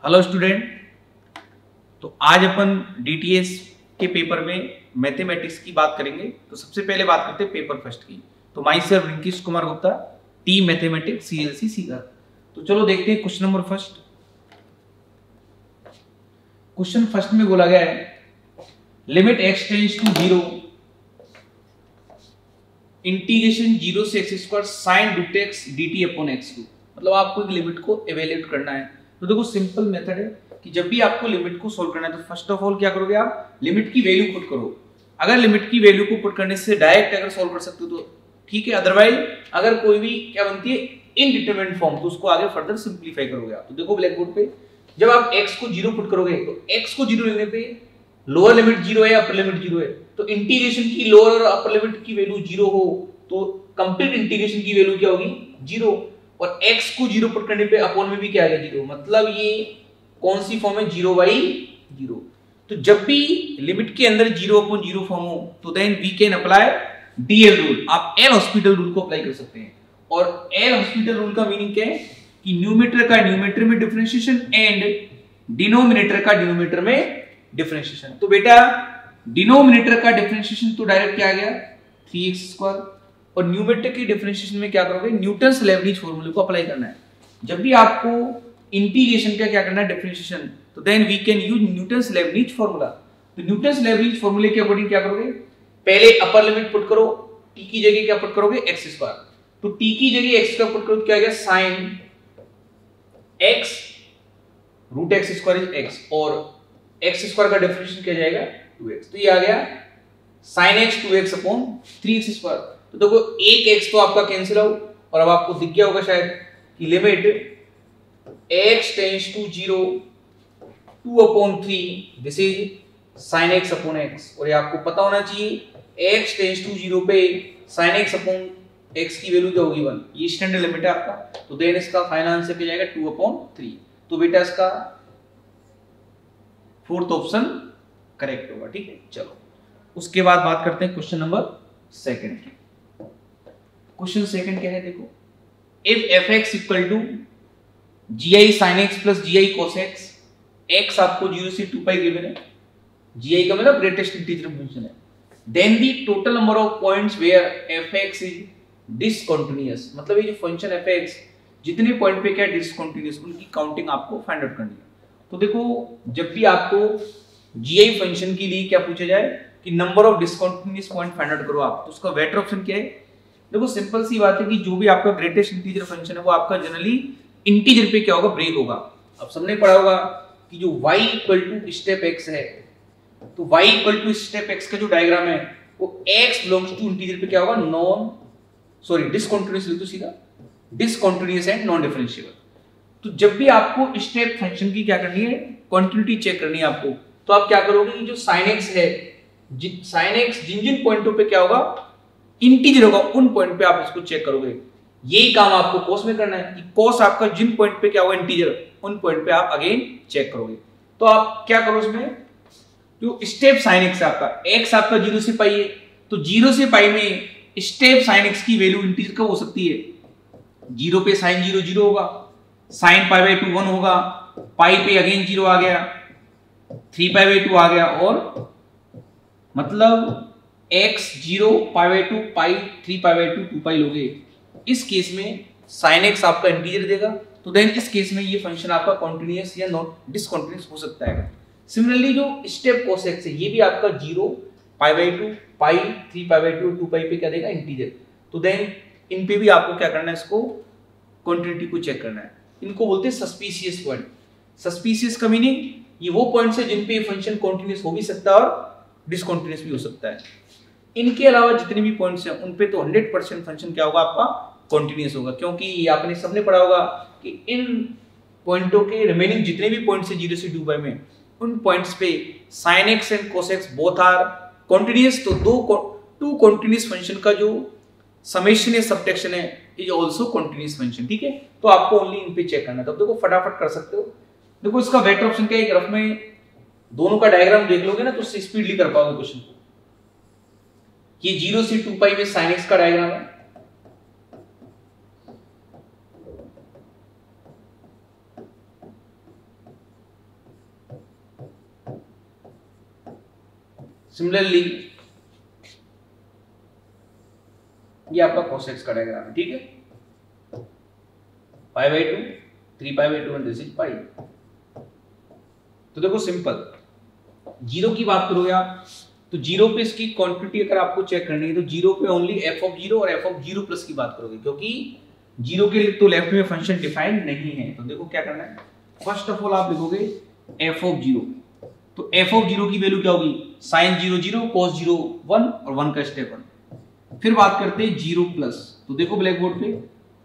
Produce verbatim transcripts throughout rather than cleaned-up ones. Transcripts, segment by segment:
Hello student. तो आज अपन डीटीएस के पेपर में मैथमेटिक्स की बात करेंगे। तो सबसे पहले बात करते हैं पेपर फर्स्ट की। तो myself Rinkesh Kumar Gupta, T mathematics CLC Sikar. तो चलो देखते हैं question number first. Question first में बोला गया है limit x tends to zero integration zero से x square sine root x dt upon x two. मतलब आपको एक लिमिट को इवेल्युएट करना है। तो देखो सिंपल मेथड है कि जब भी आपको लिमिट को सोल्व करना है तो फर्स्ट ऑफ ऑल क्या करोगे, आप लिमिट की वैल्यू पुट करो। अगर लिमिट की वैल्यू को पुट करने से डायरेक्ट अगर सोल्व कर सकते हो तो ठीक है, अदरवाइज अगर कोई भी क्या बनती है इनडिटरमिनेट फॉर्म तो उसको आगे फर्दर सिंप्लीफाई करोगे आप। तो देखो ब्लैक बोर्ड पे जब आप x को जीरो पुट करोगे तो x को जीरो लेने पे लोअर लिमिट जीरो है, अपर लिमिट जीरो है। तो इंटीग्रेशन की लोअर और अपर लिमिट की वैल्यू जीरो हो तो कंप्लीट इंटीग्रेशन की वैल्यू क्या होगी, जीरो। और x को जीरो पुट करने पे अपॉन में भी क्या आ गया, जीरो। मतलब ये कौन सी फॉर्म है, जीरो बाई जीरो। तो जब भी लिमिट के अंदर जीरो अपॉन जीरो फॉर्म हो तो then we can apply DL rule. आप एल हॉस्पिटल रूल को अप्लाई कर सकते हैं। और एल हॉस्पिटल रूल का मीनिंग क्या है कि न्यूमेटर का न्यूमेटर में डिफरेंशिएशन एंड डिनोमिनेटर का डिनोमिनेटर में डिफरेंशिएशन। तो बेटा डिनोमिनेटर का डिफरेंशिएशन तो डायरेक्ट क्या आ गया, थ्री एक्स स्क्वायर। और न्यूमेटर की डिफरेंशिएशन में क्या करोगे, न्यूटन्स लेबनिज फॉर्मूले को अप्लाई करना है। जब भी आपको इंटीग्रेशन का क्या करना है, डिफरेंशिएशन, तो then we can use Newton's Leibniz formula. तो न्यूटन्स लेबनिज फॉर्मूले के अकॉर्डिंग क्या करोगे, पहले अपर लिमिट पुट करो, t की जगह क्या पुट करोगे, एक्स स्क्वायर। तो t की जगह x का पुट करो तो क्या आ गया, sine x root x square is x और x स्क्वायर का डिफरेंशिएशन क्या जाएगा, टू एक्स। तो ये आ गया sin x two x upon three x square. तो देखो एक x तो आपका कैंसिल आउट और अब आपको दिख गया होगा शायद कि limit x tends to zero two upon three this is sin x upon x। और ये आपको पता होना चाहिए x टेंड्स टू जीरो पे sin x अपॉन x की वैल्यू क्या होगी, वन। ये स्टैंडर्ड लिमिट है आपका। तो देन इसका फाइनल आंसर क्या जाएगा, टू अपॉन थ्री। तो बेटा इसका फोर्थ ऑप्शन करेक्ट होगा। ठीक है, चलो उसके बाद बात करते हैं क्वेश्चन नंबर सेकंड की। क्वेश्चन सेकंड क्या है, देखो if fx equal to gi sin x plus gi cos x, x आपको जीरो से टू पाई गिवन है, gi का मतलब ग्रेटेस्ट इंटीजर फंक्शन है, then the total number of points where fx is discontinuous. मतलब ये जो फंक्शन fx जितने पॉइंट पे क्या डिसकंटीन्यूअस उनकी काउंटिंग आपको फाइंड आउट करनी है। तो देखो जब भी आपको gi फंक्शन के लिए क्या पूछा जाए कि number of discontinuous point find out करो आप, तो उसका बेटर ऑप्शन क्या है। देखो सिंपल सी बात है कि जो भी आपका ग्रेटेस्ट इंटीजर फंक्शन है वो आपका जनरली इंटीजर पे क्या होगा, ब्रेक होगा। अब सबने पढ़ा होगा कि जो y equal to step x है, तो y equal to step x का जो डायग्राम है वो x बिलोंग्स टू इंटीजर पे क्या होगा, नॉन सॉरी डिसकंटीन्यूअस लिख दो सीधा, डिसकंटीन्यूअस एंड नॉन डिफरेंशिएबल। तो जब भी आपको स्टेप फंक्शन की क्या करनी है, कंटिन्यूटी चेक करनी है आपको, तो आप क्या करोगे कि जो sin x है, sin x जिन जिन पॉइंटों पे क्या होगा, इंटीजर होगा, उन पॉइंट पे आप इसको चेक करोगे। यही काम आपको cos में करना है कि cos आपका जिन पॉइंट पे क्या होगा इंटीजर, उन पॉइंट पे आप अगेन चेक करोगे। तो आप क्या करो इसमें, जो स्टेप sin x आपका x आपका जीरो से पाई है, तो जीरो से पाई में स्टेप sin x की वैल्यू इंटीजर कब हो सकती है, जीरो पे sin जीरो जीरो होगा, sin pi by two one होगा, पाई पे अगेन जीरो आ गया, थ्री पाई बाई टू आ गया, और मतलब x zero pi by two pi three pi by two two pi लोगे। इस केस में sin x आपका इंटीजर देगा, तो देन इस केस में ये फंक्शन आपका कॉन्टिन्यूअस या नॉट डिसकंटीन्यूअस हो सकता है। सिमिलरली जो स्टेप cos x है ये भी आपका zero pi by two pi three pi by two two pi पे क्या देगा, इंटीजर। तो देन इन पे भी आपको क्या करना है, इसको कॉन्टिन्यूटी को चेक करना है। इनको बोलते हैं सस्पिशियस पॉइंट। सस्पिशियस का मीनिंग ये वो पॉइंट्स है जिन पे फंक्शन कॉन्टिन्यूअस हो भी सकता है और डिसकंटीन्यूअस भी हो सकता है। इनके अलावा जितने भी पॉइंट्स हैं उन पे तो हंड्रेड परसेंट फंक्शन क्या होगा, आपका कॉन्टिन्यूअस होगा, क्योंकि आपने सबने पढ़ा होगा कि इन पॉइंटों के रिमेनिंग जितने भी पॉइंट्स है जीरो से टू पाई में, उन पॉइंट्स पे sin x and cos x both are continuous. तो दो टू कॉन्टिन्यूअस फंक्शन का जो समेशन या सबट्रैक्शन है इज आल्सो कॉन्टिन्यूअस फंक्शन। ठीक है, तो आपको ओनली इन पे चेक करना है। तो देखो फटाफट कर सकते हो। देखो इसका बेटर ऑप्शन क्या है, ग्राफ में दोनों का डायग्राम देख लोगे ना तो स्पीडली कर पाओगे क्वेश्चन को। ये जीरो से टू पाई में sin x का डायग्राम है, सिमिलरली ये आपका cos x का डायग्राम है, ठीक है, pi by two, three pi by two and this is pi. तो देखो सिंपल, जीरो की बात करोगे आप तो जीरो पे इसकी क्वांटिटी अगर आपको चेक करनी है तो जीरो पे ओनली एफ ऑफ जीरो और एफ ऑफ जीरो प्लस की बात करोगे, क्योंकि जीरो के लिए तो लेफ्ट में फंक्शन डिफाइंड नहीं है। तो देखो क्या करना है, फर्स्ट ऑफ ऑल आप लिखोगे एफ ऑफ जीरो, तो एफ ऑफ जीरो की वैल्यू क्या होगी, sine zero zero, cos zero one और वन का स्टेप वन। फिर बात करते हैं जीरो प्लस, तो देखो ब्लैक बोर्ड पे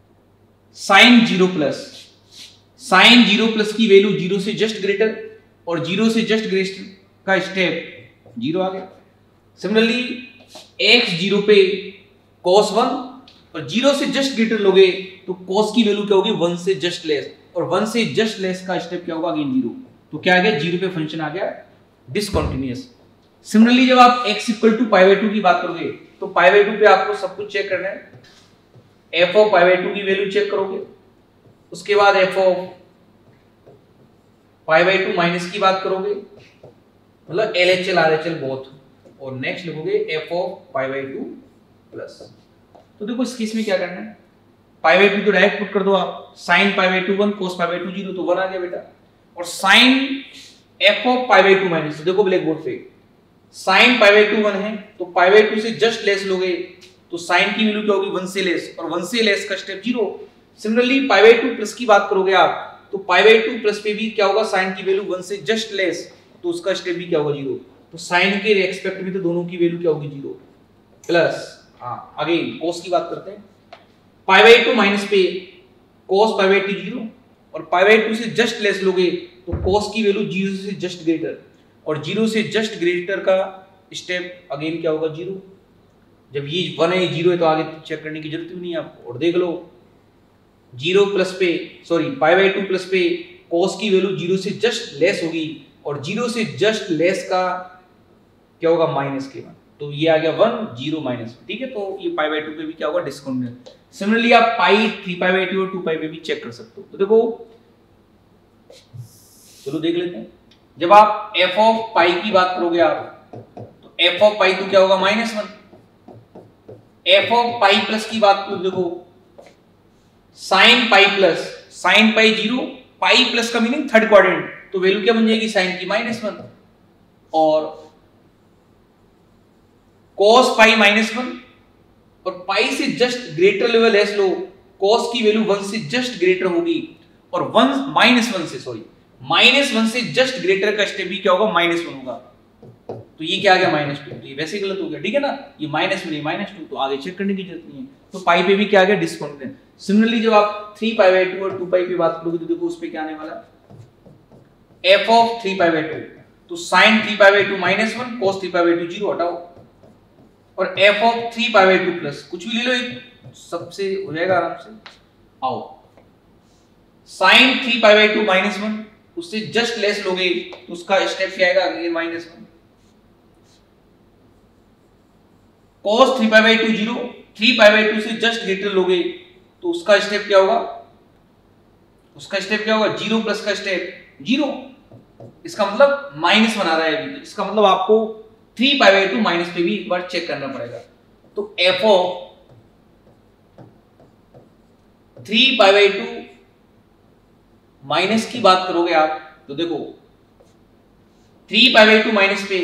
sine zero plus, sine zero plus की वैल्यू जीरो से जस्ट ग्रेटर और जीरो से जस्ट ग्रेटर का स्टेप जीरो आ गया। सिमिलरली एक्स जीरो पे कॉस वन और जीरो से जस्ट ग्रेटर लोगे तो कॉस की वैल्यू क्या होगी, वन से जस्ट लेस, और वन से जस्ट लेस का स्टेप क्या होगा, अगेन जीरो। तो क्या आ गया, जीरो पे फंक्शन आ गया डिसकंटीन्यूअस। सिमिलरली जब आप x equal to pi by two की बात करोगे तो पाई बाई टू पे आपको सब कुछ चेक करना है, f of pi by two की वैल्यू चेक करोगे, उसके बाद f of pi by two minus की बात करोगे, मतलब L H L R H L both, और नेक्स्ट लिखोगे f of pi by two plus. तो देखो इस केस में क्या करना है, पाई बाई टू तो डायरेक्ट पुट कर दो आप, sine pi by two one, cos pi by two zero, तो वन आ गया बेटा, और sine f of pi by two minus, तो देखो ब्लैक बोर्ड पे sine pi by two one है तो पाई बाई टू से जस्ट लेस लोगे तो साइन की वैल्यू क्या होगी, वन से लेस, और वन से लेस का step zero. Similarly pi by two plus की बात करोगे आप तो पाई बाई टू प्लस पे भी क्या होगा, साइन की वैल्यू वन से जस्ट लेस, तो उसका स्टेप भी क्या होगा, जीरो। तो साइन के रेस्पेक्ट में तो दोनों की वैल्यू क्या होगी, जीरो प्लस। हाँ अगेन कोस की बात करते हैं, पाई बाई टू माइनस पे cos pi by two zero, और पाई बाई टू से जस्ट लेस लोगे तो कोस की वैल्यू जीरो से जस्ट ग्रेटर, और जीरो से जस्ट ग्रेटर का स्टेप अगेन क्या होगा, जीरो। जब ये वन है जीरो है तो आगे चेक करने की जरूरत भी नहीं है आपको। और देख लो जीरो प्लस पे sorry pi by two plus पे कोस की वैल्यू जीरो से जस्ट लेस होगी, और जीरो से जस्ट लेस का क्या होगा, माइनस के वन, तो ये आ गया वन जीरो माइनस, ठीक है। तो ये पाई बाई टू पे भी क्या होगा, डिस्काउंट। सिमिलरली आप pi three pi by two और टू पाई पे भी चेक कर सकते हो। तो देखो चलो देख लेते हैं, जब आप एफ ऑफ पाई की बात करोगे आप तो एफ ऑफ पाई तो क्या होगा, minus one. F of pi plus की बात करो, देखो sine pi plus, sine pi zero, pi plus का मीनिंग थर्ड क्वाड्रेंट, तो वैल्यू क्या बन जाएगी, साइन की माइनस वन, और कॉस पाई माइनस वन, और पाई से जस्ट ग्रेटर लेवल एस लो, कॉस की वैल्यू वन से जस्ट ग्रेटर होगी, और वन माइनस वन से सॉरी माइनस वन से जस्ट ग्रेटर का स्टेप भी क्या होगा, माइनस वन होगा। तो ये क्या आ गया, माइनस टू, तो ये वैसे गलत हो गया, ठीक है ना, ये माइनस में नहीं माइनस टू, तो आगे चेक करने की जरूरत नहीं है। तो पाई पे भी क्या आ गया, डिस्काउंटेड। सिमिलरली जब आप थ्री पाई बाई टू और टू पाई पे बात करोगे तो देखो उस पे क्या आने वाला है, f of three pi by two, तो sine three pi by two minus one, cos three pi by two zero, हटाओ, और f of three pi by two plus, कुछ भी ले लो एक, सबसे हो जाएगा आराम से। आओ sine three pi by two minus one, उससे जस्ट लेस लोगे तो उसका स्टेप क्या आएगा, again minus one. cos three pi by two zero, three pi by two से जस्ट ग्रेटर लोगे तो उसका स्टेप क्या होगा, उसका स्टेप क्या होगा, जीरो प्लस का स्टेप जीरो। इसका मतलब माइनस वन आ रहा है अभी, तो इसका मतलब आपको three pi by two minus पे भी एक बार चेक करना पड़ेगा। तो f of three pi by two minus की बात करोगे आप तो देखो three pi by two minus पे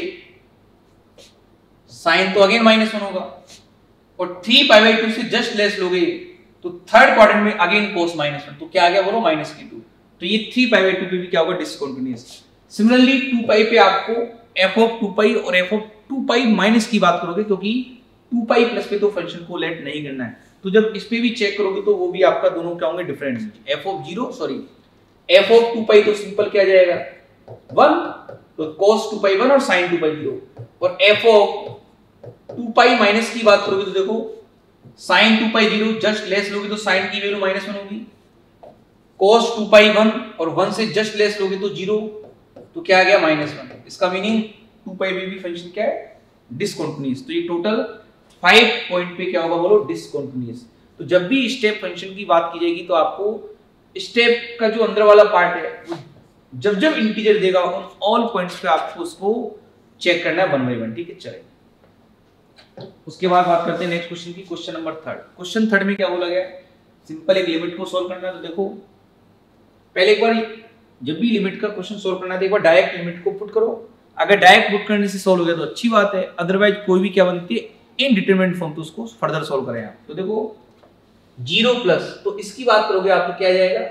साइन तो अगेन माइनस वन होगा, और थ्री पाई बाई टू से जस्ट लेस लोगे तो थर्ड क्वाड्रेंट में अगेन कोस माइनस वन, तो क्या आ गया बोलो, माइनस की टू। तो ये थ्री पाई बाई टू पे भी क्या होगा, डिसकंटीन्यूअस। सिमिलरली टू पाई पे आपको एफ ऑफ टू पाई और f of two pi minus की बात करोगे, क्योंकि टू पाई प्लस पे तो फंक्शन को लेट नहीं करना है, तो जब इस पे भी चेक करोगे तो वो भी आपका दोनों क्या होंगे, different. F of zero sorry f of two pi तो सिंपल क्या जाएगा, वन, तो cos टू पाई वन और sin टू पाई जीरो, और f of two pi minus की बात करोगे तो देखो sin two pi zero just less लोगे तो sin की वैल्यू माइनस वन होगी, cos टू पाई वन और वन से जस्ट लेस लोगे तो जीरो, तो क्या आ गया, माइनस वन। इसका मीनिंग टू पाई में भी फंक्शन क्या है, डिसकंटीन्यूअस। तो ये टोटल फाइव पॉइंट पे क्या होगा बोलो, डिसकंटीन्यूअस। तो जब भी स्टेप फंक्शन की बात की जाएगी तो आपको स्टेप का जो अंदर वाला पार्ट है जब जब इंटीजर देगा उन ऑल पॉइंट्स पे आपको उसको चेक करना है वन बाई वन, ठीक है। चले उसके बाद बात करते हैं नेक्स्ट क्वेश्चन की, question number third. Question third में क्या बोला गया है, सिंपल एक लिमिट को सोल्व करना है। तो देखो पहले एक बार जब भी लिमिट का क्वेश्चन सोल्व करना है तो एक बार डायरेक्ट लिमिट को पुट करो, अगर डायरेक्ट पुट करने से सोल्व हो गया तो अच्छी बात है, अदरवाइज कोई भी क्या बनती है इनडिटरमिनेट फॉर्म, तो उसको फर्दर सोल्व करें आप। तो देखो जीरो प्लस, तो इसकी बात करोगे आप तो क्या आ जाएगा,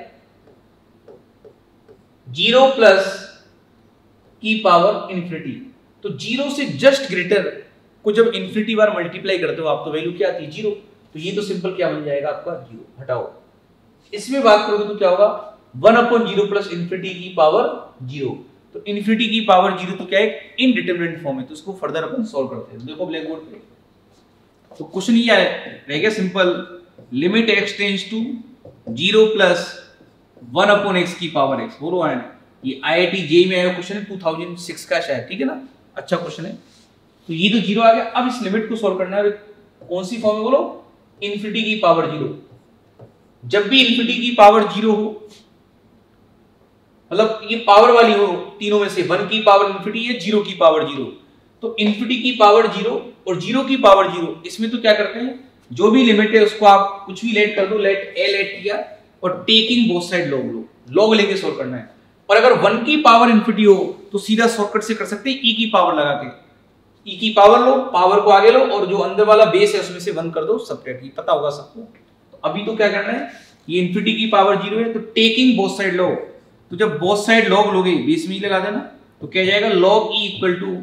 जीरो प्लस की पावर इन्फिनिटी। तो जीरो से जस्ट ग्रेटर को जब इन्फिनिटी बार मल्टीप्लाई करते हो आप तो वैल्यू क्या आती है, जीरो। तो ये तो सिंपल क्या बन जाएगा आपका, जीरो। हटाओ, इसमें बात करोगे तो क्या होगा, one upon zero plus infinity की पावर जीरो। तो इन्फिनिटी की पावर जीरो तो क्या है, इनडिटरमिनेट फॉर्म है, तो इसको फर्दर अपन सोल्व करते हैं। देखो ब्लैक बोर्ड पे तो क्वेश्चन ये रह गया simple, limit x tends to zero plus one upon x की पावर एक्स। बोलो आए ना, ये आईआईटी जेईई में आया क्वेश्चन है, टू थाउजेंड सिक्स का शायद, ठीक है ना, अच्छा क्वेश्चन है। तो ये तो जीरो आ गया, अब इस लिमिट को सोल्व करना है, कौन सी फॉर्म है बोलो, इन्फिनिटी की पावर जीरो। जब भी इन्फिनिटी की पावर जीरो हो, मतलब ये पावर वाली हो तीनों में से, वन की पावर इन्फिनिटी है, जीरो की पावर जीरो, तो इन्फिनिटी की पावर जीरो और जीरो की पावर जीरो, इसमें तो क्या करते हैं, जो भी लिमिट है उसको आप कुछ भी लेट कर दो, लेट ए लेट किया और टेकिंग बोथ साइड लॉग लो, लॉग लेके सोल्व करना है। और अगर वन की पावर इन्फिनिटी हो तो सीधा शॉर्टकट से कर सकते हैं, ई की पावर लगा के, ई की पावर लो, पावर को आगे लो और जो अंदर वाला बेस है उसमें से वन कर दो सबट्रैक्ट, पता होगा सबको। तो अभी तो क्या करना है, ये इन्फिनिटी की पावर जीरो है तो टेकिंग बोथ साइड लो, तो जब बोथ साइड लॉग लोगे बीस में ही लगा देना, तो क्या जाएगा, log e equal to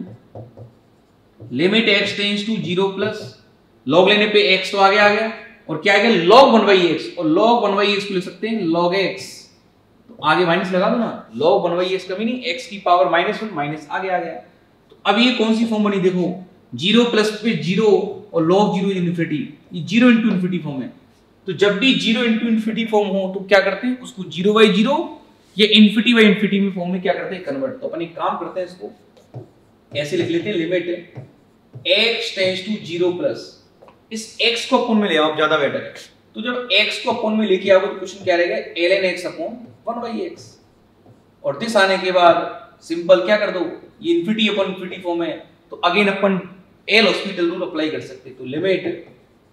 limit x tends to zero plus, log लेने पे एक्स तो आगे आ गया और क्या आ गया, लॉग वन बाई एक्स, और लॉग वन बाई एक्स को ले सकते हैं लॉग एक्स, तो आगे माइनस लगा दो ना, लॉग वन बाई एक्स का मीनिंग एक्स की पावर माइनस वन, माइनस आगे आ गया। तो अब ये कौन सी फॉर्म बनी, देखो जीरो प्लस पे जीरो और लॉग जीरो इन्फिनिटी, ये जीरो इंटू इन्फिनिटी फॉर्म है। तो जब भी जीरो इंटू इन्फिनिटी फॉर्म हो तो क्या करते हैं, उसको जीरो बाई जीरो या इन्फिनिटी बाई इन्फिनिटी में फॉर्म में क्या करते हैं, कन्वर्ट। तो अपन एक काम करते हैं, इसको ऐसे लिख लेते हैं, limit x tends to zero plus, इस x को अपन में ले आओ ज्यादा बेटर है। तो जब x को अपन में लेके आओगे तो क्वेश्चन क्या रहेगा, ln x upon one by x, और दिस आने के बाद सिंपल क्या कर दो, ये इन्फिनिटी अपॉन इन्फिनिटी फॉर्म है तो अगेन अपन एल हॉस्पिटल रूल अप्लाई कर सकते हैं। तो limit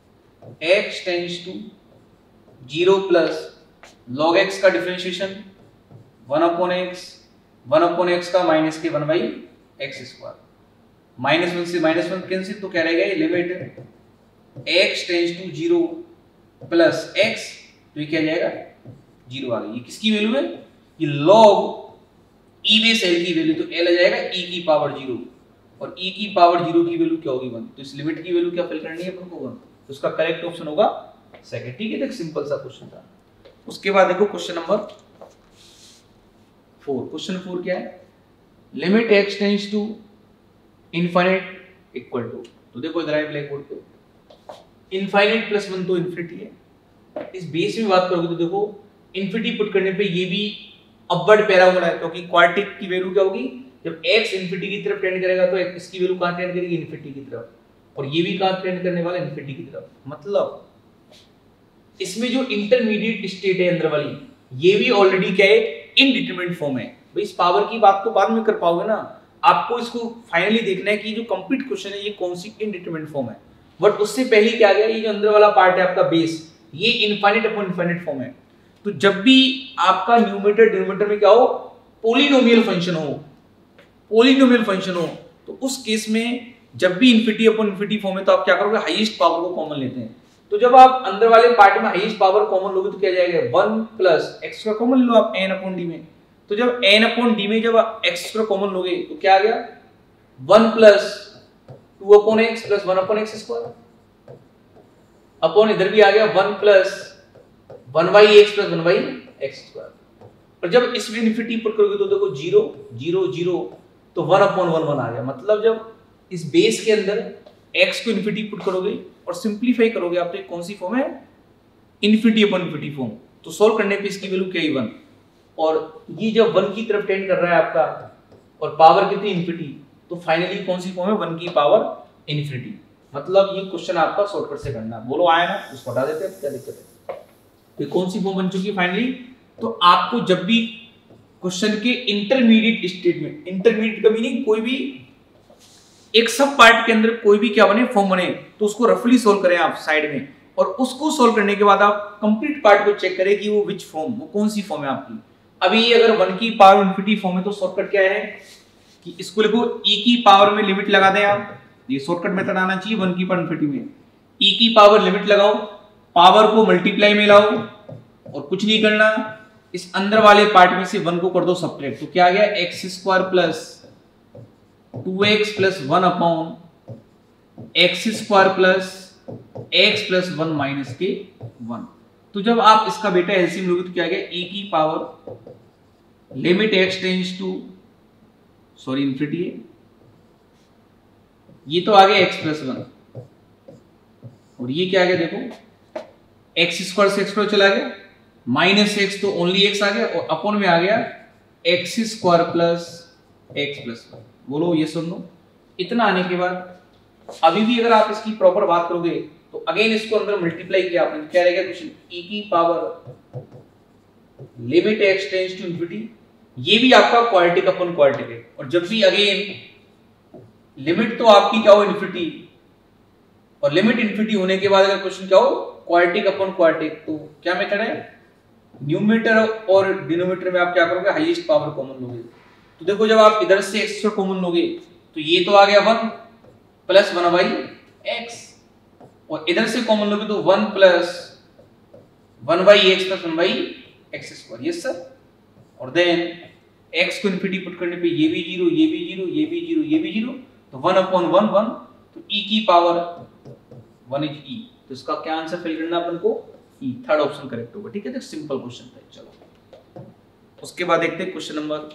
x tends to zero plus log x का differentiation one upon x, one upon x का माइनस के one by x square, minus one से माइनस वन कैंसिल, तो क्या रहेगा, ये limit x tends to zero plus x, तो ये क्या जाएगा, जीरो आ गई। ये किसकी वैल्यू है, ये log e बेस l की वैल्यू, तो l आ जाएगा e की पावर जीरो, और e की पावर जीरो की वैल्यू क्या होगी, वन। तो इस लिमिट की वैल्यू क्या फिल करनी है अपन को, वन। तो उसका करेक्ट ऑप्शन होगा सेकंड, ठीक है। देख सिंपल सा क्वेश्चन था। उसके बाद देखो question number four. Question four क्या है, limit x tends to infinite equal to, तो देखो इधर आए ब्लैक बोर्ड पे, इनफाइनाइट प्लस वन तो इन्फिनिटी है, इस बेस में बात करोगे तो देखो इन्फिनिटी पुट करने पे ये भी अपवर्ड पैरा हो रहा है, क्योंकि क्वाड्रेटिक की वैल्यू क्या होगी, जब x इन्फिनिटी की तरफ टेंड करेगा तो इसकी वैल्यू कहां टेंड करेगी, इन्फिनिटी की तरफ, और ये भी कहां टेंड करने वाला, इन्फिनिटी की तरफ। मतलब इसमें जो इंटरमीडिएट स्टेट है अंदर वाली, ये भी ऑलरेडी क्या है, इनडिटरमिनेट फॉर्म है। भाई इस पावर की बात तो बाद में कर पाओगे ना, आपको इसको फाइनली देखना है कि जो कंप्लीट क्वेश्चन है ये कौन सी इनडिटरमिनेट फॉर्म है। बट उससे पहले क्या गया, ये जो अंदर वाला पार्ट है आपका बेस, ये इनफाइनाइट अपॉन इनफाइनाइट फॉर्म है। तो जब भी आपका न्यूमरेटर डिनोमिनेटर में क्या हो, पॉलिनोमियल फंक्शन हो, पॉलिनोमियल फंक्शन हो, तो उस केस में जब भी इन्फिनिटी अपॉन इन्फिनिटी फॉर्म है तो आप क्या करोगे, हाईएस्ट पावर को कॉमन लेते हैं। तो जब आप अंदर वाले पार्ट में हाईएस्ट पावर कॉमन लोगे तो क्या जाएगा, वन प्लस एक्स का कॉमन लो आप n अपॉन डी में। तो जब n अपॉन डी में जब आप x का कॉमन लोगे तो क्या आ गया, one plus two upon x plus one upon x square, upon इधर भी आ गया one plus one by x plus one by x square. और जब इसमें इन्फिनिटी पुट करोगे तो देखो जीरो जीरो जीरो, तो वन अपॉन वन वन आ गया। मतलब जब इस बेस के अंदर x को इन्फिनिटी पुट करोगे और सिंपलीफाई करोगे आप, तो कौन सी फॉर्म है, इन्फिनिटी अपॉन इन्फिनिटी फॉर्म। तो सोल्व करने पे इसकी वैल्यू क्या है, वन, और ये जब वन की तरफ टेंड कर रहा है आपका और पावर कितनी, इन्फिनिटी, तो फाइनली कौन सी फॉर्म है, वन की पावर इन्फिनिटी। मतलब ये क्वेश्चन आपका शॉर्टकट से करना, बोलो आया ना, उसको हटा देते हैं, क्या दिक्कत है। ये कौन सी फॉर्म बन चुकी है फाइनली, तो आपको जब भी क्वेश्चन के इंटरमीडिएट स्टेट में, इंटरमीडिएट का मीनिंग कोई भी एक सब पार्ट के अंदर कोई भी क्या बने, फॉर्म बने, तो उसको रफली सोल्व करें आप साइड में, और उसको सोल्व करने के बाद आप कंप्लीट पार्ट को चेक करें कि वो विच फॉर्म, वो कौन सी फॉर्म है आपकी। अभी अगर वन की पावर इन्फिनिटी फॉर्म है तो शॉर्टकट क्या है कि इसको लिखो e की पावर में लिमिट लगा दें आप, ये शॉर्टकट मेथड आना चाहिए वन की पावर इन्फिनिटी में। e की पावर लिमिट लगाओ, पावर को मल्टीप्लाई में लाओ और कुछ नहीं करना, इस अंदर वाले पार्ट में से वन को कर दो सब्ट्रैक्ट, तो क्या आ गया x square plus two x plus one upon x square plus x plus one minus के वन। तो जब आप इसका बेटा एलसीएम लोगे तो क्या आ गया e की power limit x tends to sorry infinity है, ये तो आ गया x प्लस वन, और ये क्या आ गया देखो एक्स स्क्वायर से एक्स स्क्वायर चला गया, माइनस एक्स तो ओनली एक्स आ गया, और अपॉन में आ गया x square plus x plus one. बोलो ये सुन लो। इतना आने के बाद अभी भी अगर आप इसकी प्रॉपर बात करोगे तो अगेन इसको अंदर मल्टीप्लाई किया आपने, क्या रहेगा क्वेश्चन e की power limit x tends to infinity, ये भी आपका क्वाड्रेटिक अपॉन क्वाड्रेटिक है, और जब भी अगेन लिमिट तो आपकी क्या हो इन्फिनिटी, और लिमिट इन्फिनिटी होने के बाद अगर क्वेश्चन क्या हो क्वाड्रेटिक अपॉन क्वाड्रेटिक, तो क्या मेथड है न्यूमरेटर और डिनोमिनेटर में आप क्या करोगे हाईएस्ट पावर कॉमन लोगे। तो देखो जब आप इधर से x कॉमन लोगे तो ये तो आ गया one plus one by x, और इधर से कॉमन लोगे तो one plus one by x plus one by x square, yes sir. और देन x को इन्फिनिटी पुट करने पे ये भी जीरो, ये भी जीरो, ये भी जीरो, ये भी जीरो, तो वन अपॉन वन वन, तो e की पावर वन इज e, तो इसका क्या आंसर फिल करना अपन को e, थर्ड ऑप्शन करेक्ट होगा। ठीक है, तो सिंपल क्वेश्चन था। चलो उसके बाद देखते हैं क्वेश्चन नंबर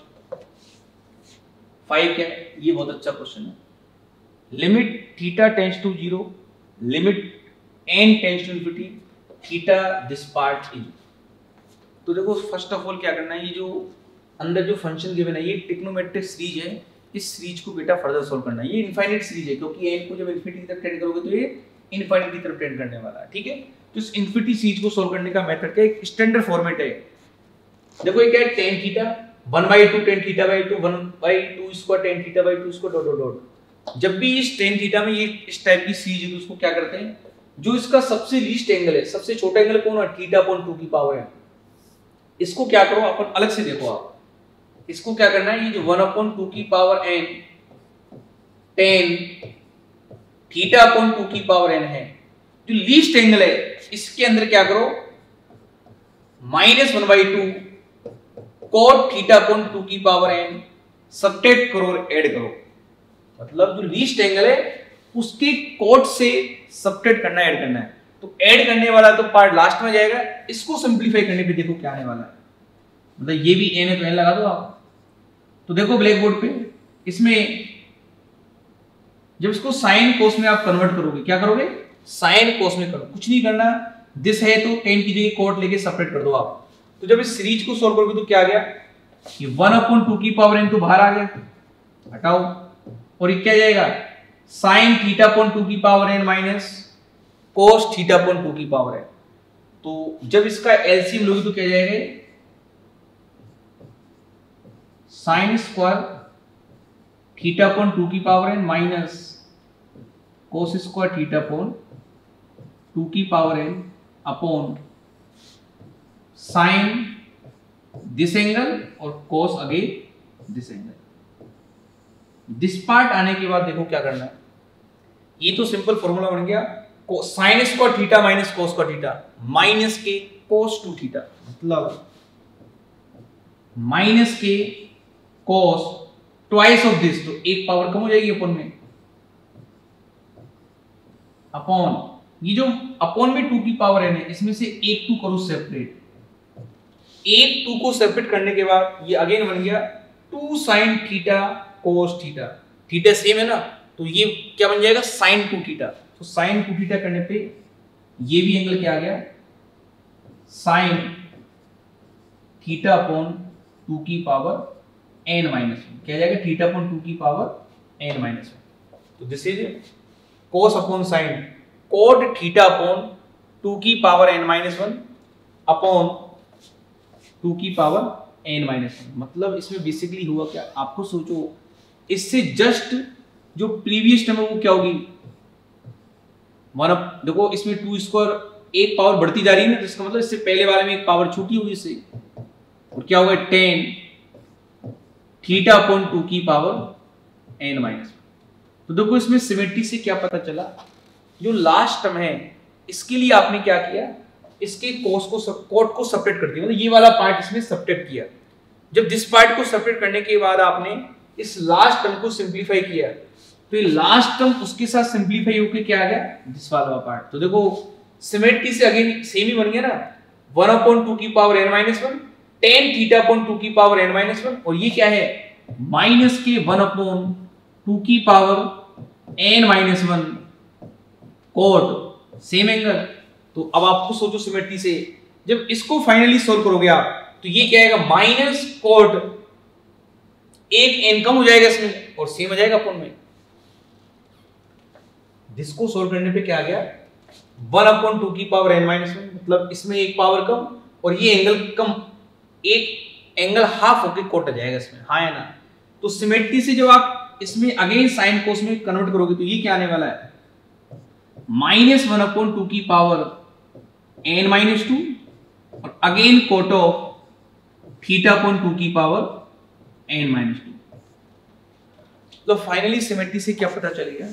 फाइव क्या है, ये बहुत अच्छा क्वेश्चन है। Limit theta tends to zero, limit n tends to infinity, theta this part is. तो देखो फर्स्ट ऑफ ऑल क्या करना है, ये जो अंदर जो फंक्शन गिवन है ये ट्रिग्नोमेट्रिक सीरीज है, इस सीरीज को बेटा फर्दर सॉल्व करना है। ये इनफाइनाइट सीरीज है क्योंकि n को जब इन्फिनिटी की तरफ टेंड करोगे तो ये इनफाइनाइट की तरफ टेंड करने वाला है। ठीक है, तो इस इन्फिनिटी सीरीज को सॉल्व करने का मेथड का एक स्टैंडर्ड फॉर्मेट है। देखो ये क्या है, tan theta one by two tan theta by two, one by two square tan theta by two square dot dot dot. जब भी इस tan थीटा में ये इस टाइप की सीरीज है तो उसको क्या करते हैं, जो इसका सबसे लीस्ट एंगल है, सबसे छोटा एंगल कौन है, थीटा अपॉन टू की पावर है, इसको क्या करो अपन अलग से देखो। आप इसको क्या करना है, ये जो वन अपॉन टू की power n tan theta upon two की पावर n है, जो लीस्ट एंगल है इसके अंदर क्या करो minus one by two cot theta upon two की पावर n सब्ट्रैक्ट करो और ऐड करो। मतलब जो लीस्ट एंगल है उसके कोट से सब्ट्रैक्ट करना है, ऐड करना है। तो ऐड करने वाला तो पार्ट लास्ट में जाएगा, इसको सिंपलीफाई करने पे देखो क्या आने वाला है। मतलब ये भी n है तो n लगा दो आप। तो देखो ब्लैक बोर्ड पे इसमें जब इसको साइन कोस में आप कन्वर्ट करोगे, क्या करोगे साइन कोस में करो, कुछ नहीं करना, दिस है तो टेन की जगह कोट लेके सेपरेट कर दो आप। तो जब इस सीरीज को सॉल्व करोगे तो क्या आ गया, ये वन अपॉन टू की पावर n तो बाहर आ गया, हटाओ, और ये क्या जाएगा साइन थीटा अपॉन टू की power n minus cos theta upon two की पावर n। तो जब इसका एलसीएम लोगे तो क्या जाएगा, sine square theta upon two की power n minus cos square theta upon two की power n upon sine this angle और cos again this angle. This part आने के बाद देखो क्या करना है, ये तो सिंपल फॉर्मूला बन गया sine square theta minus cos square theta minus के कोस टू थीटा, मतलब माइनस के कोस ट्वाइस ऑफ दिस, तो एक पावर कम हो जाएगी अपन में, अपॉन ये जो अपॉन में टू की पावर n है इसमें से एक टू करो सेपरेट, एक टू को सेपरेट करने के बाद ये अगेन बन गया two sine theta cos theta, theta same है ना, तो ये क्या बन जाएगा साइन टू थीटा। तो साइन टू थीटा करने पे ये भी एंगल क्या आ गया साइन थीटा अपॉन टू की पावर n माइनस वन, क्या जाएगा थीटा अपॉन टू की पावर n माइनस वन। तो this is cos upon sine cot theta upon two की power n minus one upon two की पावर n माइनस वन। मतलब इसमें basically हुआ क्या, आपको सोचो इससे जस्ट जो प्रीवियस टर्म है वो क्या होगी, वन अप, देखो इसमें टू स्क्वायर एक पावर बढ़ती जा रही है ना, तो इसका मतलब इससे पहले वाले में एक पावर छोटी होगी इससे, और क्या होगा टेन थीटा अपॉन टू की पावर एन माइनस। तो देखो इसमें सिमेट्री से क्या पता चला, जो लास्ट टर्म है इसके लिए आपने क्या किया, इसके कोस को कोट को सेपरेट कर दिया, मतलब ये वाला पार्ट इसमें सेपरेट किया। जब दिस पार्ट को सेपरेट करने के बाद आपने इस लास्ट टर्म को सिंप्लीफाई किया, तो ये लास्ट टर्म उसके साथ सिंप्लीफाई होकर क्या आ गया, दिस वाला पार्ट। तो देखो सिमेट्री से अगेन सेम ही बन गया ना, वन अपॉन टू की power N minus one, tan theta upon two की पावर एन माइनस वन, और ये क्या है माइनस के वन अपॉन टू की power N minus one cot same angle. तो अब आपको सोचो सिमेट्री से जब इसको फाइनली सोल्व करोगे आप, तो ये क्या आएगा माइनस कोट, एक एन कम हो जाएगा इसमें और सेम हो जाएगा अपन में। जिसको सोल्व करने पे क्या आ गया, वन अपॉन टू की पावर एन माइनस वन, मतलब इसमें एक पावर कम और ये एंगल कम, एक एंगल हाफ होके कोट आ जाएगा इसमें, हाँ या ना। तो सिमेट्री से जब आप इसमें अगेन साइन कोस में कन्वर्ट करोगे तो ये क्या आने वाला है, माइनस वन अपॉन टू की पावर एन माइनस टू और again cot of theta upon two की पावर एन माइनस टू। तो फाइनली सिमेट्री से क्या पता चलेगा,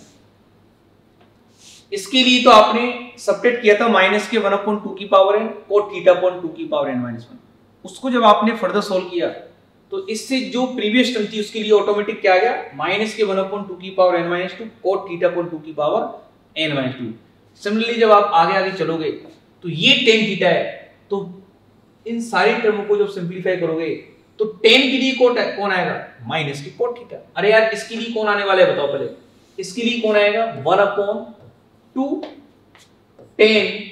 इसके लिए तो आपने सेपरेट किया था माइनस के वन अपॉन टू की power n cot theta upon two की पावर एन माइनस वन। उसको जब आपने फर्दर सोल्व किया तो इससे जो प्रीवियस टर्म थी उसके लिए ऑटोमेटिक क्या आ गया, माइनस के वन अपॉन टू की power N minus two cot theta upon two की power N minus two. Similarly जब आप आगे आगे चलोगे तो ये टेन थीटा है, तो इन सारी टर्मों को जब सिंप्लीफाई करोगे तो टेन के लिए कोट कौन आएगा, माइनस के कोट थीटा। अरे यार इसके लिए कौन आने वाला है बताओ पहले, इसके लिए कौन आएगा one upon two tan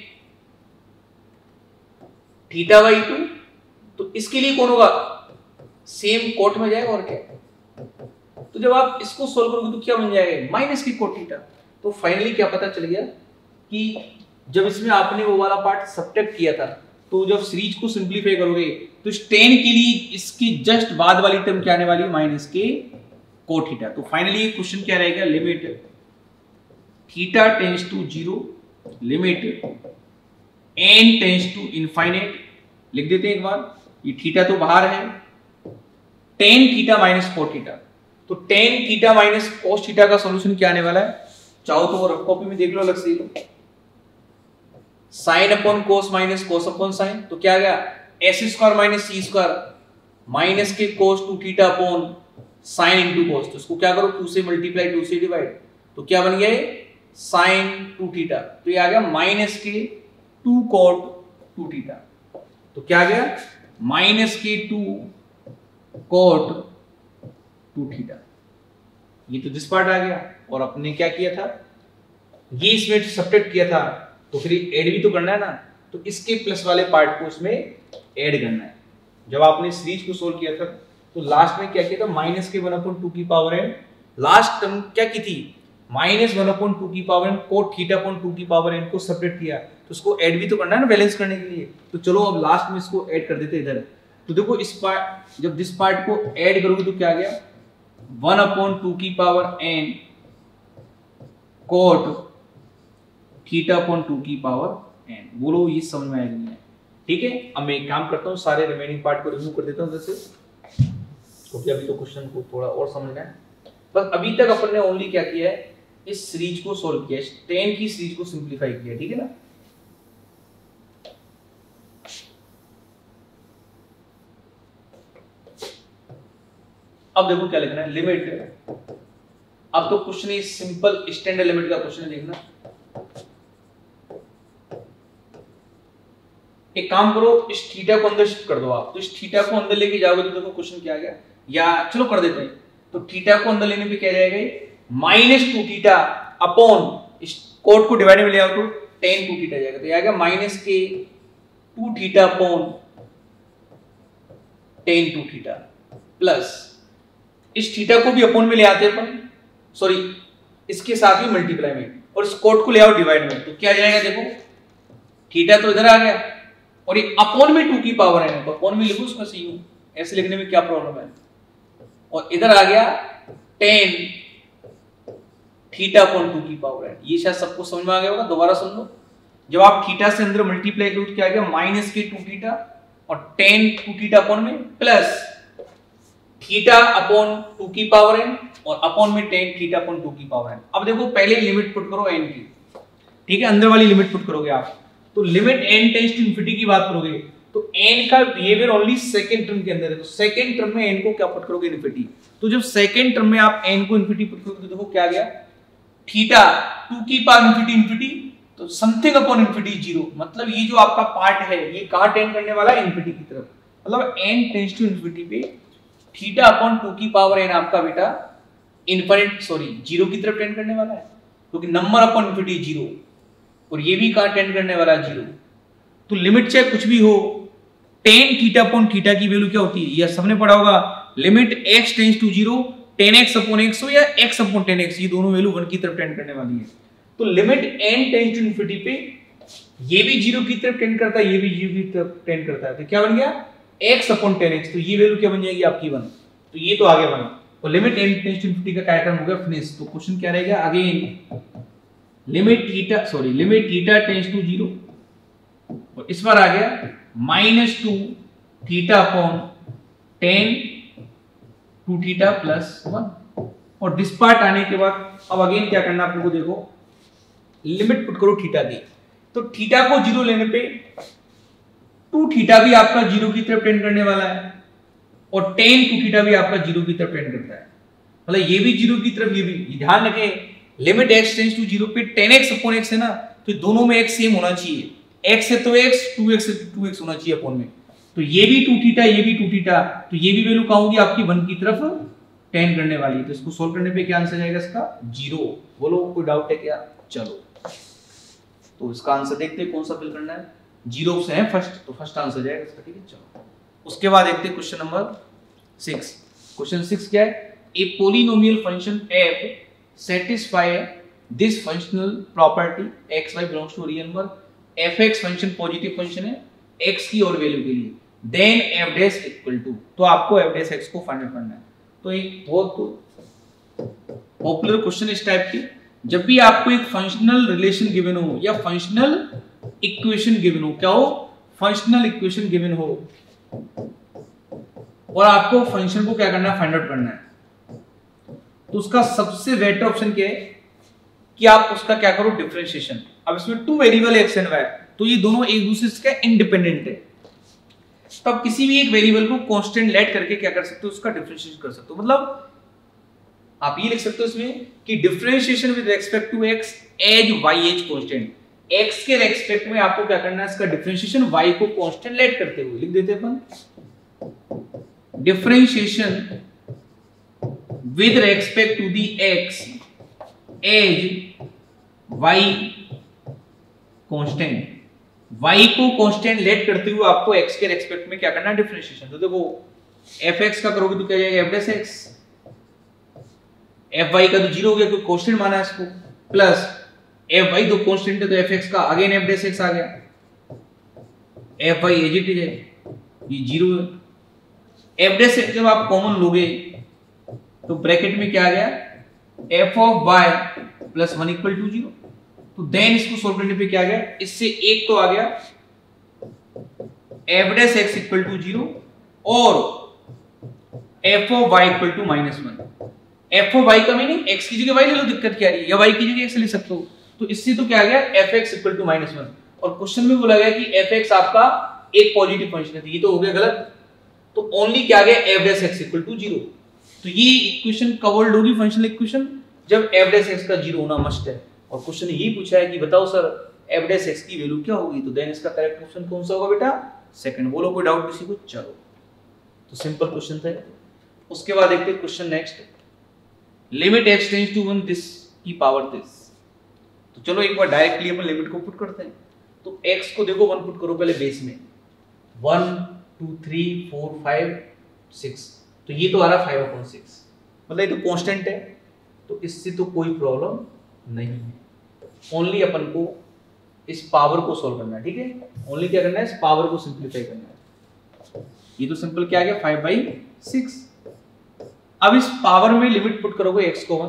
theta by two, तो इसके लिए कौन होगा सेम कोट में जाएगा और क्या। तो जब आप इसको सोल्व करोगे तो क्या बन जाएगा माइनस की कोट थीटा। तो फाइनली क्या पता चल गया कि जब इसमें आपने वो वाला पार्ट सब्ट्रैक्ट किया था, तो जब सीरीज को सिंप्लीफाई करोगे तो टेन के लिए इसकी जस्ट बाद वाली टर्म क्या आने वाली है, माइनस के कोट थीटा। तो फाइनली क्वेश्चन क्या रहेगा, limit theta tends to zero, limit n tends to infinite. लिख देते हैं एक बार, ये थीटा तो बाहर है, tan theta minus cot theta. तो tan theta minus cos theta का सॉल्यूशन क्या आने वाला है, चाहो तो रफ कॉपी में देख लो अलग से, sine upon cos minus cos upon sine. तो क्या आ गया S square minus C square minus के cos two theta upon sine into cos. तो इसको क्या करो टू से मल्टीप्लाई टू से डिवाइड, तो क्या बन गया साइन टू थीटा। तो ये आ गया माइनस के टू कोट टू थीटा। तो क्या आ गया माइनस के टू कोट टू थीटा। ये तो दिस पार्ट आ गया, और अपने क्या किया था, ये इसमें सब्ट्रैक्ट किया था, तो फिर ऐड भी तो करना है ना, तो इसके प्लस वाले पार्ट को उसमें ऐड करना है। जब आपने सीरीज को सोल्व किया था तो लास्ट में क्या किया था, माइनस के वन अपॉन टू की पावर एन, लास्ट टर्म क्या की थी माइनस वन अपॉन टू की power n cot theta upon two की पावर एन को सेपरेट किया, तो उसको ऐड भी तो करना है ना बैलेंस करने के लिए। तो चलो अब लास्ट में इसको ऐड कर देते इधर। तो देखो इस पार्ट, जब दिस पार्ट को ऐड करोगे तो क्या आ गया वन अपॉन टू की power n cot theta upon two की पावर एन। बोलो ये समझ में आएगा नहीं है, ठीक है। अब मैं एक काम करता हूँ, सारे रिमेनिंग पार्ट को रिमूव कर देता हूँ जैसे, क्योंकि अभी तो क्वेश्चन को थोड़ा और समझना है। बस अभी तक अपन ने ओनली क्या किया है, इस सीरीज को सोल्व किया, टेन की सीरीज को सिंप्लीफाई किया, ठीक है ना। अब देखो क्या लिखना है, लिमिट। अब तो क्वेश्चन ही सिंपल स्टैंडर्ड लिमिट का क्वेश्चन है, देखना। एक काम करो, इस थीटा को अंदर शिफ्ट कर दो आप, तो इस थीटा को अंदर लेके जाओगे तो देखो क्वेश्चन क्या आ गया, या चलो कर देते हैं। तो थीटा को अंदर लेने पे क्या जाएगा, माइनस टू थीटा अपॉन इस कोट को डिवाइड में ले आओ तो टेन टू थीटा जाएगा, तो ये आएगा माइनस के two theta upon tan two theta plus इस थीटा को भी अपॉन में ले आते हैं अपन, सॉरी इसके साथ भी मल्टीप्लाई में, और इस कोट को ले आओ डिवाइड में, तो क्या जाएगा देखो थीटा तो इधर आ गया और ये अपॉन में टू की पावर है, तो अपॉन में लिखो उसमें से यूं, ऐसे लिखने में क्या प्रॉब्लम है, और इधर आ गया टेन थीटा अपॉन टू की पावर एन। ये शायद सबको समझ में आ गया होगा, दोबारा सुन लो। जब आप थीटा से अंदर मल्टीप्लाई करो तो क्या आ गया, माइनस के टू थीटा और टेन टू थीटा अपॉन में प्लस थीटा अपॉन टू की पावर एन और अपॉन में टेन थीटा अपॉन टू की पावर एन। अब देखो पहले लिमिट पुट करो एन की, ठीक है, अंदर वाली लिमिट पुट करोगे आप, तो limit n tends to infinity की बात करोगे तो एन का बिहेवियर ओनली सेकंड टर्म के अंदर है, तो सेकंड टर्म में एन को क्या पुट करोगे, इन्फिनिटी। तो जब सेकंड टर्म में आप एन को इन्फिनिटी पुट करोगे तो देखो क्या आ गया, थीटा टू की पावर इन्फिनिटी इन्फिनिटी तो समथिंग अपॉन इन्फिनिटी जीरो। मतलब ये जो आपका पार्ट है ये कहां टेंड करने वाला है, इन्फिनिटी की तरफ। मतलब एन टेंड्स टू इन्फिनिटी पे थीटा अपॉन टू की पावर एन आपका बेटा इनफिनिट सॉरी जीरो की तरफ टेंड करने वाला है, क्योंकि नंबर अपॉन इन्फिनिटी जीरो और ये भी कहां टेंड करने वाला है, जीरो। तो लिमिट चाहे कुछ भी हो, टेन थीटा अपॉन थीटा की वैल्यू क्या होती है, ये सबने पढ़ा होगा, limit x tends to zero ten x upon x हो या x अपॉन टेन एक्स, ये दोनों वैल्यू वन की तरफ टेंड करने वाली है। तो limit n tends to infinity पे ये भी जीरो की तरफ टेंड करता है, ये भी जीरो की तरफ टेंड करता है, तो क्या बन गया x अपॉन टेन एक्स। तो ये वैल्यू क्या बन जाएगी आपकी वन, तो ये तो आगे बना। और limit n tends to infinity का क्या टर्म हो गया, फिनिश। तो क्वेश्चन क्या रहेगा, again limit theta sorry limit theta tends to zero और इस बार आ गया minus two theta upon tan two theta plus one. और दिस पार्ट आने के बाद अब अगेन क्या करना आप लोगों को, देखो लिमिट पुट करो थीटा की, तो थीटा को जीरो लेने पे टू थीटा भी आपका जीरो की तरफ टेंड करने वाला है और टेन टू थीटा भी आपका जीरो की तरफ टेंड करता है। मतलब ये भी जीरो की तरफ, ये भी। ध्यान रखें limit x tends to zero पे टेन एक्स अपॉन x है ना, तो दोनों में x सेम होना चाहिए, x है तो x, टू एक्स है तो टू एक्स होना चाहिए अपॉन में। तो ये भी टू थीटा ये भी टू थीटा, तो ये भी वैल्यू कहाँ होगी आपकी वन की तरफ टेंड करने वाली है। तो इसको सोल्व करने पे क्या आंसर आएगा इसका, जीरो। बोलो कोई डाउट है क्या, चलो तो इसका आंसर देखते हैं कौन सा फिल करना है, जीरो से है फर्स्ट, तो फर्स्ट आंसर जाएगा इसका, ठीक है। चलो उसके बाद देखते हैं question number six. Question six क्या है, a polynomial function f satisfy this functional property xy belongs to real number, fx function positive function है x की और वैल्यू के लिए, then f dash equal to, तो आपको f dash x को फाइंड आउट करना है। तो एक बहुत पॉपुलर क्वेश्चन इस टाइप की, जब भी आपको एक फंक्शनल रिलेशन गिवन हो या फंक्शनल इक्वेशन गिवन हो, क्या हो, फंक्शनल इक्वेशन गिवन हो और आपको फंक्शन को क्या करना है, फाइंड आउट करना है, तो उसका सबसे बेटर ऑप्शन क्या है कि आप उसका क्या करो, डिफरेंशिएशन। अब इसमें two variable x and y, तो ये दोनों एक दूसरे से इंडिपेंडेंट है, तो आप किसी भी एक वेरिएबल को कांस्टेंट लेट करके क्या कर सकते हो, उसका डिफरेंशिएशन कर सकते हो। मतलब आप ये लिख सकते हो इसमें कि differentiation with respect to x as y as constant, x के रेस्पेक्ट में आपको क्या करना है, इसका डिफरेंशिएशन वाई को कांस्टेंट लेट करते हुए लिख देते हैं अपन, differentiation with respect to the x as y constant, y को कांस्टेंट लेट करते हुए आपको x के रेस्पेक्ट में क्या करना है, डिफरेंशिएशन। तो देखो fx का करोगे तो क्या जाएगा, f dash x, fy का तो जीरो हो गया क्योंकि कांस्टेंट माना है इसको, प्लस fy तो कांस्टेंट है तो fx का अगेन f dash x आ गया, fy एज इट इज है, ये जीरो है। f dash x जब आप कॉमन लोगे तो ब्रैकेट में क्या आ गया, f of y plus one equal to zero, तो देन इसको सोल्व करने पे क्या आ गया, इससे एक तो आ गया f dash x equal to zero और f of y equal to minus one. f of y का मीनिंग x की जगह y ले लो, दिक्कत क्या आ रही है, या y की जगह x ले सकते हो, तो इससे तो क्या आ गया, fx equal to minus one. और क्वेश्चन में बोला गया कि fx आपका एक पॉजिटिव फंक्शन है, ये तो हो गया गलत, तो ओनली क्या आ गया, f dash x equal to zero. तो ये इक्वेशन कवर्ड होगी फंक्शनल इक्वेशन जब f डैश x का जीरो होना मस्ट है। और क्वेश्चन यही पूछा है कि बताओ सर f डैश x की वैल्यू क्या होगी, तो देन इसका करेक्ट ऑप्शन कौन सा होगा बेटा, सेकंड। बोलो कोई डाउट किसी को, चलो तो सिंपल क्वेश्चन था। उसके बाद देखते हैं question next, limit x tends to one this की पावर दिस। तो चलो एक बार डायरेक्टली अपन लिमिट को पुट करते हैं। तो x को देखो वन पुट करो पहले बेस में, one two three four five six, तो ये तो आ रहा फाइव अपॉन सिक्स, मतलब ये तो कांस्टेंट है, तो इससे तो कोई प्रॉब्लम नहीं है। ओनली अपन को इस पावर को सॉल्व करना है, ठीक है, ओनली क्या करना है, इस पावर को सिंप्लीफाई करना है। ये तो सिंपल क्या आ गया, फाइव बाई सिक्स। अब इस पावर में लिमिट पुट करोगे x को वन, तो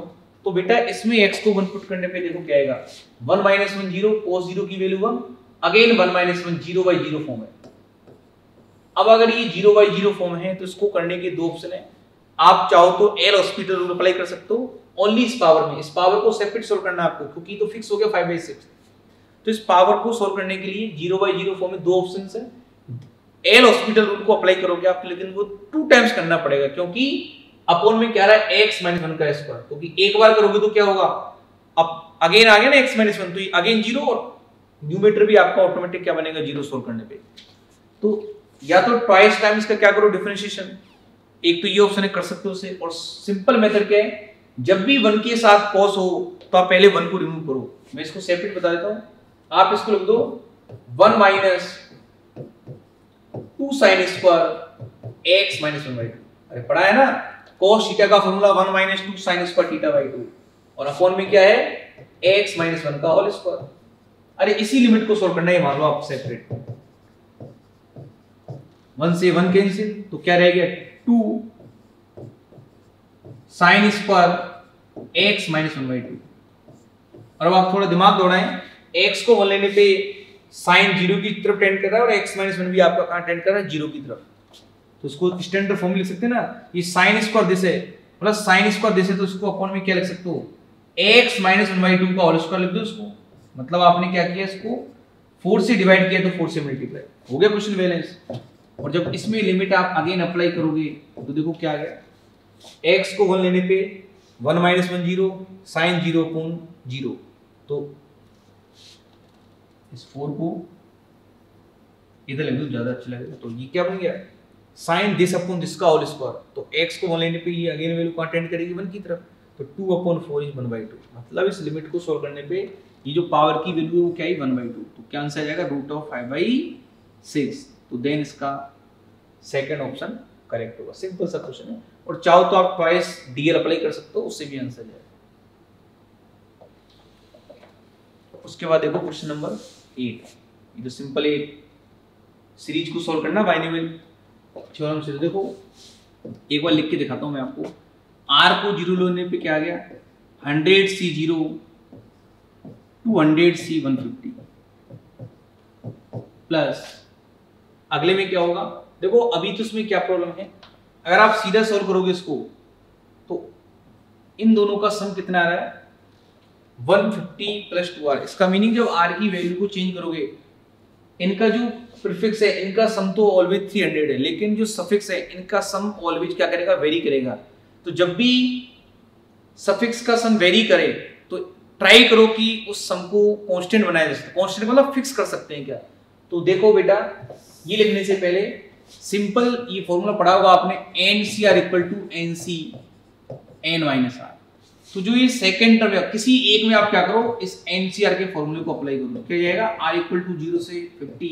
तो बेटा इसमें x को वन पुट करने पे देखो क्या आएगा, one minus one zero, cos zero की value one, again one minus one, zero by zero form है। अब अगर ये जीरो बाई जीरो फॉर्म है तो इसको करने के दो ऑप्शन है। आप चाहो तो एल हॉस्पिटल रूल अप्लाई कर सकते हो ओनली इस पावर में। इस पावर को सेपरेट सोल्व करना है आपको, क्योंकि तो फिक्स हो गया फाइव बाई सिक्स। तो इस पावर को सोल्व करने के लिए जीरो बाई जीरो फॉर्म में दो ऑप्शंस है। एल हॉस्पिटल रूल को अप्लाई करोगे आप, लेकिन वो टू टाइम्स करना पड़ेगा, क्योंकि अपॉन में क्या रहा है x माइनस वन का स्क्वायर, क्योंकि एक बार करोगे तो क्या होगा, अब अगेन आ गया ना x माइनस वन, तो अगेन जीरो, और न्यूमेटर भी आपका ऑटोमेटिक क्या बनेगा, जीरो सोल्व करने पे। तो या तो ट्वाइस टाइम्स का क्या करो, डिफरेंशिएशन, एक तो ये ऑप्शन है, कर सकते हो उसे। और सिंपल मेथड क्या है, जब भी वन के साथ cos हो तो आप पहले वन को रिमूव करो। मैं इसको सेपरेट बता देता हूं, आप इसको लिख दो one minus two sine square x minus one by two. अरे पढ़ा है ना, cos थीटा का formula one minus two sine square theta by two, और अपॉन में क्या है, x माइनस वन का होल स्क्वायर। अरे इसी लिमिट को सोल्व करना है, मान लो आप सेपरेट, वन से वन कैंसिल, तो क्या रह गया, two sine square x minus one by two. और अब आप थोड़ा दिमाग दौड़ाएं, x को वन लेने पे साइन जीरो की तरफ टेंड कर रहा है, और x माइनस वन भी आपका कहां टेंड कर रहा है, जीरो की तरफ। तो इसको स्टैंडर्ड फॉर्म लिख सकते हैं ना, ये साइन स्क्वायर दिस है प्लस साइन स्क्वायर दिस है, तो इसको अपॉन में क्या लिख सकते हो, x minus one by two का होल स्क्वायर लिख दो इसको। मतलब आपने क्या किया, इसको फोर से डिवाइड किया तो फोर से मल्टीप्लाई हो गया क्वेश्चन बैलेंस। और जब इसमें लिमिट आप अगेन अप्लाई करोगे तो देखो क्या आ गया, x को वन लेने पे one minus one zero, sine zero upon zero, तो इस फोर को इधर लिख दो, ज्यादा अच्छा लगेगा। तो ये क्या बन गया, साइन दिस अपॉन दिस का होल स्क्वायर, तो x को वन लेने पे ये अगेन वैल्यू कहां टेंड करेगी, वन की तरफ, तो two upon four is one by two. मतलब इस लिमिट को सोल्व करने पे ये जो पावर की वैल्यू है वो क्या है, वन बाई टू। तो क्या आंसर आ जाएगा, root of five by six. तो देन इसका सेकंड ऑप्शन करेक्ट होगा। सिंपल सा क्वेश्चन है, और चाहो तो आप ट्वाइस डीएल अप्लाई कर सकते हो, उससे भी आंसर जाएगा। उसके बाद देखो क्वेश्चन नंबर एट, ये तो सिंपल एक सीरीज को सोल्व करना बाइनोमियल थ्योरम से। देखो एक बार लिख के दिखाता हूं मैं आपको, r को जीरो लेने पे क्या आ गया, hundred C zero two hundred C one fifty, plus अगले में क्या होगा, देखो अभी तो इसमें क्या प्रॉब्लम है, अगर आप सीधा सोल्व करोगे इसको तो इन दोनों का सम कितना आ रहा है, one fifty plus two r. इसका मीनिंग जब r की वैल्यू को चेंज करोगे, इनका जो प्रीफिक्स है इनका सम तो ऑलवेज थ्री हंड्रेड है, लेकिन जो सफिक्स है इनका सम ऑलवेज क्या करेगा, वेरी करेगा। तो जब भी सफिक्स का सम वेरी करे तो ट्राई करो कि उस सम को कांस्टेंट बनाया जा सकता है। कांस्टेंट मतलब फिक्स कर सकते हैं क्या, तो देखो बेटा ये लिखने से पहले सिंपल ये फॉर्मूला पढ़ा होगा आपने, n C r equal to n C n minus are. तो जो ये सेकेंड टर्म है किसी एक में आप क्या करो, इस एनसीआर के फॉर्मूले को अप्लाई करो, क्या जाएगा, आर इक्वल टू जीरो से fifty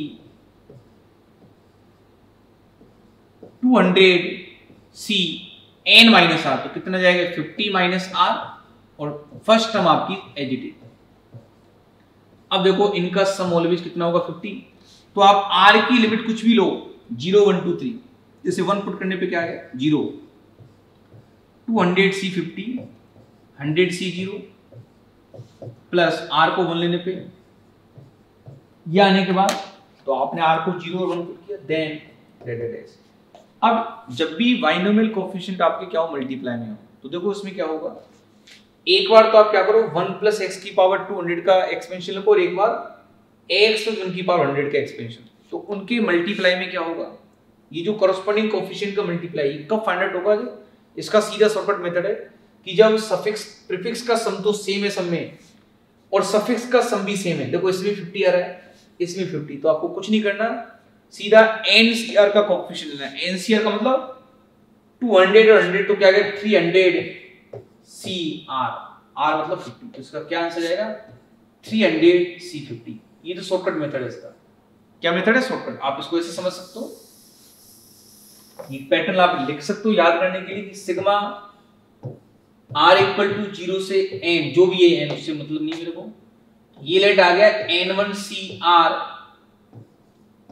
two hundred C n minus are, तो कितना जाएगा, फिफ्टी माइनस आर, और फर्स्ट टर्म आपकी एज इट इज। अब देखो इनका सम ऑलवेज कितना होगा, फिफ्टी। तो आप आर की लिमिट कुछ भी लो, जीरो वन टू थ्री, जैसे वन पुट करने पे क्या आ गया, zero, two hundred C fifty, hundred C zero, plus r को वन लेने पे ये आने के बाद तो आपने आर को जीरो और वन पुट किया, देन डेड डेज। अब जब भी बाइनोमियल कोएफिशिएंट आपके क्या हो, मल्टीप्लाई में हो, तो देखो इसमें क्या होगा, एक बार तो आप क्या करो, वन प्लस एक्स की पावर टू हंड्रेड का एक्सपेंशन लो, और एक बार एक्स प्लस वन की पावर हंड्रेड का एक्सपेंशन। तो उनके मल्टीप्लाई में क्या होगा, ये जो कॉरस्पॉन्डिंग कोएफिशिएंट का मल्टीप्लाई कब फाइंड आउट होगा, जो इसका सीधा शॉर्टकट मेथड है कि जब सफिक्स प्रीफिक्स का सम तो सेम है सब में, और सफिक्स का सम भी सेम है। देखो इसमें फिफ्टी आ रहा है, इसमें फिफ्टी, तो आपको कुछ नहीं करना, सीधा एनसीआर का कोएफिशिएंट लेना है। एनसीआर का मतलब टू हंड्रेड और हंड्रेड, तो क्या गया, three hundred C r, r मतलब फिफ्टी, तो इसका क्या आंसर जाएगा, थ्री हंड्रेड सी फिफ्टी। ये तो शॉर्टकट मेथड है इसका। क्या मेथड है, शॉर्टकट। आप इसको ऐसे समझ सकते हो, ये पैटर्न आप लिख सकते हो याद करने के लिए कि sigma r equal to zero से एन, जो भी है एन, उससे मतलब नहीं मेरे को, ये लेट आ गया n one C are,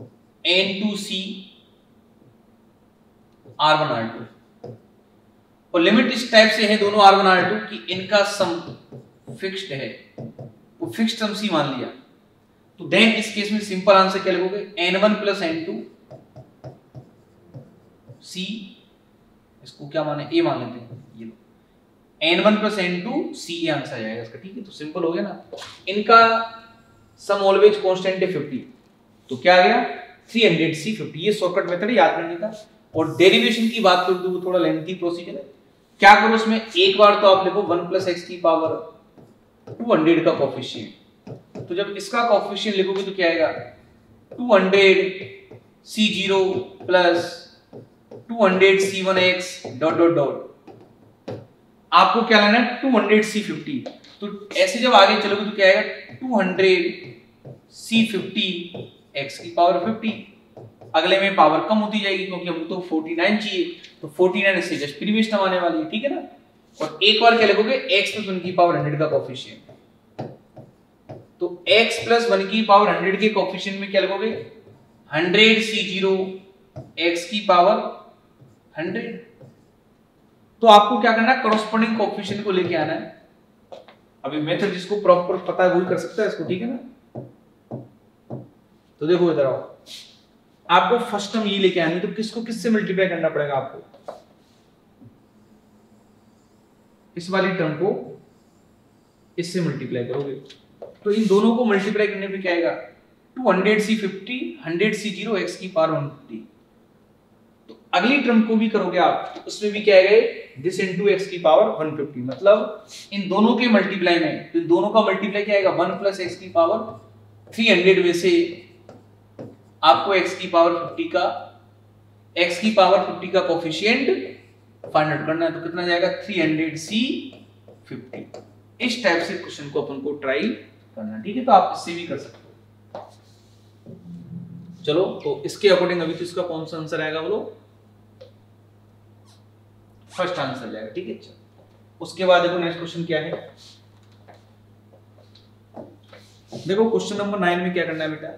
n two C r one are two, और लिमिट इस टाइप से है दोनों आर वन आर टू कि इनका सम फिक्स्ड है, वो फिक्स्ड सम सी मान लिया, तो देन इस केस में सिंपल आंसर क्या लिखोगे, n one plus n two C, इसको क्या माने ए मान लेते हैं, ये लो n one plus n two C, ये आंसर आ जाएगा इसका। ठीक है, तो सिंपल हो गया ना। इनका सम ऑलवेज कांस्टेंट है फिफ्टी, तो क्या आ गया थ्री हंड्रेड सी फिफ्टी। ये शॉर्टकट मेथड है याद करने का। और डेरिवेशन की बात करूं तो वो थोड़ा लेंथी प्रोसीजर है। क्या करो उसमें, एक बार तो आप लिखो वन प्लस एक्स की पावर टू हंड्रेड का कोफिशिएंट, तो जब इसका कोफिशिएंट लिखोगे तो क्या आएगा two hundred C zero plus two hundred C one x dot dot dot, आपको क्या लेना है टू हंड्रेड सी फिफ्टी। तो ऐसे जब आगे चलोगे तो क्या आएगा two hundred C fifty x की पावर फिफ्टी। अगले में पावर कम होती जाएगी क्योंकि हमको तो फोर्टी नाइन चाहिए, तो फोर्टी नाइन इससे जस्ट प्रीवियस टर्म आने वाली है। ठीक है ना। और एक बार क्या लिखोगे x प्लस वन की पावर हंड्रेड का कोफिशिएंट, तो x प्लस वन की पावर हंड्रेड के कोफिशिएंट में क्या लिखोगे हंड्रेड सी जीरो x की पावर हंड्रेड। तो आपको क्या करना है, कॉरस्पॉन्डिंग कोफिशिएंट को लेके आना है। अभी मेथड जिसको प्रॉपर पता है वही कर सकता है इसको। ठीक है ना। तो देखो इधर आओ, आपको फर्स्ट टर्म ये लेके आनी, तो किसको किससे मल्टीप्लाई करना पड़ेगा आपको, इस वाली टर्म को इससे मल्टीप्लाई करोगे, तो इन दोनों को मल्टीप्लाई करने पे क्या आएगा two hundred C fifty hundred C zero x की पावर वन फिफ्टी। तो अगली टर्म को भी करोगे आप, उसमें भी क्या आएगा दिस इनटू एक्स की पावर वन फिफ्टी। मतलब इन दोनों के मल्टीप्लाई में, तो इन दोनों का मल्टीप्लाई क्या आएगा वन प्लस एक्स की पावर थ्री हंड्रेड में से आपको x की पावर फिफ्टी का x की पावर फिफ्टी का कोफिशिएंट फाइंड आउट करना है। तो कितना जाएगा थ्री हंड्रेड सी फिफ्टी। इस टाइप से क्वेश्चन को अपन को ट्राई करना। ठीक है, तो आप इससे भी कर सकते हो। चलो, तो इसके अकॉर्डिंग अभी तो इसका कौन सा आंसर आएगा बोलो, फर्स्ट आंसर जाएगा। ठीक है, चलो उसके बाद देखो नेक्स्ट क्वेश्चन क्या है। देखो क्वेश्चन नंबर नाइन में क्या करना है बेटा,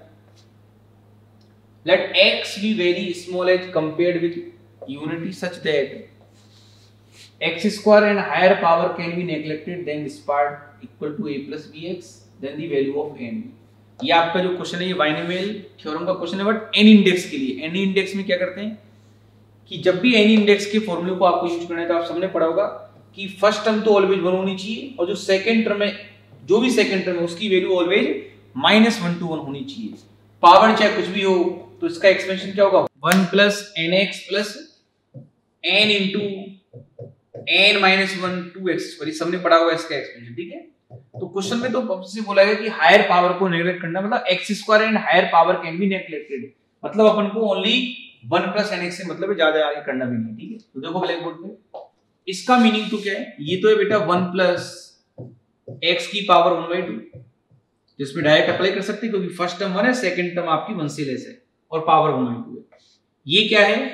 let x be very small as compared with unity such that x square and higher power can be neglected, then this part equal to a plus bx, then the value of n। ये आपका जो question है ये binomial theorem का question है, but any index के लिए। Any index में क्या करते हैं कि जब भी एनी इंडेक्स के फॉर्मूले को आपको यूज करना है तो आप सबने पढ़ा होगा कि फर्स्ट टर्म तो ऑलवेज वन होनी चाहिए, और जो सेकंड टर्म है, जो भी सेकंड टर्म है उसकी value always minus one two one होनी चाहिए। पावर चाहे कुछ भी हो, तो इसका एक्सपेंशन क्या होगा one plus n x plus n into n minus one two x square, सबने पढ़ा होगा इसका एक्सपेंशन। ठीक है, तो क्वेश्चन में तो आपसे बोला गया कि हायर पावर को नेग्लेक्ट करना, मतलब x square and higher power can be neglected, मतलब अपन को only one plus n x से मतलब है, ज्यादा आगे करना भी नहीं। ठीक है, तो देखो ब्लैक बोर्ड पे इसका मीनिंग तो क्या है, ये तो है बेटा वन प्लस एक्स की पावर वन बाई टू, जिसमें डायरेक्ट अप्लाई कर सकते हैं क्योंकि फर्स्ट टर्म वन है, सेकंड टर्म आपकी वन से लेस है और पावर वन बाई टू है। ये क्या है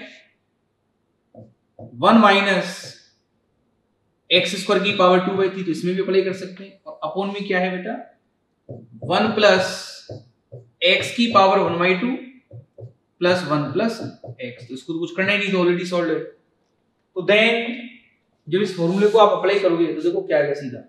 वन माइनस एक्स स्क्वायर की पावर टू बाई थ्री, तो इसमें भी अप्लाई कर सकते हैं। और अपॉन में क्या है बेटा वन प्लस एक्स की power one by two plus one plus x, तो इसको तो कुछ करना ही नहीं, तो ऑलरेडी सॉल्व है। तो देन जब इस फॉर्मूले को आप अप्लाई करोगे तो देखो क्या आएगा, सीधा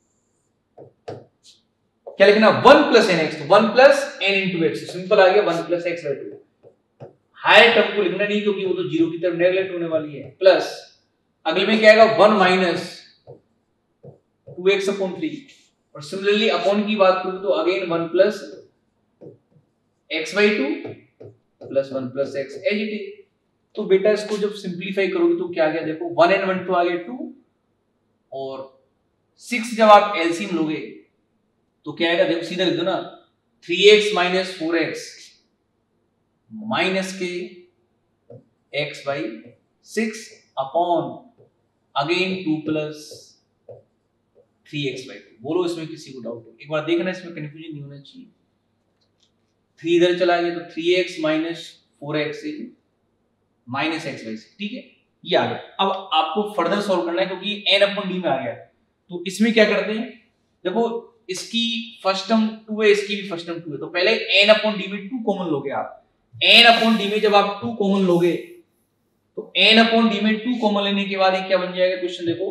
क्या लिखना one plus n x, one plus n into x, simple आ गया one plus x by two. Higher term को लिखना नहीं क्योंकि वो तो जीरो की तरफ नेगलेक्ट होने वाली है, प्लस अगले में क्या आएगा one minus two x upon three, और सिमिलरली अपॉन की बात करूं तो again one plus x by two plus one plus x as it is. तो बेटा इसको जब सिंप्लीफाई करोगे तो क्या आ गया, देखो वन एंड वन तो आ गया टू, और सिक्स जब आप एलसीएम लोगे तो क्या आएगा, देखो सीधा लिख दो ना three x minus four x minus के x by six upon again two plus three x by two. बोलो इसमें किसी को डाउट हो, एक बार देखना, इसमें कंफ्यूजन नहीं होना चाहिए। थ्री इधर चला गया तो three x minus four x minus x by six. ठीक है, ये आ गया। अब आपको फर्दर सॉल्व करना है क्योंकि एन अपॉन डी में आ गया, तो इसमें क्या करते हैं, देखो इसकी फर्स्ट टर्म टू है, इसकी भी फर्स्ट टर्म टू है, तो पहले एन अपॉन डी में टू कॉमन लोगे आप। एन अपॉन डी में जब आप टू कॉमन लोगे तो n अपॉन डी में टू कॉमन लेने के बाद ये क्या बन जाएगा क्वेश्चन देखो,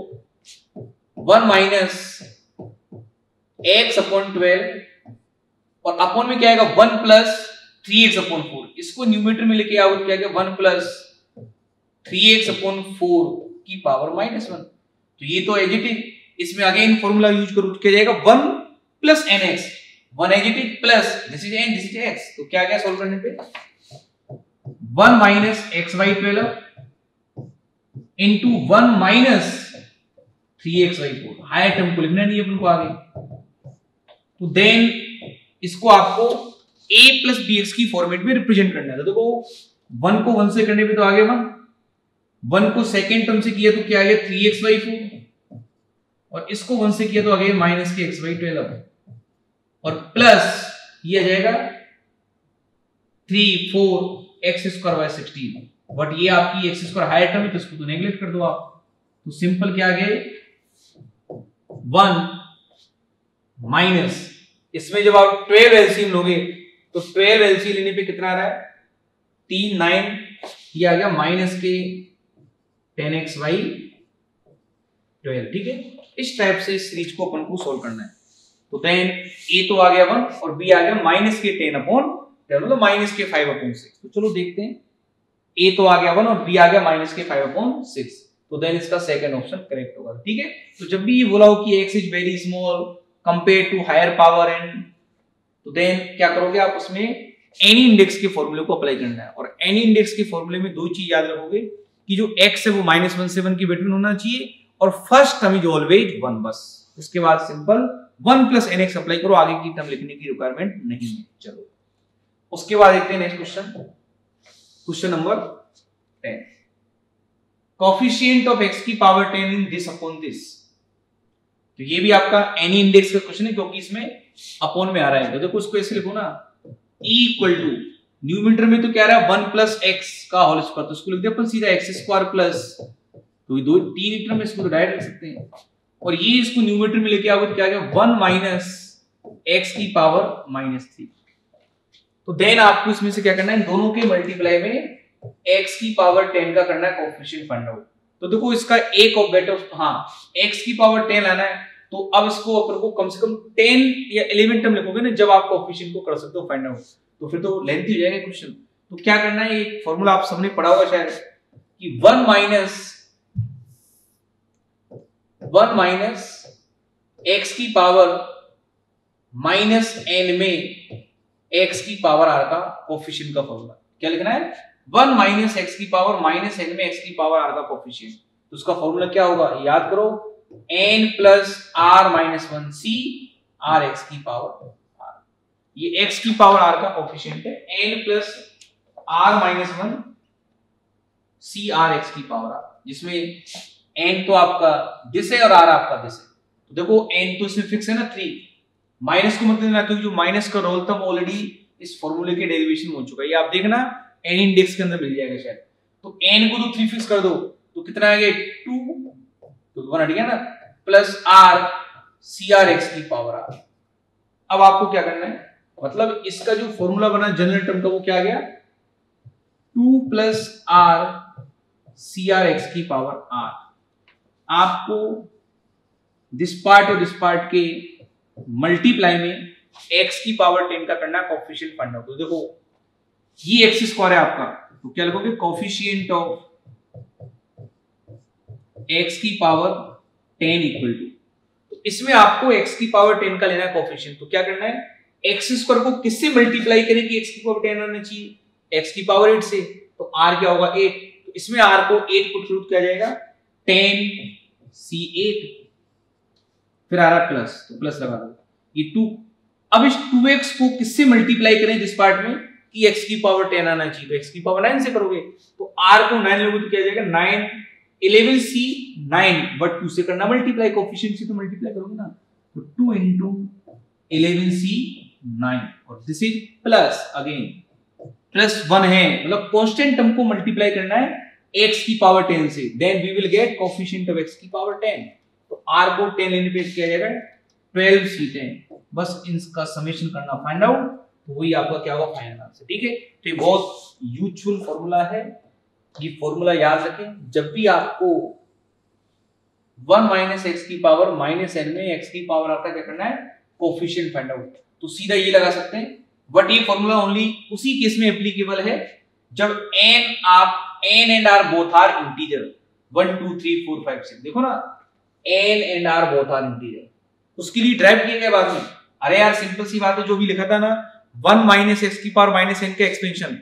one minus x upon twelve और अपॉन में क्या आएगा one plus three x upon four. इसको न्यूमरेटर में लेके आओ तो क्या आएगा one plus three x upon four की पावर माइनस वन। तो ये तो एजिटिव, इसमें अगेन फॉर्मूला यूज करो तो क्या जाएगा one plus n x, one एजिटिव plus this is n this is x. तो क्या गया सॉल्व करने पे one minus x by twelve into one minus three x by four. Higher term को लिखना नहीं है अपन को आगे, तो देन इसको आपको a प्लस बी एक्स की फॉर्मेट में रिप्रेजेंट करना है। तो देखो वन को वन से करने पे तो आगे वन, वन को सेकेंड टर्म से किया तो क्या आ गया थ्री एक्स बाई फोर और इसको वन से किया तो आगे माइनस के एक्स बाई ट्वेल्व और प्लस ये आ जाएगा three four x square by sixteen. But ये आपकी एक्स स्क्वायर हायर टर्म है तो इसको तो नेगलेक्ट कर दो आप। तो सिंपल क्या आ गया वन माइनस, इसमें जब आप ट्वेल्व एलसीएम लोगे तो ट्वेल्व एलसीएम लेने पे कितना आ रहा है तीन नाइन, ये आ गया माइनस के टेन एक्स बाई ट्वेल्व। ठीक है, इस टाइप से इस सीरीज को अपन को सोल्व करना है। तो देन ए तो आ गया वन और बी आ गया माइनस के टेन अपॉन मतलब माइनस के फाइव अपॉन सिक्स। तो चलो देखते हैं, ए तो आ गया वन और बी आ गया माइनस के फाइव अपॉन सिक्स। तो देन इसका सेकंड ऑप्शन करेक्ट होगा। ठीक है, तो जब भी ये बोला हो कि x is very small compare to higher power n, तो देन क्या करोगे आप उसमें एनी इंडेक्स के फॉर्मूले को अप्लाई करना है। और एनी इंडेक्स के फॉर्मूले में दो चीज याद रखोगे कि जो x है वो माइनस वन से वन की बिटवीन होना चाहिए और first term is always one बस। उसके बाद simple one plus n x apply करो, आगे की टर्म लिखने की रिक्वायरमेंट नहीं है। चलो उसके बाद देखते हैं next question, question number ten. Coefficient of x की power ten in this upon this. तो ये भी आपका एनी इंडेक्स का क्वेश्चन है क्योंकि इसमें अपॉन में आ रहा है। तो देखो उसको ऐसे लिखो ना, e इक्वल टू न्यूमरेटर में तो क्या रहा है वन प्लस एक्स का होल स्क्वायर, तो इसको लिख दे अपन सीधा एक्स स्क्वायर प्लस, तो ये दो तीन टर्म इसको तो डायरेक्ट लिख सकते हैं। और ये इसको न्यूमरेटर में लेके आओगे तो क्या आ गया वन माइनस एक्स की पावर माइनस थ्री। तो देन आपको इसमें से क्या करना है, इन दोनों के मल्टीप्लाई में x की पावर टेन का करना है कोएफिशिएंट फाइंड आउट। तो देखो इसका एक ऑफ बेटर हाँ x की पावर टेन लाना है, तो अब इसको अपन को कम से कम टेन या इलेवन टर्म लिखोगे ना जब आप कोएफिशिएंट को कर सकते हो फाइंड आउट, तो फिर तो लेंथ हो जाएगा क्वेश्चन। तो क्या करना है, एक फॉर्मूला आप सबने पढ़ा होगा शायद कि one minus one minus x की पावर माइनस एन में x की पावर r का कोएफिशिएंट का फॉर्मूला क्या लिखना है, वन माइनस एक्स की पावर माइनस एन में x की पावर r का कोएफिशिएंट। तो उसका फॉर्मूला क्या होगा याद करो, n plus r minus one C r x की पावर r। ये x की पावर r का कोएफिशिएंट है, n plus r minus one C r x की पावर r, जिसमें n तो आपका दिस है और r आपका दिस है। तो देखो n तो इसमें फिक्स है ना थ्री, माइनस को मत लेना क्योंकि जो माइनस का रोल था वो ऑलरेडी इस फॉर्मूले के डेरिवेशन में हो चुका है, ये आप देखना n इंडेक्स के अंदर मिल जाएगा शायद। तो n को तो थ्री फिक्स कर दो तो कितना आ गया टू, तो वन हट गया ना, plus r C r x की पावर r। अब आपको क्या करना है, मतलब इसका जो फॉर्मूला बना जनरल टर्म का वो क्या आ गया two plus r C r x की पावर r। आपको दिस पार्ट और दिस पार्ट के मल्टीप्लाई में x की पावर टेन का करना है कोएफिशिएंट फाइंड आउट। तो देखो ये x स्क्वायर है आपका, तो क्या लिखोगे कोएफिशिएंट ऑफ x की पावर टेन इक्वल टू, तो इसमें आपको x की पावर टेन का लेना है कोएफिशिएंट। तो क्या करना है, x स्क्वायर को किससे मल्टीप्लाई करें कि x की पावर टेन आना चाहिए, x की पावर एट से, तो r क्या होगा एट, तो इसमें r को एट पुट थ्रू किया जाएगा टेन सी एट, फिर आ रहा प्लस, तो प्लस लगा दो ये टू। अब इस टू एक्स को किससे मल्टीप्लाई करें जिस पार्ट में कि x की पावर टेन आना चाहिए, तो x की पावर नाइन से करोगे, तो r को नाइन लोगे तो क्या जाएगा nine, eleven C nine, but two से करना मल्टीप्लाई, कोएफिशिएंट से तो मल्टीप्लाई करोगे ना, तो two into eleven C nine और this is plus again plus one है, मतलब कांस्टेंट टर्म को मल्टीप्लाई करना है x की पावर टेन से, then we will get coefficient of x की पावर टेन। तो r को टेन लेने पे किया जाएगा ट्वेल्व सी टेन, बस इनका समेशन करना फाइंड आउट, तो वही आपका क्या होगा फाइनल आंसर। ठीक है, तो ये बहुत यूजफुल फॉर्मूला है ये फॉर्मूला याद रखें, जब भी आपको वन माइनस एक्स की पावर माइनस एन में एक्स की पावर आता है क्या करना है, कोफिशिएंट फाइंड आउट, तो सीधा ये लगा सकते हैं। बट ये फॉर्मूला ओनली उसी केस में एप्लीकेबल है जब एन आप n and r both are integer, one two three four five six, देखो ना n and r both are integer, उसके लिए ड्राइव किया गया बाद में। अरे यार सिंपल सी बात है, जो भी लिखा था ना वन माइनस एक्स की पावर माइनस एन का एक्सपेंशन,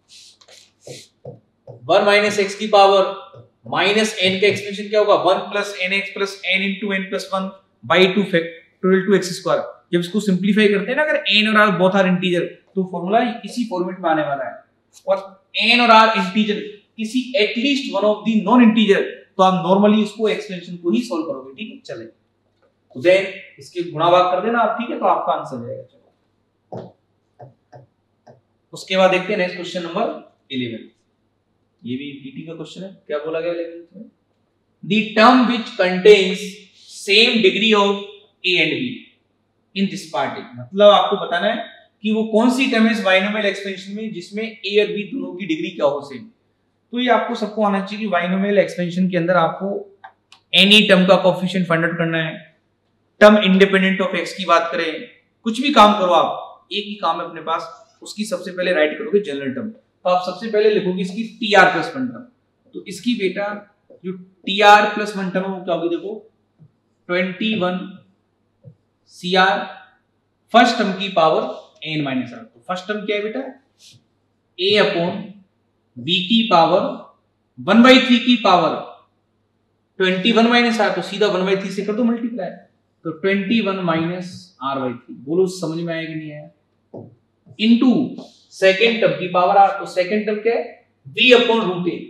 वन माइनस एक्स की पावर माइनस एन का एक्सपेंशन क्या होगा, one plus n x plus n into n plus one by two factorial two x square. जब इसको सिंप्लीफाई करते हैं ना, अगर एन और आर बोथ आर इंटीजर, तो फॉर्मूला इसी फॉर्मेट में आने वाला है। और एन और आर इंटीजर किसी at least one of the non integer, तो आप नॉर्मली इसको एक्सपेंशन को ही सॉल्व करोगे, ठीक है। चले तो देन इसके गुणा भाग कर देना आप, ठीक है, तो आपका आंसर जाएगा। चलो उसके बाद देखते हैं नेक्स्ट क्वेश्चन नंबर इलेवन। ये भी पीटी का क्वेश्चन है। क्या बोला गया इलेवेंथ में, the term which contains same degree of a and b in this part, मतलब आपको बताना है कि वो कौन सी टर्म है इस बाइनोमियल एक्सपेंशन में जिसमें ए और बी दोनों की डिग्री क्या हो सेम। तो ये आपको सबको आना चाहिए कि बाइनोमियल एक्सपेंशन के अंदर आपको एनी टर्म का कोएफिशिएंट फाइंड आउट करना है। टर्म इंडिपेंडेंट ऑफ एक्स की बात करें, कुछ भी काम करो आप, एक ही काम है अपने पास, उसकी सबसे पहले राइट करोगे जनरल टर्म। तो आप सबसे पहले लिखोगे इसकी t r plus one term, तो इसकी बेटा जो t r plus one term है वो क्या होगी, देखो twenty one C r first term की पावर एन माइनस आर। तो फर्स्ट टर्म क्या है बेटा, ए अपॉन बी की पावर वन बाई थ्री की power twenty one minus are, तो सीधा वन बाई थ्री से कर दो मल्टीप्लाई, तो twenty one minus r by three. बोलो समझ में आया कि नहीं आया, इनटू सेकेंड टर्म की पावर आर, तो सेकेंड टर्म क्या है, v upon root a,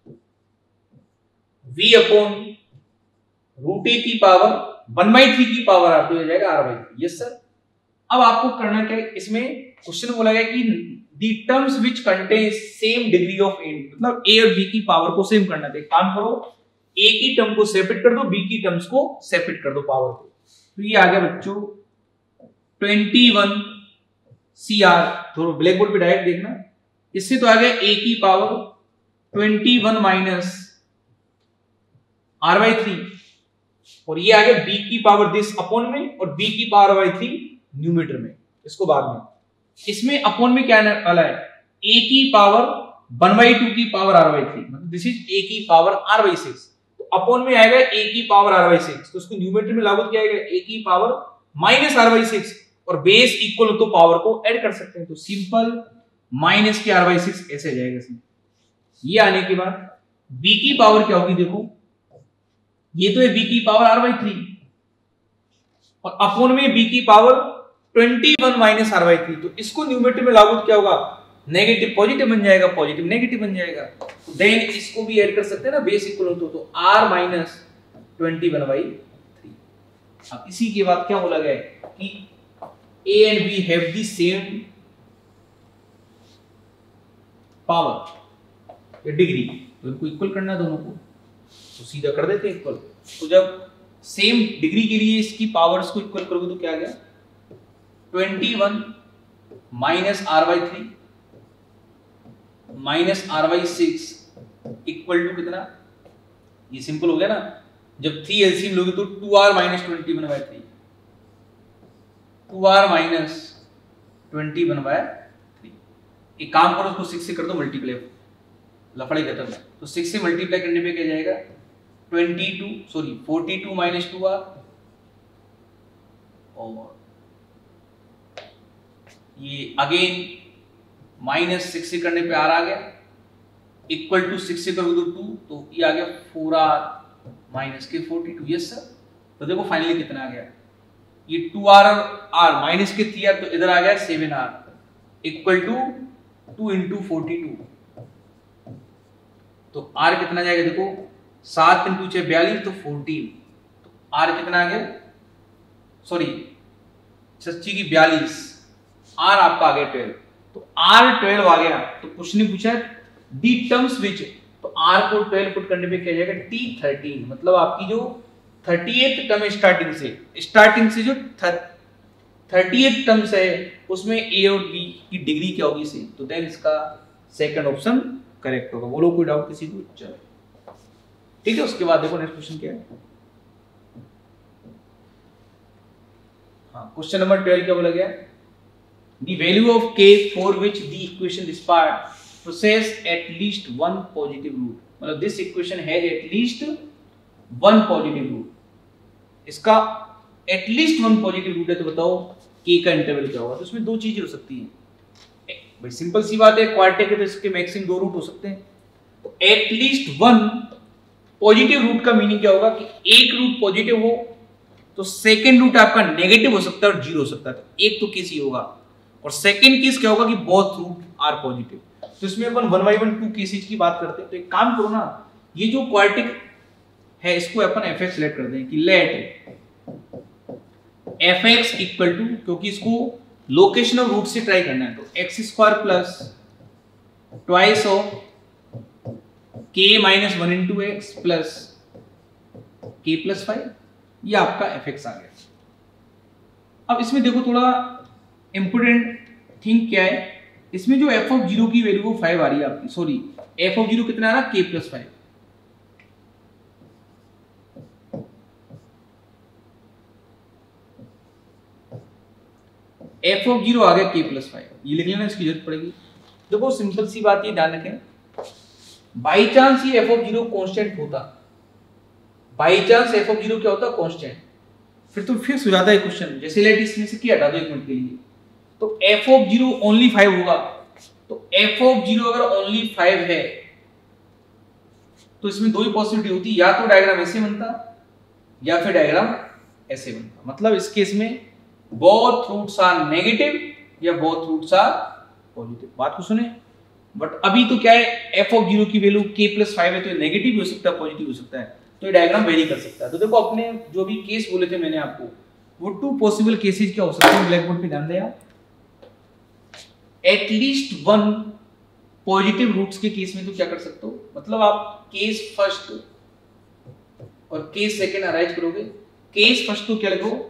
v upon root a की पावर वन बाई थ्री की पावर आर, तो हो जाएगा r by three. Yes sir. अब आपको करना क्या है, इसमें क्वेश्चन बोला गया कि the terms which contain same degree of a, मतलब ए और बी की पावर को सेम करना है। काम करो, ए की टर्म को सेपरेट कर दो, बी की टर्म्स को सेपरेट कर दो पावर को। तो ये आ गया बच्चों ट्वेंटी वन सी आर, थोड़ा ब्लैक बोर्ड पे डायरेक्ट देखना, इससे तो आ गया ए की power twenty one minus r by three, और ये आ गया बी की पावर दिस अपॉन में, और बी की पावर बाई थ्री न्यूमरेटर में, इसको बाद में। इसमें अपॉन में क्या वाला है, ए की पावर वन बाई टू की पावर आर बाई थ्री, मतलब दिस इज ए की पावर आर बाई सिक्स, तो अपॉन में आएगा ए की पावर आर बाई सिक्स, तो उसको न्यूमरेटर में लागू किया जाएगा ए की power minus r by six, और बेस इक्वल तो पावर को ऐड कर सकते हैं, तो सिंपल माइनस के आर बाई सिक्स ऐसे जाएगा इसमें। ये आने के बाद b की पावर क्या होगी, देखो ये तो है b की पावर आर बाई थ्री, और अपॉन में b की power twenty one minus r by three, तो इसको न्यूमरेटर में लागू क्या होगा, नेगेटिव पॉजिटिव बन जाएगा, पॉजिटिव नेगेटिव बन जाएगा। देन इसको भी ऐड कर सकते हैं ना, बेस इक्वल तो, तो r minus twenty one by three. अब इसी के बाद क्या बोला गया है कि A and B have the same power या डिग्री, तो इनको इक्वल करना है दोनों को, तो सीधा कर देते हैं इक्वल। तो जब सेम डिग्री के लिए इसकी पावर्स को इक्वल करोगे तो क्या आ गया, twenty one minus r by three minus r by six equal to कितना, ये सिंपल हो गया ना, जब थ्री एलसीएम लोगे तो two r minus twenty one by three, two r minus twenty one by three. एक काम करो, उसको सिक्स से कर दो मल्टीप्लाई, लफड़े खत्म है। तो सिक्स से मल्टीप्लाई करने पे क्या जाएगा, twenty two sorry forty two minus two r, और ये अगेन माइनस सिक्स से करने पे आर आ गया, इक्वल टू सिक्स से करोगे तो टू, तो ये आ गया फोर आर माइनस के फोर्टी टू। Yes sir. तो देखो फाइनली कितना आ गया, ये टू आर आर माइनस के थ्री आर, तो इधर आ गया seven r equal to two into forty two, तो आर कितना जाएगा, देखो सात इंटू छह बयालीस, तो फोर्टीन, तो आर कितना आ गया, सॉरी सच्ची की बयालीस, आर आपका आ गया ट्वेल्व, तो आर ट्वेल्व आ गया। तो कुछ नहीं पूछा दी टर्म्स विच, तो आर को ट्वेल्व पुट करने पे क्या जाएगा, टी थर्टीन, मतलब आपकी जो थर्टीएथ टर्म स्टार्टिंग से स्टार्टिंग से जो थर्टीएथ टर्म्स है उसमें ए और बी की डिग्री क्या होगी सेम, तो देन इसका सेकंड ऑप्शन करेक्ट होगा। बोलो कोई डाउट किसी को? चलो ठीक है। उसके बाद देखो नेक्स्ट क्वेश्चन क्या है। हाँ, क्वेश्चन नंबर ट्वेल्व क्या बोला गया? The value of k for which the equation this part possess at least one positive root, मतलब this equation has at least one positive root, इसका at least one positive root है, तो बताओ k का interval क्या होगा? तो इसमें दो चीजें हो सकती हैं भाई, सिंपल सी बात है, क्वाड्रेटिक है तो इसके मैक्सिमम दो रूट हो सकते हैं। तो at least one positive root का मीनिंग क्या होगा कि एक रूट पॉजिटिव हो तो सेकेंड रूट आपका नेगेटिव हो सकता है और जीरो हो सकता है, तो एक तो केस ही होगा। और सेकंड केस क्या होगा कि बोथ रूट आर पॉजिटिव। तो इसमें अपन one by one two cases की बात करते हैं। तो एक काम करो ना, ये जो क्वाड्रेटिक है इसको अपन एफ एक्स लेट कर दें कि let f x equal to, क्योंकि इसको लोकेशन ऑफ रूट से ट्राई करना है, तो x square plus twice of k minus one into x plus k plus five, ये आपका एफ एक्स आ गया। अब इसमें देखो थोड़ा इंपोर्टेंट थिंग क्या है, इसमें जो एफ ऑफ जीरो की वैल्यू वो फाइव आ रही है आपकी, सॉरी एफ ऑफ जीरो कितना आ रहा है? K plus five. F of zero आ गया के प्लस फाइव, ये लिख लेना, इसकी जरूरत पड़ेगी। देखो सिंपल सी बात ये ध्यान रखें, बाई चांस ये एफ ऑफ जीरो कॉन्स्टेंट होता, by chance f of zero क्या होता? कॉन्स्टेंट, फिर तो फिक्स हो जाता है क्वेश्चन। जैसे लेट इसमें से क्या हटा दो एक मिनट के लिए, तो f of zero only five होगा। तो f ऑफ जीरो अगर ओनली फाइव है तो इसमें दो ही पॉसिबिलिटी होती, या तो डायग्राम ऐसे बनता या फिर डायग्राम ऐसे बनता। मतलब इस केस में बोथ रूट्स आर नेगेटिव या बोथ रूट्स आर पॉजिटिव। बात को सुने, बट अभी तो क्या है, f ऑफ जीरो की वैल्यू k प्लस फाइव है, तो नेगेटिव भी हो सकता है पॉजिटिव हो सकता है, तो ये डायग्राम वेरी कर सकता है। तो देखो अपने जो भी केस बोले थे मैंने आपको, वो टू पॉसिबल केसेस क्या हो सकते हैं, ब्लैक बोर्ड पे ध्यान दें आप। एटलीस्ट वन पॉजिटिव रूट्स के केस में तो क्या कर सकते हो, मतलब आप केस फर्स्ट और केस सेकंड अरेंज करोगे। केस फर्स्ट तो क्या लिखो,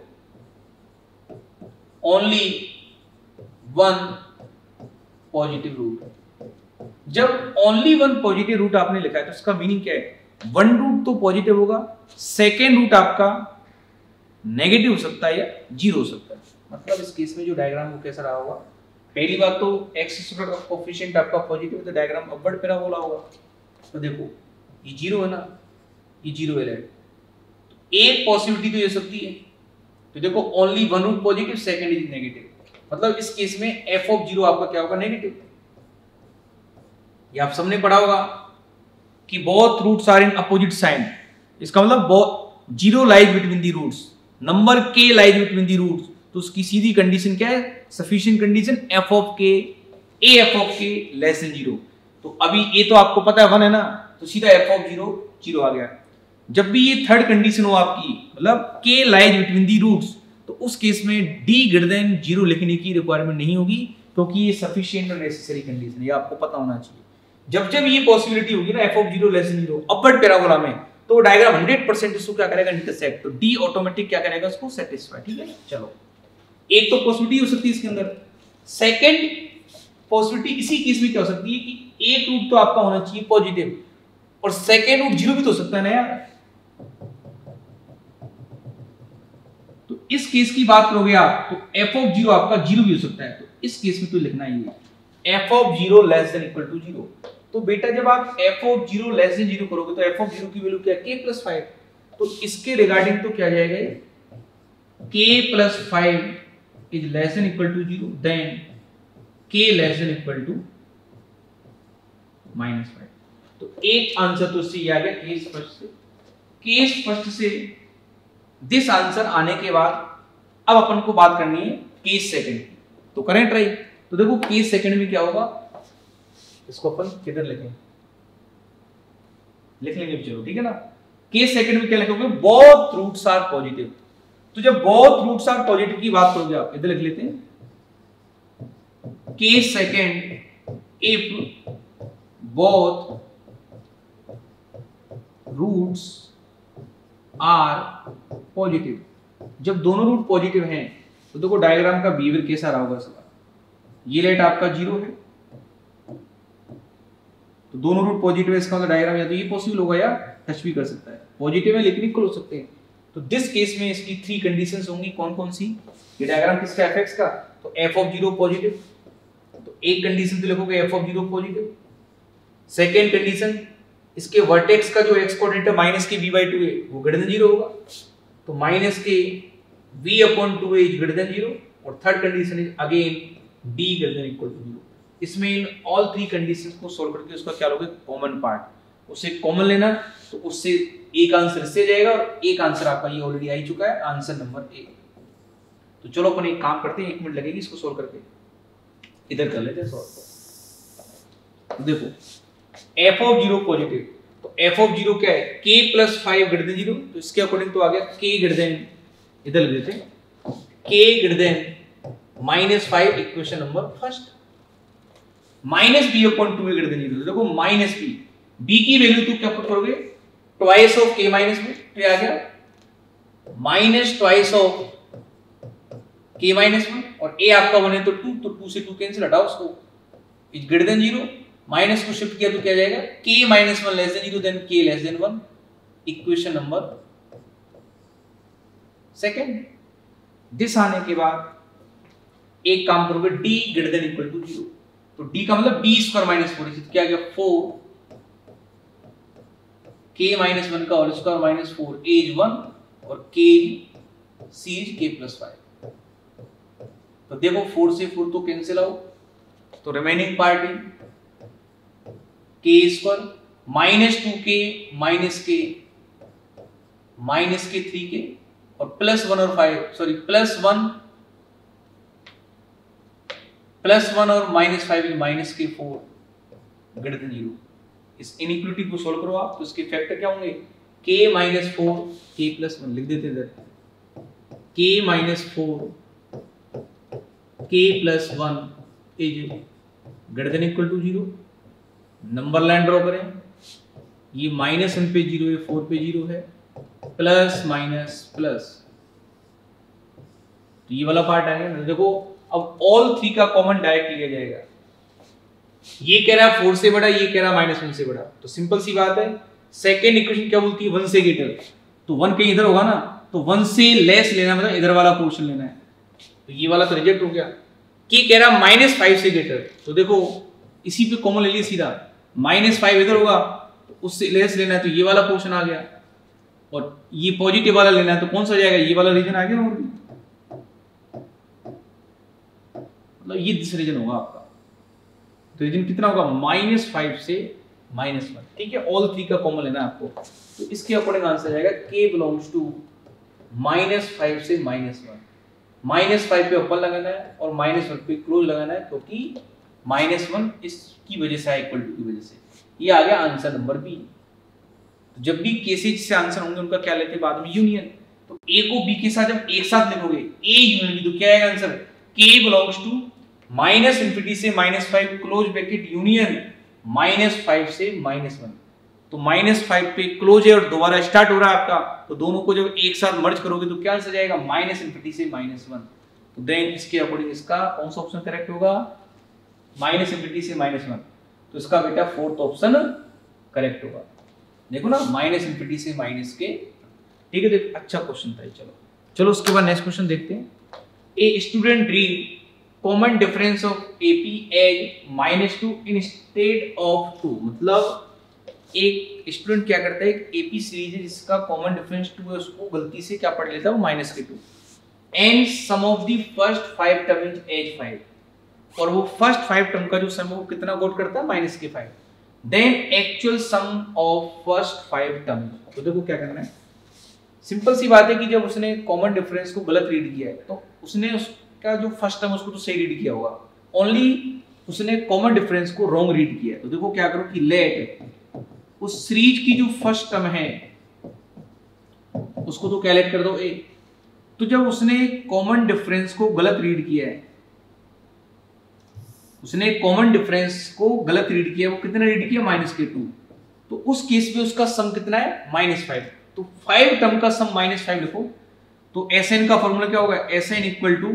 ओनली वन पॉजिटिव रूट। जब ओनली वन पॉजिटिव रूट आपने लिखा है तो इसका मीनिंग क्या है, वन रूट तो पॉजिटिव होगा, सेकेंड रूट आपका नेगेटिव हो सकता है या जीरो हो सकता है। मतलब इस केस में जो डायग्राम वो कैसा रहा होगा, पहली बात तो एक्स स्क्वायर का कोएफिशिएंट आपका पॉजिटिव है तो डायग्राम अपवर्ड पैराबोला होगा। तो देखो ये जीरो है ना, ये जीरो है, एक पॉसिबिलिटी तो ये सकती है। तो देखो only one root positive, second is negative, मतलब इस केस में एफ ऑफ जीरो आपका क्या होगा, नेगेटिव। ये आप सबने पढ़ा होगा कि both roots are in opposite sign, इसका मतलब zero lies between the roots, number k lies between the roots, तो उसकी सीधी कंडीशन क्या है, sufficient condition f of k, a f of k less than zero. तो अभी ए तो आपको पता है वन है ना, तो सीधा एफ ऑफ जीरो जीरो आ गया। जब भी ये थर्ड कंडीशन हो आपकी, मतलब के लाइज बिटवीन दी रूट्स, तो उस केस में डी ग्रेटर देन जीरो लिखने की रिक्वायरमेंट नहीं होगी, क्योंकि ये सफिशिएंट और नेसेसरी कंडीशन है, ये आपको पता होना चाहिए। जब जब ये पॉसिबिलिटी होगी ना f of zero less than zero upward parabola में, तो डायग्राम हंड्रेड परसेंट इसको क्या करेगा, इंटरसेक्ट, तो डी ऑटोमेटिक क्या करेगा, उसको सेटिस्फाई। ठीक है, चलो एक तो पॉसिबिलिटी हो सकती है इसके अंदर। सेकंड पॉसिबिलिटी इसी केस में क्या हो सकती है कि एक रूट तो आपका होना चाहिए पॉजिटिव, और सेकंड रूट जीरो भी तो हो सकता है ना यार। तो इस केस की बात करोगे आप, तो एफ ऑफ जीरो आपका जीरो भी हो सकता है, तो इस केस में तो लिखना ही है f of zero less than equal to zero. तो बेटा जब आप f of zero less than zero करोगे तो एफ ऑफ जीरो की वैल्यू क्या है, के प्लस फाइव, तो इसके रिगार्डिंग तो क्या जाएगा, k plus five is less than equal to zero, then k less than equal to minus five. तो एक आंसर तो इससे आ गया केस फर्स्ट से। केस फर्स्ट से दिस आंसर आने के बाद अब अपन को बात करनी है केस सेकंड की, तो करें ट्राई। तो देखो केस सेकंड में क्या होगा, इसको अपन किधर लिखें, लिख लेंगे चलो, ठीक है ना। केस सेकंड में क्या लिखोगे, बोथ रूट्स आर पॉजिटिव। तो जब बोथ रूट्स आर पॉजिटिव की बात करोगे आप, इधर लिख लेते हैं, case second if both roots are positive, जब दोनों रूट पॉजिटिव हैं तो देखो डायग्राम का बिहेवियर कैसा रहा होगा इसका। ये लेट आपका जीरो है, तो तो दोनों रूट पॉजिटिव है, इसका मतलब डायग्राम या तो ये पॉसिबल होगा या टच भी कर सकता है, पॉजिटिव है लेकिन इक्वल हो सकते हैं। तो दिस केस में इसकी थ्री कंडीशंस होंगी, कौन कौन सी? ये डायग्राम किसका एफ का, तो एफ ऑफ जीरो पॉजिटिव, तो एक कंडीशन तो लिखोगे f of zero positive. Second condition, इसके वर्टेक्स का जो एक्स कोऑर्डिनेट है minus k v by two है वो ग्रेटर देन जीरो होगा, तो minus k v upon two है इज ग्रेटर देन जीरो। और third condition is again d greater than equal to zero. इसमें इन ऑल थ्री कंडीशंस को solve करके उसका क्या लोगे, कॉमन पार्ट, उसे कॉमन लेना, तो उससे एक आंसर इससे जाएगा और एक आंसर आपका ये ऑलरेडी आ ही चुका है, आंसर नंबर ए। तो चलो अपन एक काम करते हैं, एक मिनट लगेगी इसको सॉल्व करके, इधर कर लेते हैं सॉल्व। देखो f ऑफ जीरो पॉजिटिव, तो f ऑफ जीरो क्या है, k plus five greater than zero, तो इसके अकॉर्डिंग तो आ गया k ग्रेटर देन, इधर लिख देते हैं k greater than minus five, equation number first. Minus b upon two greater than zero, देखो माइनस बी, b की वैल्यू तो क्या पुट करोगे, twice of k minus b, तो ये आ गया minus twice of k minus one, और a आपका वन है तो टू, तो टू से टू कैंसिल, हटाओ उसको, is greater than zero, minus को शिफ्ट किया तो क्या जाएगा, k minus one less than zero, then k less than one, equation number second. This आने के बाद एक काम करोगे, d greater than equal to zero, तो d का मतलब b स्क्वायर माइनस फोर, क्या आ गया फोर, k माइनस वन का whole square minus four, a is one और k c is k plus five. तो देखो फोर से फोर तो कैंसिल आउट, तो रिमेनिंग पार्ट है k square minus two k minus k minus के three k और प्लस वन और five, sorry plus one plus one और माइनस फाइव माइनस के फोर ग्रेटर देन जीरो। इस इनइक्वालिटी को सोल्व करो आप, तो इसके फैक्टर क्या होंगे, k minus four k plus one, लिख देते इधर k minus four k plus one is greater than equal to zero. Number line draw करें, ये माइनस वन पे जीरो है, फोर पे जीरो है, प्लस माइनस प्लस, तो ये वाला पार्ट आएगा ना। देखो अब ऑल थ्री का कॉमन डायरेक्ट लिया जाएगा, ये कह रहा है फोर से बड़ा, ये कह रहा है माइनस वन से बड़ा, तो सिंपल सी बात है, सेकेंड इक्वेशन क्या बोलती है, वन से ग्रेटर, तो वन कहीं इधर होगा ना, तो वन से लेस लेना, मतलब इधर वाला पोर्शन लेना है, तो ये वाला तो रिजेक्ट हो गया। के कह रहा माइनस फाइव से ग्रेटर, तो देखो इसी पे कॉमन ले लिया सीधा, माइनस फाइव इधर होगा तो उससे लेस लेना है, तो ये वाला पोर्शन आ गया, और ये पॉजिटिव वाला लेना है तो कौन सा जाएगा, ये वाला रीजन आ गया, और मतलब ये दिस रीजन होगा आपका, तो रीजन कितना होगा, माइनस फाइव से माइनस वन। ठीक है, ऑल थ्री का कॉमन लेना है आपको, तो इसके अकॉर्डिंग आंसर जाएगा k belongs to minus five से माइनस वन। माइनस फाइव पे ओपन लगाना है और माइनस वन पे क्लोज लगाना है, क्योंकि माइनस वन इसकी वजह से इक्वल टू की वजह से, ये आ गया आंसर नंबर बी। तो जब भी केसेज से आंसर होंगे उनका क्या लेते हैं बाद में, यूनियन। तो a को b के साथ जब एक साथ लिखोगे a यूनियन b, तो क्या आएगा answer, k belongs to minus infinity से minus five close bracket union minus five से माइनस वन। तो माइनस फाइव पे क्लोज है और दोबारा स्टार्ट हो रहा है आपका, तो दोनों को जब एक साथ मर्ज करोगे तो क्या आंसर जाएगा, माइनस इन्फिनिटी से माइनस वन। तो देन इसके अकॉर्डिंग इसका कौन सा ऑप्शन करेक्ट होगा, माइनस इन्फिनिटी से माइनस वन, तो इसका बेटा फोर्थ ऑप्शन करेक्ट होगा। देखो ना, माइनस इन्फिनिटी से माइनस के, ठीक है, देखो अच्छा क्वेश्चन था। चलो चलो उसके बाद नेक्स्ट क्वेश्चन देखते हैं। A student read common difference of AP as minus two instead of two. मतलब एक स्टूडेंट क्या करता है, एक एपी सीरीज है जिसका कॉमन डिफरेंस टू है, उसको गलती से क्या पढ़ लेता है वो माइनस के two, and sum of the first five term is as five, और वो फर्स्ट फाइव टर्म का जो सम है वो कितना गॉट करता है, माइनस के five. Then actual sum of first five term, तो देखो क्या करना है, सिंपल सी बात है कि जब उसने कॉमन डिफरेंस को गलत रीड किया है तो उसने उसका जो फर्स्ट टर्म उसको तो सही रीड किया होगा, ओनली उसने कॉमन डिफरेंस को रॉन्ग रीड किया है। तो देखो क्या करो कि लेट उस सीरीज की जो फर्स्ट टर्म है उसको तो कैलकुलेट कर दो ए। तो जब उसने कॉमन डिफरेंस को गलत रीड किया है, उसने कॉमन डिफरेंस को गलत रीड किया, वो कितना रीड किया, माइनस के टू, तो उस केस में उसका सम कितना है, माइनस फाइव। तो फाइव टर्म का सम माइनस फाइव लिखो, तो एस एन का फॉर्मूला क्या होगा, s n equal to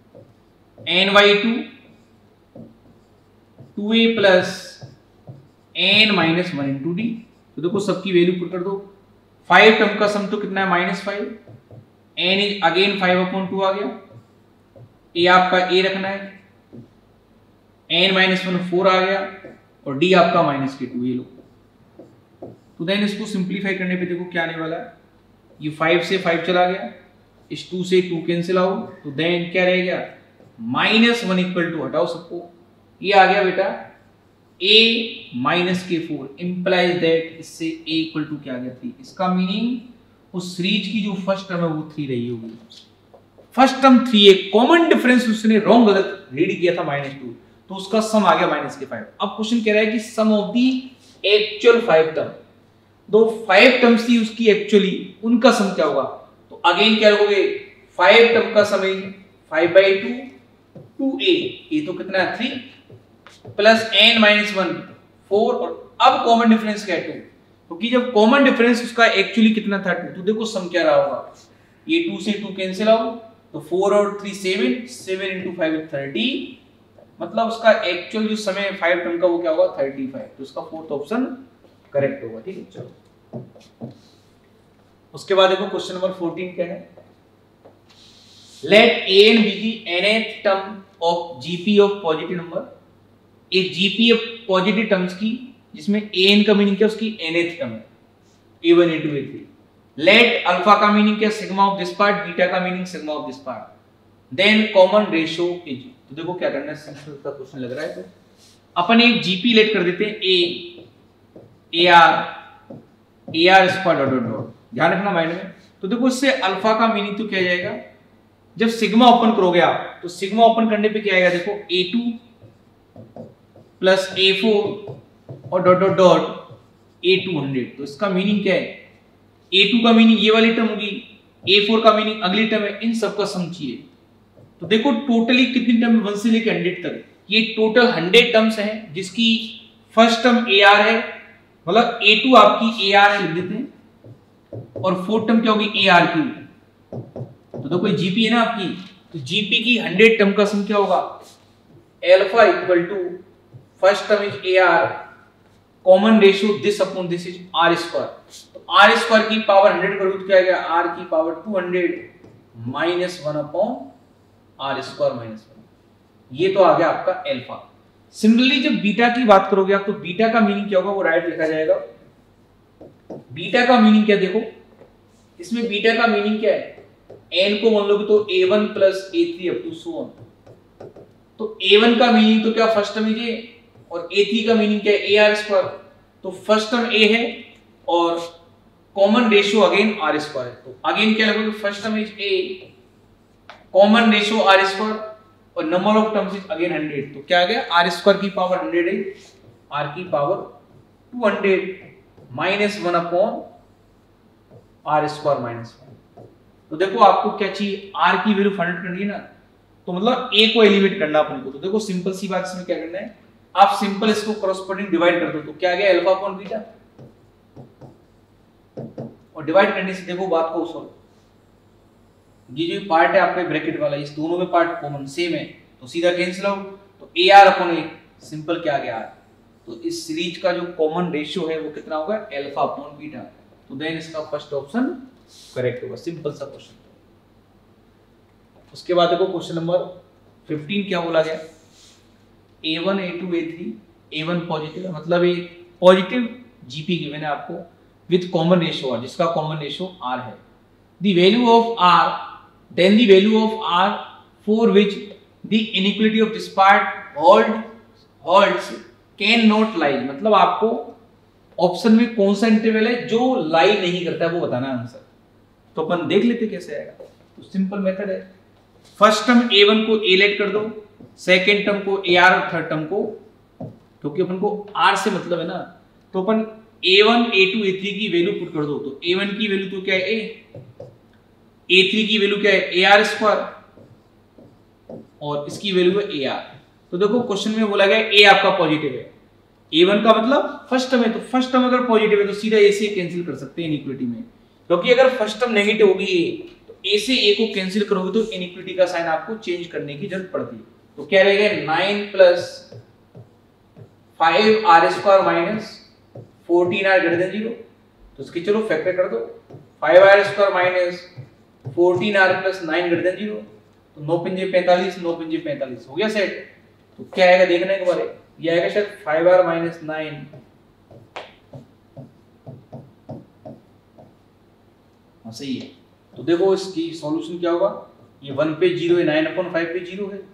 n by two two A plus N minus one into d. तो देखो सबकी वैल्यू पुट कर दो। फाइव टर्म का सम तो कितना है minus five, n is again five upon two आ गया, ए आपका ए रखना है, एन माइनस वन फोर आ गया और डी आपका माइनस के टू, ये लो। तो देन इसको सिंप्लीफाई करने पे देखो क्या आने वाला है, ये फाइव से फाइव चला गया, इस टू से टू कैंसिल आउट, तो देन क्या रह गया माइनस वन इक्वल टू, हटाओ सबको, ये आ गया बेटा a माइनस के फोर, इंप्लाइज दैट इससे a इक्वल टू क्या आ गया थ्री। इसका मीनिंग उस सीरीज की जो फर्स्ट टर्म है वो थ्री रही होगी, फर्स्ट टर्म थ्री, एक कॉमन डिफरेंस उसने रॉन्ग गलत रीड किया था माइनस टू, तो उसका सम आ गया माइनस के फाइव। अब क्वेश्चन कह रहा है कि sum of the actual five term, दो फाइव टर्म्स थी उसकी एक्चुअली, उनका सम क्या होगा। तो अगेन क्या रखोगे, फाइव टर्म का सम है five by two, two a, ये तो कितना है three, plus N minus one four, और अब कॉमन डिफरेंस क्या है टू, क्योंकि जब कॉमन डिफरेंस उसका एक्चुअली कितना था टू, तो देखो सम क्या रहा होगा, ये टू से टू कैंसिल आउट, तो फोर और three seven, seven into five thirty, मतलब उसका एक्चुअल जो समय फाइव टर्म का वो क्या होगा थर्टी फाइव, तो उसका फोर्थ ऑप्शन करेक्ट होगा। ठीक है, चलो उसके बाद देखो क्वेश्चन नंबर फोर्टीन क्या है, लेट ए एंड बी की nth term of GP of positive number, एक जीपी ऑफ पॉजिटिव टर्म्स की जिसमें an का मीनिंग क्या उसकी nth टर्म है, ए one into a three, let alpha का मीनिंग क्या sigma of this part, beta का meaning sigma of this part, then common ratio is. तो देखो क्या करना है, सिंपल सा क्वेश्चन लग रहा है, तो अपन एक जीपी लेट कर देते हैं a a r a r square dot dot dot, ध्यान रखना माइंड में। तो देखो इससे अल्फा का मीनिंग तो क्या जाएगा, जब सिग्मा ओपन करोगे आप तो सिग्मा ओपन करने पे क्या आएगा, देखो a two plus a four और dot dot dot a two hundred. तो इसका मीनिंग क्या है, ए टू का मीनिंग ये वाली टर्म होगी, ए फोर का मीनिंग अगली टर्म है, इन सब का सम चाहिए। तो देखो टोटली कितनी टर्म, वन से लेकर हंड्रेड तक, ये टोटल हंड्रेड टर्म्स हैं जिसकी फर्स्ट टर्म ए आर है, मतलब ए टू आपकी ए आर है लिख देते हैं, और फोर्थ टर्म क्या होगी ए आर क्यू। तो देखो जीपी है ना आपकी, तो जीपी की हंड्रेड टर्म का सम क्या होगा, alpha equal to first term is a r, common ratio this upon this is r square. तो आर स्क्वायर की पावर हंड्रेड करोगे तो क्या आएगा, आर की power two hundred minus one upon r square minus one, ये तो आ गया आपका एल्फा। सिमिलरली जब बीटा की बात करोगे आप, तो बीटा का मीनिंग क्या होगा, वो राइट लिखा जाएगा। बीटा का मीनिंग क्या, देखो इसमें बीटा का मीनिंग क्या है, एन को मान लोगे तो ए one plus a three up to so on. तो ए वन का मीनिंग तो क्या फर्स्ट टर्म है, और ए थ्री का मीनिंग क्या है ए आर स्क्वायर। तो फर्स्ट टर्म ए है और common ratio again r square है, तो अगेन क्या लगेगा, first term is a, common ratio r square, और number of terms is again hundred. तो क्या आ गया, आर स्क्वायर की पावर हंड्रेड है, आर की power two hundred minus one upon r square minus one. तो देखो आपको क्या चाहिए, आर की वैल्यू फाइंड करनी है ना, तो मतलब ए को एलिमिनेट करना अपन को। तो देखो सिंपल सी बात इसमें क्या करना है, आप सिंपल इसको कॉरस्पॉन्डिंग डिवाइड कर दो, तो क्या आ गया अल्फा अपॉन बीटा, और डिवाइड करने से देखो बात को सॉल्व, ये जो पार्ट है आपका ब्रैकेट वाला, इस दोनों में पार्ट कॉमन सेम है, तो सीधा कैंसिल आउट, तो a r upon a simple क्या आ गया आर। तो इस सीरीज का जो कॉमन रेशियो है वो कितना होगा, अल्फा अपॉन बीटा। तो देन इसका फर्स्ट ऑप्शन करेक्ट होगा, सिंपल सा क्वेश्चन। उसके बाद देखो क्वेश्चन नंबर फिफ्टीन क्या बोला गया, ए one A two A three, A one positive है, मतलब एक पॉजिटिव जीपी गिवन है आपको विद कॉमन रेशियो आर, जिसका कॉमन रेशियो आर है। The value of R, then the value of r for which the inequality of this part hold holds cannot lie, मतलब आपको option में कौन सा interval है जो लाई नहीं करता है वो बताना है आंसर। तो अपन देख लेते कैसे आएगा, तो सिंपल मेथड है, फर्स्ट टर्म ए वन को ए लेट कर दो, सेकेंड टर्म को ए आर और थर्ड टर्म को, क्योंकि अपन को आर से मतलब है ना, तो अपन A one A two A three की वैल्यू पुट कर दो। तो ए वन की वैल्यू तो क्या है ए, ए थ्री की वैल्यू क्या है ए आर स्क्वायर, और इसकी वैल्यू है ए आर। तो देखो क्वेश्चन में बोला गया ए आपका पॉजिटिव है, ए वन का मतलब फर्स्ट टर्म है, तो फर्स्ट टर्म अगर पॉजिटिव है तो सीधा ए से कैंसिल कर सकते हैं इनइक्वालिटी में, क्योंकि अगर फर्स्ट टर्म नेगेटिव होगी ए, तो ए से ए को कैंसिल करोगे तो इनइक्वालिटी का साइन आपको चेंज करने की जरूरत पड़ती है। तो क्या रहेगा nine plus five R square minus fourteen R greater than zero, तो इसके चलो फैक्टर कर दो, five R square minus fourteen R plus nine greater than zero, तो नौ पंजे पैंतालीस, नौ पंजे पैंतालीस, हो गया सेट। तो क्या आएगा देखना एक बार, ये आएगा शायद फाइव आर माइनस नाइन, हाँ सही है। तो देखो इसकी सॉल्यूशन क्या होगा, ये वन पे जीरो है, नाइन अपॉन फाइव पे जीरो है,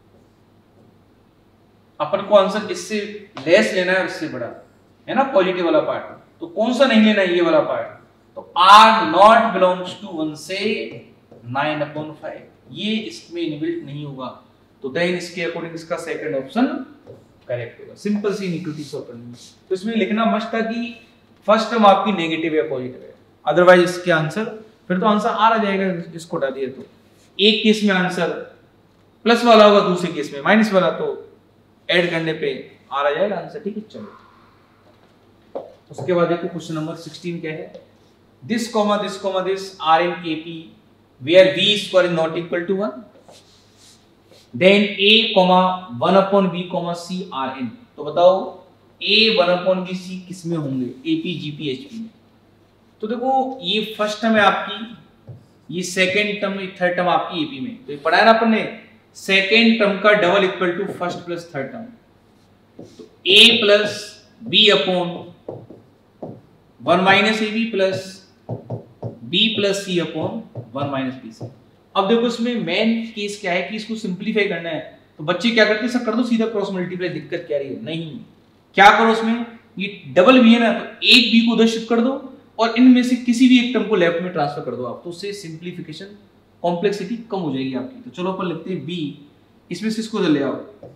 अपन को आंसर इससे लेस लेना है, इससे बड़ा है ना पॉजिटिव वाला पार्ट, तो कौन सा नहीं लेना है, ये वाला पार्ट। तो R not belongs to one से नाइन अपॉन फाइव, ये इसमें इनबिल्ट नहीं होगा, तो देन इसके अकॉर्डिंग इसका सेकंड ऑप्शन करेक्ट होगा। सिंपल सी निकलती सॉल्व करनी। तो इसमें लिखना मस्ट था कि फर्स्ट टर्म आपकी नेगेटिव है पॉजिटिव है, अदरवाइज इसके आंसर फिर तो आंसर आर आ जाएगा, इसको हटा दिया तो एक केस में आंसर प्लस वाला होगा, दूसरे केस में माइनस वाला, तो ऐड करने पे आर आ जाएगा आंसर, ठीक है। चलो उसके बाद देखो क्वेश्चन नंबर सिक्सटीन क्या है, this comma this comma this are in AP where v square is not equal to one, then a comma one upon b comma c are in, तो बताओ a one upon b c किस में होंगे, AP GP HP में। तो देखो ये first term है आपकी, ये सेकंड टर्म, थर्ड टर्म आपकी एपी में, तो ये पढ़ा है ना अपन ने, सेकेंड टर्म का double equal to first plus third term, तो a plus B upon one minus A B plus B plus C upon one minus B C. अब देखो इसमें मेन केस क्या है कि इसको सिंप्लीफाई करना है, तो बच्चे क्या करते हैं, सब कर दो सीधा क्रॉस मल्टीप्लाई, दिक्कत क्या रही है, नहीं क्या करो उसमें, ये डबल भी है ना, तो एक बी को उधर शिफ्ट कर दो और इनमें से किसी भी एक टर्म को लेफ्ट में ट्रांसफर कर दो आप, तो उससे सिंप्लीफिकेशन कॉम्प्लेक्सिटी कम हो जाएगी आपकी। तो चलो अपन लिखते हैं b, इसमें से इसको ले आओ,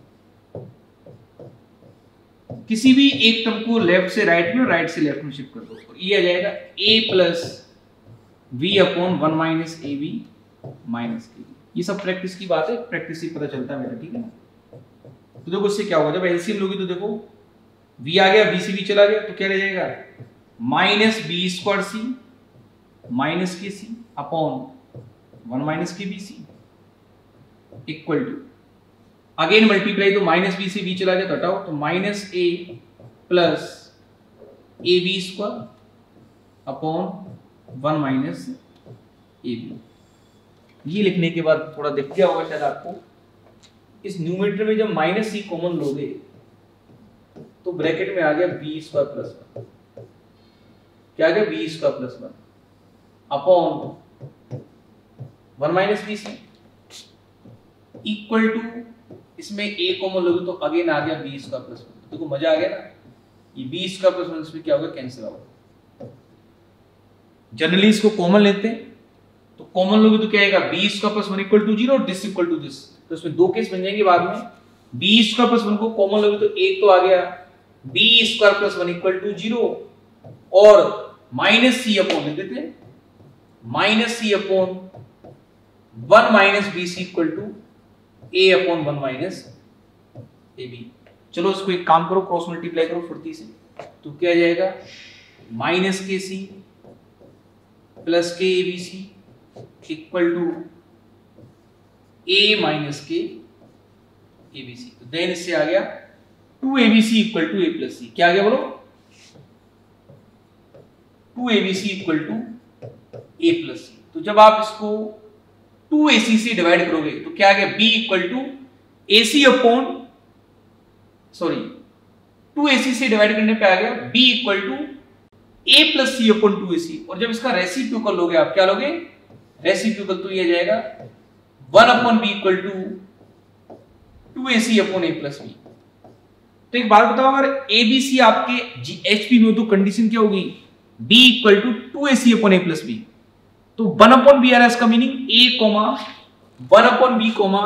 किसी भी एक टर्म को लेफ्ट से राइट में और राइट से लेफ्ट में शिफ्ट कर दो, और ये आ जाएगा a plus V upon one minus A B minus K B. ये सब प्रैक्टिस की बात है, प्रैक्टिस से पता चलता है मेरा, ठीक है ना। तो देखो इससे क्या होगा, जब एलसीएम लोगी तो देखो v आ गया, b से b चला गया, तो क्या रह जाएगा, minus B square C minus K C upon one minus K B C equal to, again multiply, तो माइनस बी से बी चला गया तो हटाओ, तो minus A plus A B square upon one minus A B. ये लिखने के बाद थोड़ा दिख गया होगा शायद आपको, इस न्यूमरेटर में जब माइनस सी कॉमन लोगे तो ब्रैकेट में आ गया बी स्क्वायर प्लस वन, क्या आ गया, B square plus one upon one minus B C equal to, इसमें a कॉमन लोगे तो अगेन आ गया बी स्क्वायर प्लस वन। देखो मजा आ गया ना, ये बी स्क्वायर प्लस वन इसमें क्या होगा, कैंसिल होगा। जनरली इसको कॉमन लेते हैं, तो कॉमन लोगे तो क्या आएगा, B square plus one equal to zero, this equal to this, तो इसमें दो केस बन जाएंगे बाद में। बी स्क्वायर प्लस वन को कॉमन लोगे तो एक तो आ गया B square plus one equal to zero, और माइनस सी अपॉन लिख देते हैं, minus C upon one minus B C equal to A upon one minus A B. चलो इसको एक काम करो, क्रॉस मल्टीप्लाई करो फुर्ती से, तो क्या आ जाएगा, minus K C plus K A B C equal to A minus K A B C. तो देन इससे आ गया two A B C equal to A plus C, क्या आ गया बोलो, two A B C equal to A plus C. तो जब आप इसको टू ए सी से डिवाइड करोगे तो क्या आ गया, b equal to A C upon, sorry two A C से डिवाइड करने पे आ गया b equal to a plus C upon two A C. और जब इसका रेसिप्रोकल लोगे आप, क्या लोगे, रेसिप्रोकल, तो ये जाएगा one upon B equal to two A C upon A plus B. तो एक बात बताओ, अगर ए बी सी आपके एचपी में हो तो कंडीशन क्या होगी, b equal to two A C upon A plus B. तो वन अपॉन बी आ रहा है, इसका meaning a comma one upon B comma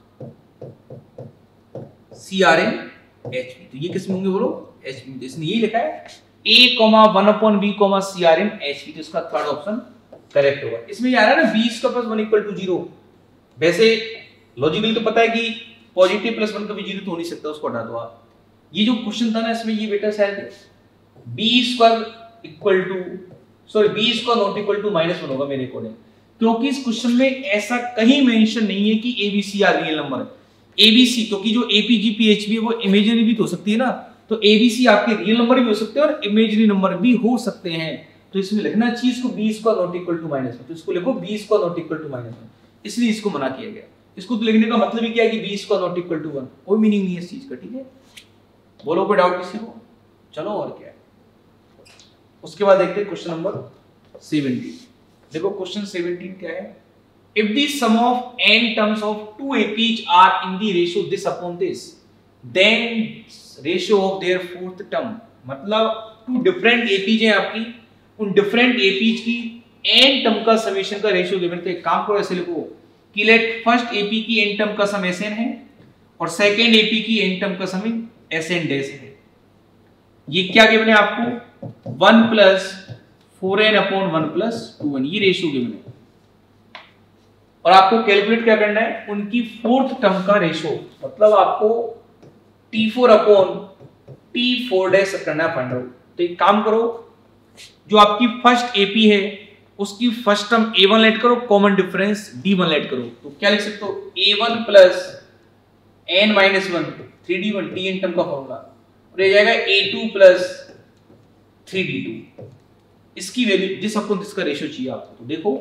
C are in HP पी। तो ये किस में होंगे बोलो, एच पी। इसने यही लिखा है a comma one upon B comma C are in HP पी, तो इसका थर्ड ऑप्शन करेक्ट होगा। इसमें आ रहा है ना b इसका plus one equal to zero, वैसे लॉजिकली तो पता है कि पॉजिटिव प्लस वन कभी जीरो तो हो नहीं सकता, उसको हटा दो आप। ये जो क्वेश्चन था ना, इसमें ये बेटा शायद b square equal to, sorry b square not equal to minus one होगा मेरे अकॉर्डिंग, क्योंकि इस क्वेश्चन में ऐसा कहीं मेंशन नहीं है कि abc आर रियल नंबर है। abc क्योंकि जो apgphb है वो इमेजिनरी भी तो हो सकती है ना, तो एबीसी आपके रियल नंबर भी हो सकते हैं और इमेजिनरी नंबर भी हो सकते हैं। तो इसमें लिखना चाहिए इसको B square not equal to minus one, तो इसको लिखो B square not equal to minus one, इसलिए इसको मना किया गया। इसको तो लिखने का मतलब ही क्या है कि B square not equal to one, कोई मीनिंग नहीं है इस चीज का, ठीक है। बोलो कोई डाउट किसी को? चलो और क्या है। उसके बाद देखते हैं क्वेश्चन नंबर सेवनटीन। देखो क्वेश्चन सेवनटीन क्या है, if the sum of n terms of two A Ps are in the ratio this upon this, then ratio of their fourth term, मतलब टू डिफरेंट A Ps हैं आपकी, उन different A Ps की n term का summation का ratio given. तो एक काम करो ऐसे लिखो कि लेट फर्स्ट A P की n टर्म का सम Sn है और सेकंड A P की n टर्म का सम Sn डैश है। ये क्या गिवन है आपको, one plus four N upon one plus two N, ये रेशियो गिवन है। और आपको कैलकुलेट क्या करना है, उनकी फोर्थ टर्म का रेशियो, मतलब आपको T four upon T four dash करना है फाइंड आउट। तो एक काम करो, जो आपकी फर्स्ट एपी है उसकी first term A one let करो, common difference D one let करो। तो क्या लिख सकते हो, A one plus N minus one three D one, T N term का फॉर्मूला, और ये जाएगा A two plus three D two, इसकी वैल्यू जिस आपको जिसका रेशियो चाहिए आपको। तो देखो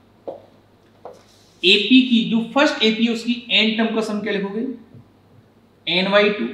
एपी की जो फर्स्ट एपी है उसकी एन टर्म का सम क्या लिखोगे, N by two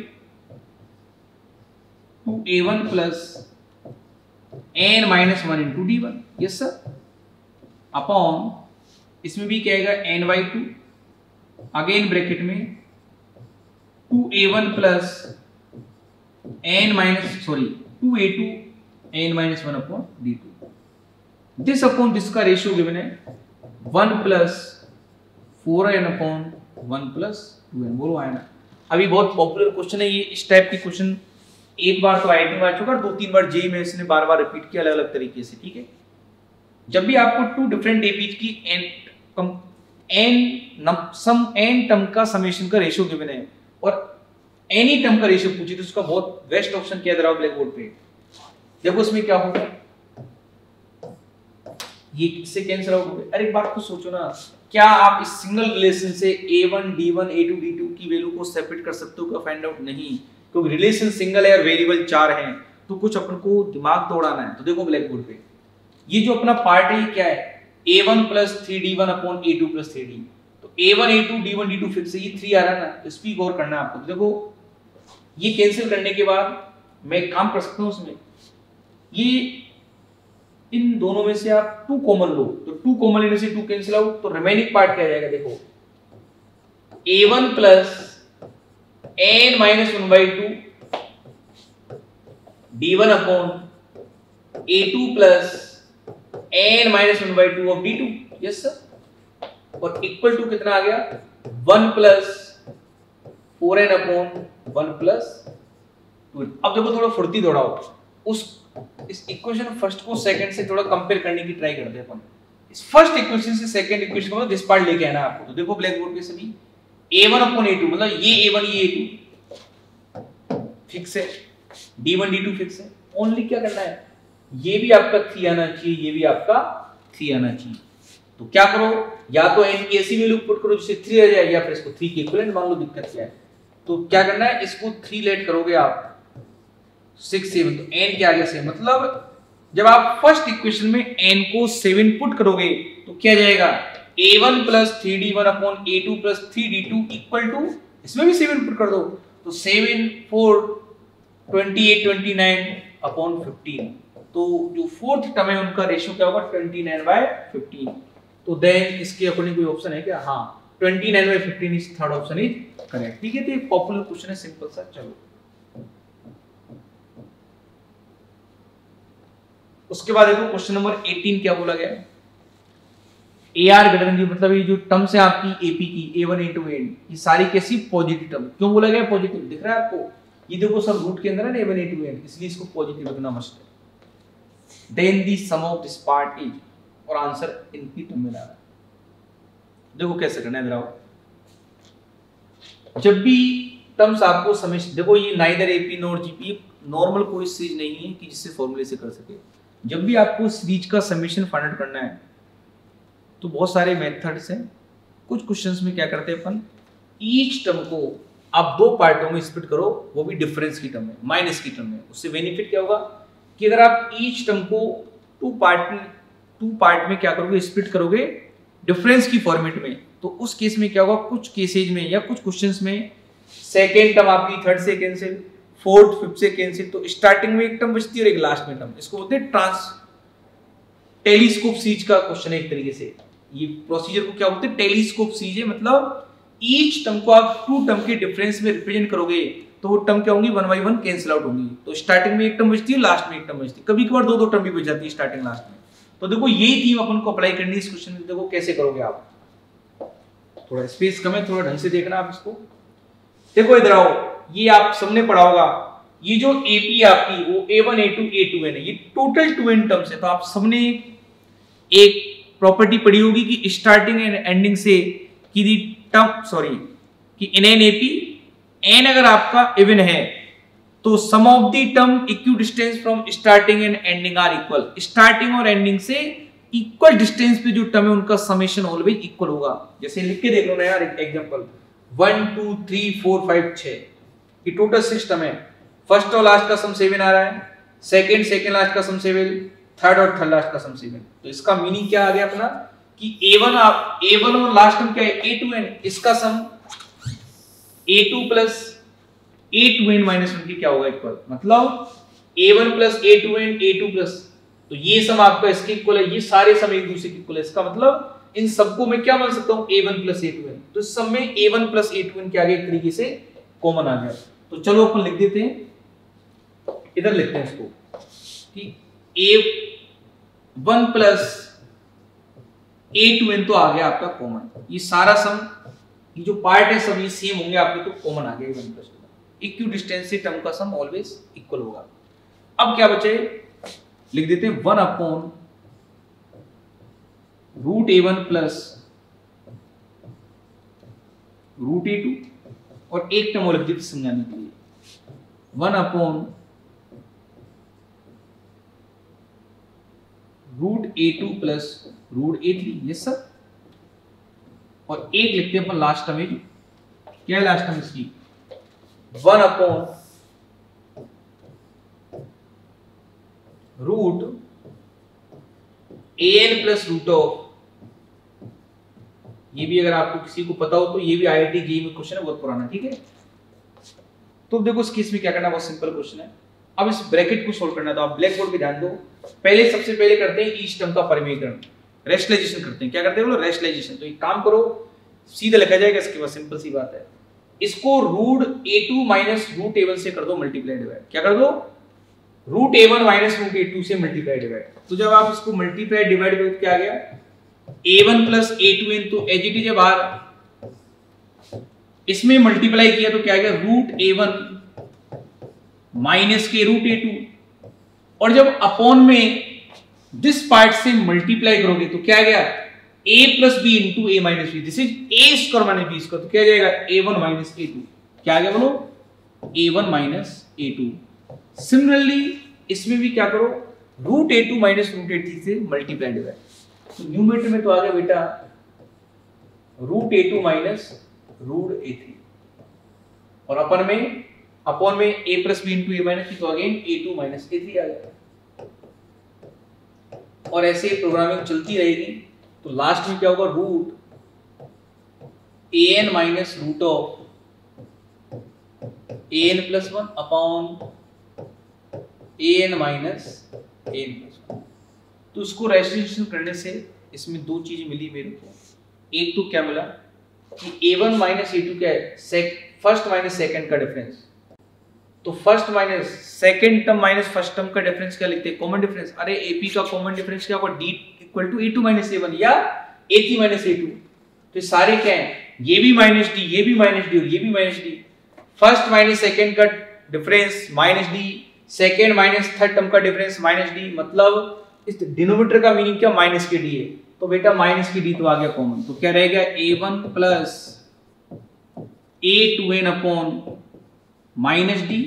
two A one plus N minus one into D one, yes sir, upon इसमें भी क्या आएगा N by two again bracket में two A one plus N minus sorry two A two N minus one upon D two, this upon जिसका ratio given है one plus four N upon one plus two N. बोलो आया ना। अभी बहुत popular question है ये, इस टाइप की क्वेश्चन एक बार तो आईआईटी में आ चुका है, दो तीन बार जेई में इसने बार बार रिपीट किया अलग अलग तरीके से, ठीक है। जब भी आपको टू डिफरेंट एपीज की एन कम एन सम एन टर्म का समेशन का रेशियो गिवन है और एनी टर्म का रेशियो पूछे तो उसका बहुत बेस्ट ऑप्शन क्या दे ब्लैक बोर्ड पे। देखो उसमें क्या होगा, ये किससे कैंसिल आउट हो गए। अरे एक बात तो सोचो ना, क्या आप इस सिंगल रिलेशन से A one D one A two D two की वैल्यू को सेपरेट कर सकते हो क्या फाइंड आउट? नहीं, क्योंकि रिलेशन सिंगल है और वेरिएबल चार हैं, तो कुछ अपन को दिमाग दौड़ाना है। तो देखो ब्लैक बोर्ड पे ये जो अपना पार्ट है ये क्या है, ए one plus three D one upon A two plus three D. तो ए वन ए two D one D two fix है, ये थ्री आ रहा है ना, इस पे गौर करना है आपको। तो देखो ये कैंसिल करने के बाद मैं एक काम कर सकता हूं, उसमें ये इन दोनों में से आप टू कॉमन लो, तो टू कॉमन लेने से टू कैंसिल आउट, तो रिमेनिंग पार्ट क्या जाएगा, देखो A one plus N minus one by two D one upon A two plus N minus one by two of D two, yes sir, और equal to कितना आ गया, one plus four N upon one plus two. अब देखो थोड़ा फुर्ती दौड़ाओ, उस इस इक्वेशन फर्स्ट को सेकंड से थोड़ा कंपेयर करने की ट्राई करते हैं अपन। इस फर्स्ट इक्वेशन से सेकंड इक्वेशन को दिस पार्ट लेके आना आपको। तो देखो ब्लैक बोर्ड पे सभी A one upon A two, मतलब ये ए वन ये ए टू फिक्स है, D one D two fix है, ओनली क्या करना है, ये भी आपका थ्री आना चाहिए, ये भी आपका थ्री आना चाहिए। तो क्या करो, या तो एन की ऐसी वैल्यू पुट करो जिससे थ्री आ जाए, या फिर इसको थ्री के इक्विवेलेंट मान लो, दिक्कत क्या है। तो क्या करना है, इसको थ्री लेट करोगे आप सिक्स सेवन, तो एन क्या आ गया सेवन, मतलब जब आप फर्स्ट इक्वेशन में एन को सेवन पुट करोगे तो क्या जाएगा, ए one plus three D one upon A two plus three D two equal to, इसमें भी सेवन पुट कर दो, तो seven four twenty eight twenty nine upon fifteen. तो जो फोर्थ टर्म है उनका रेशियो क्या होगा, ट्वेंटी नाइन बाय फिफ्टीन। तो देन इसके अकॉर्डिंग कोई ऑप्शन है क्या, हाँ twenty nine by fifteen is third option is correct, ठीक है। तो एक पॉपुलर क्वेश्चन है, सिंपल सा। चलो उसके बाद देखो क्वेश्चन नंबर अठारह क्या बोला गया है, ए आर ग्रेटर देन, मतलब ये जो टर्म्स है आपकी एपी की A one A two N, ये सारी कैसी पॉजिटिव टर्म। क्यों बोला गया पॉजिटिव, दिख रहा है आपको, ये देखो सब रूट के अंदर है ना ए वन ए टू एन, इसलिए इसको पॉजिटिव रखना मस्ट है। Then the sum of this part is, और आंसर इनकी टर्म में आ रहा है। देखो कैसे करना है जरा, जब भी टर्म्स आपको समझ, देखो ये neither AP nor GP, normal कोई सीरीज नहीं है कि जिससे फॉर्मूले से कर सके। जब भी आपको सीरीज का समेशन फाइंड आउट करना है तो बहुत सारे मेथड्स हैं। कुछ क्वेश्चंस में क्या करते हैं अपन, ईच टर्म को आप दो पार्टों में स्प्लिट करो, वो भी डिफरेंस की टर्म में, माइनस की टर्म में। उससे बेनिफिट क्या होगा कि अगर आप ईच टर्म को टू पार्ट में टू पार्ट में क्या करोगे, स्प्लिट करोगे डिफरेंस की फॉर्मेट में, तो उस केस में क्या होगा, कुछ केसेज में या कुछ क्वेश्चंस में सेकेंड टर्म आपकी थर्ड से कैंसिल, फोर्थ फिफ्थ से कैंसिल, तो स्टार्टिंग में एक टर्म बचती है और एक लास्ट में टर्म। इसको बोलते हैं ट्रांस टेलीस्कोप सीज का क्वेश्चन है एक तरीके से। ये प्रोसीजर को क्या बोलते हैं, टेलीस्कोप सीज है। मतलब ईच टर्म को आप टू टर्म के डिफरेंस में रिप्रेजेंट करोगे तो वो टर्म क्या होंगी, one by one cancel out होंगी। तो स्टार्टिंग में एक टर्म बचती है, लास्ट में एक टर्म बचती है, कभी कभार दो दो टर्म भी बच जाती है स्टार्टिंग लास्ट में। तो देखो यही थीम अपन को अप्लाई करनी है इस क्वेश्चन में। देखो कैसे करोगे आप, थोड़ा स्पेस कम है, थोड़ा ढंग से देखना आप इसको। देखो इधर आओ, ये आप सबने पढ़ा होगा, ये जो एपी आपकी वो a one A two A two n है, ये टोटल टू एन टर्म्स है। तो आप सबने एक प्रॉपर्टी पढ़ी होगी कि स्टार्टिंग एंड एंडिंग से कि दी टर्म सॉरी कि इन एन एपी एन अगर आपका इवन है तो sum of the term equidistance from starting and ending are equal. Starting और एंडिंग से इक्वल डिस्टेंस पे जो टर्म है उनका समेशन ऑलवेज इक्वल होगा। जैसे लिख के देख लो ना यार example, one two three four five छह, ये टोटल सिस्टम है। फर्स्ट और लास्ट का सम सेवन आ रहा है, सेकंड सेकंड लास्ट का सम सेवन, थर्ड और थर्ड लास्ट का सम सेवन। तो इसका मीनिंग क्या आ गया अपना कि ए वन आप ए वन और लास्ट टर्म क्या है ए टू एन, इसका sum a two plus a two N minus one की क्या होगा इक्वल। मतलब a one plus a two n a two plus, तो ये सम आपका इसके इक्वल है, ये सारे सम एक दूसरे के इक्वल है। इसका मतलब इन सबको मैं क्या मान सकता हूं a one plus a two n. तो इस सब में a one plus a two n के आगे एक तरीके से कॉमन आ गया। तो चलो अपन लिख देते हैं, इधर लिखते हैं इसको कि a one plus a two n तो आ गया आपका कॉमन। ये सारा सम, ये जो पार्ट है सब ये सेम होंगे आपके, तो कॉमन आ गया वन प्लस टू। इक्विडिस्टेंस से टर्म का सम ऑलवेज इक्वल होगा। अब क्या बचे, लिख देते हैं one upon root a one plus root a two, और एक टर्म और लिख देते समझाने के लिए, one upon root a two plus root a three, ये सब। और एक लिखते हैं अपन लास्ट टर्म है, क्या है लास्ट टर्म इसकी, one upon root a n plus root of, ये भी अगर आपको किसी को पता हो तो ये भी आईआईटी जेईई में क्वेश्चन है, बहुत पुराना, ठीक है। तो देखो इस केस में क्या करना, बहुत सिंपल क्वेश्चन है। अब इस ब्रैकेट को सोल्व करना है, तो आप ब्लैक बोर्ड पे ध्यान दो। पहले सबसे पहले करते हैं ईच टर्म का परिमेयकरण, रेशनलाइजेशन करते हैं। क्या करते हैं बोलो, रेशनलाइजेशन। तो एक काम करो, सीधा लिखा जाएगा इसके बाद, सिंपल सी बात है। इसको root a two minus root a one से कर दो मल्टीप्लाई डिवाइड। क्या कर दो, root a one minus root a two से मल्टीप्लाई डिवाइड। तो जब आप इसको मल्टीप्लाई डिवाइड करो क्या आ गया, ए one plus a two n, तो एज इट इज है बाहर, इसमें मल्टीप्लाई किया तो क्या आ गया, रूट ए वन माइनस के रूट ए टू। और जब अपॉन में दिस पार्ट से मल्टीप्लाई करोगे तो क्या आ गया, a plus b into a minus b, this is a square minus B square. तो क्या जाएगा, ए वन माइनस ए टू, क्या आ गया बोलो, a one minus a two. Similarly इसमें भी क्या करो, root a two minus root a three से मल्टीप्लाई डिवाइड। तो न्यूमरेटर में तो आ गया बेटा root a two minus root a three, और अपन में अपॉन में a plus b into a minus b, तो again a two minus a three आ गया। और ऐसे प्रोग्रामिंग चलती रहेगी। तो लास्ट में क्या होगा, root a n minus root of a n plus one upon a n minus a n plus one. तो इसको रेशनलाइजेशन करने से इसमें दो चीज मिली मेरे को। एक तो क्या मिला कि a one minus a two क्या है, फर्स्ट माइनस सेकंड का डिफरेंस। तो first minus second term minus first term का डिफरेंस क्या लिखते हैं, कॉमन डिफरेंस। अरे एपी का कॉमन डिफरेंस क्या होगा, d equal to A two minus a one या a three minus a two. तो सारे क्या है, ये भी माइनस डी, ये भी माइनस डी और ये भी minus d. First minus second का difference minus d, second minus third term का डिफरेंस माइनस डी। मतलब इस डिनोमिनेटर का मीनिंग क्या, माइनस के डी है। तो बेटा माइनस की डी तो आ गया कॉमन, तो क्या रहेगा, a one plus a two n upon minus d,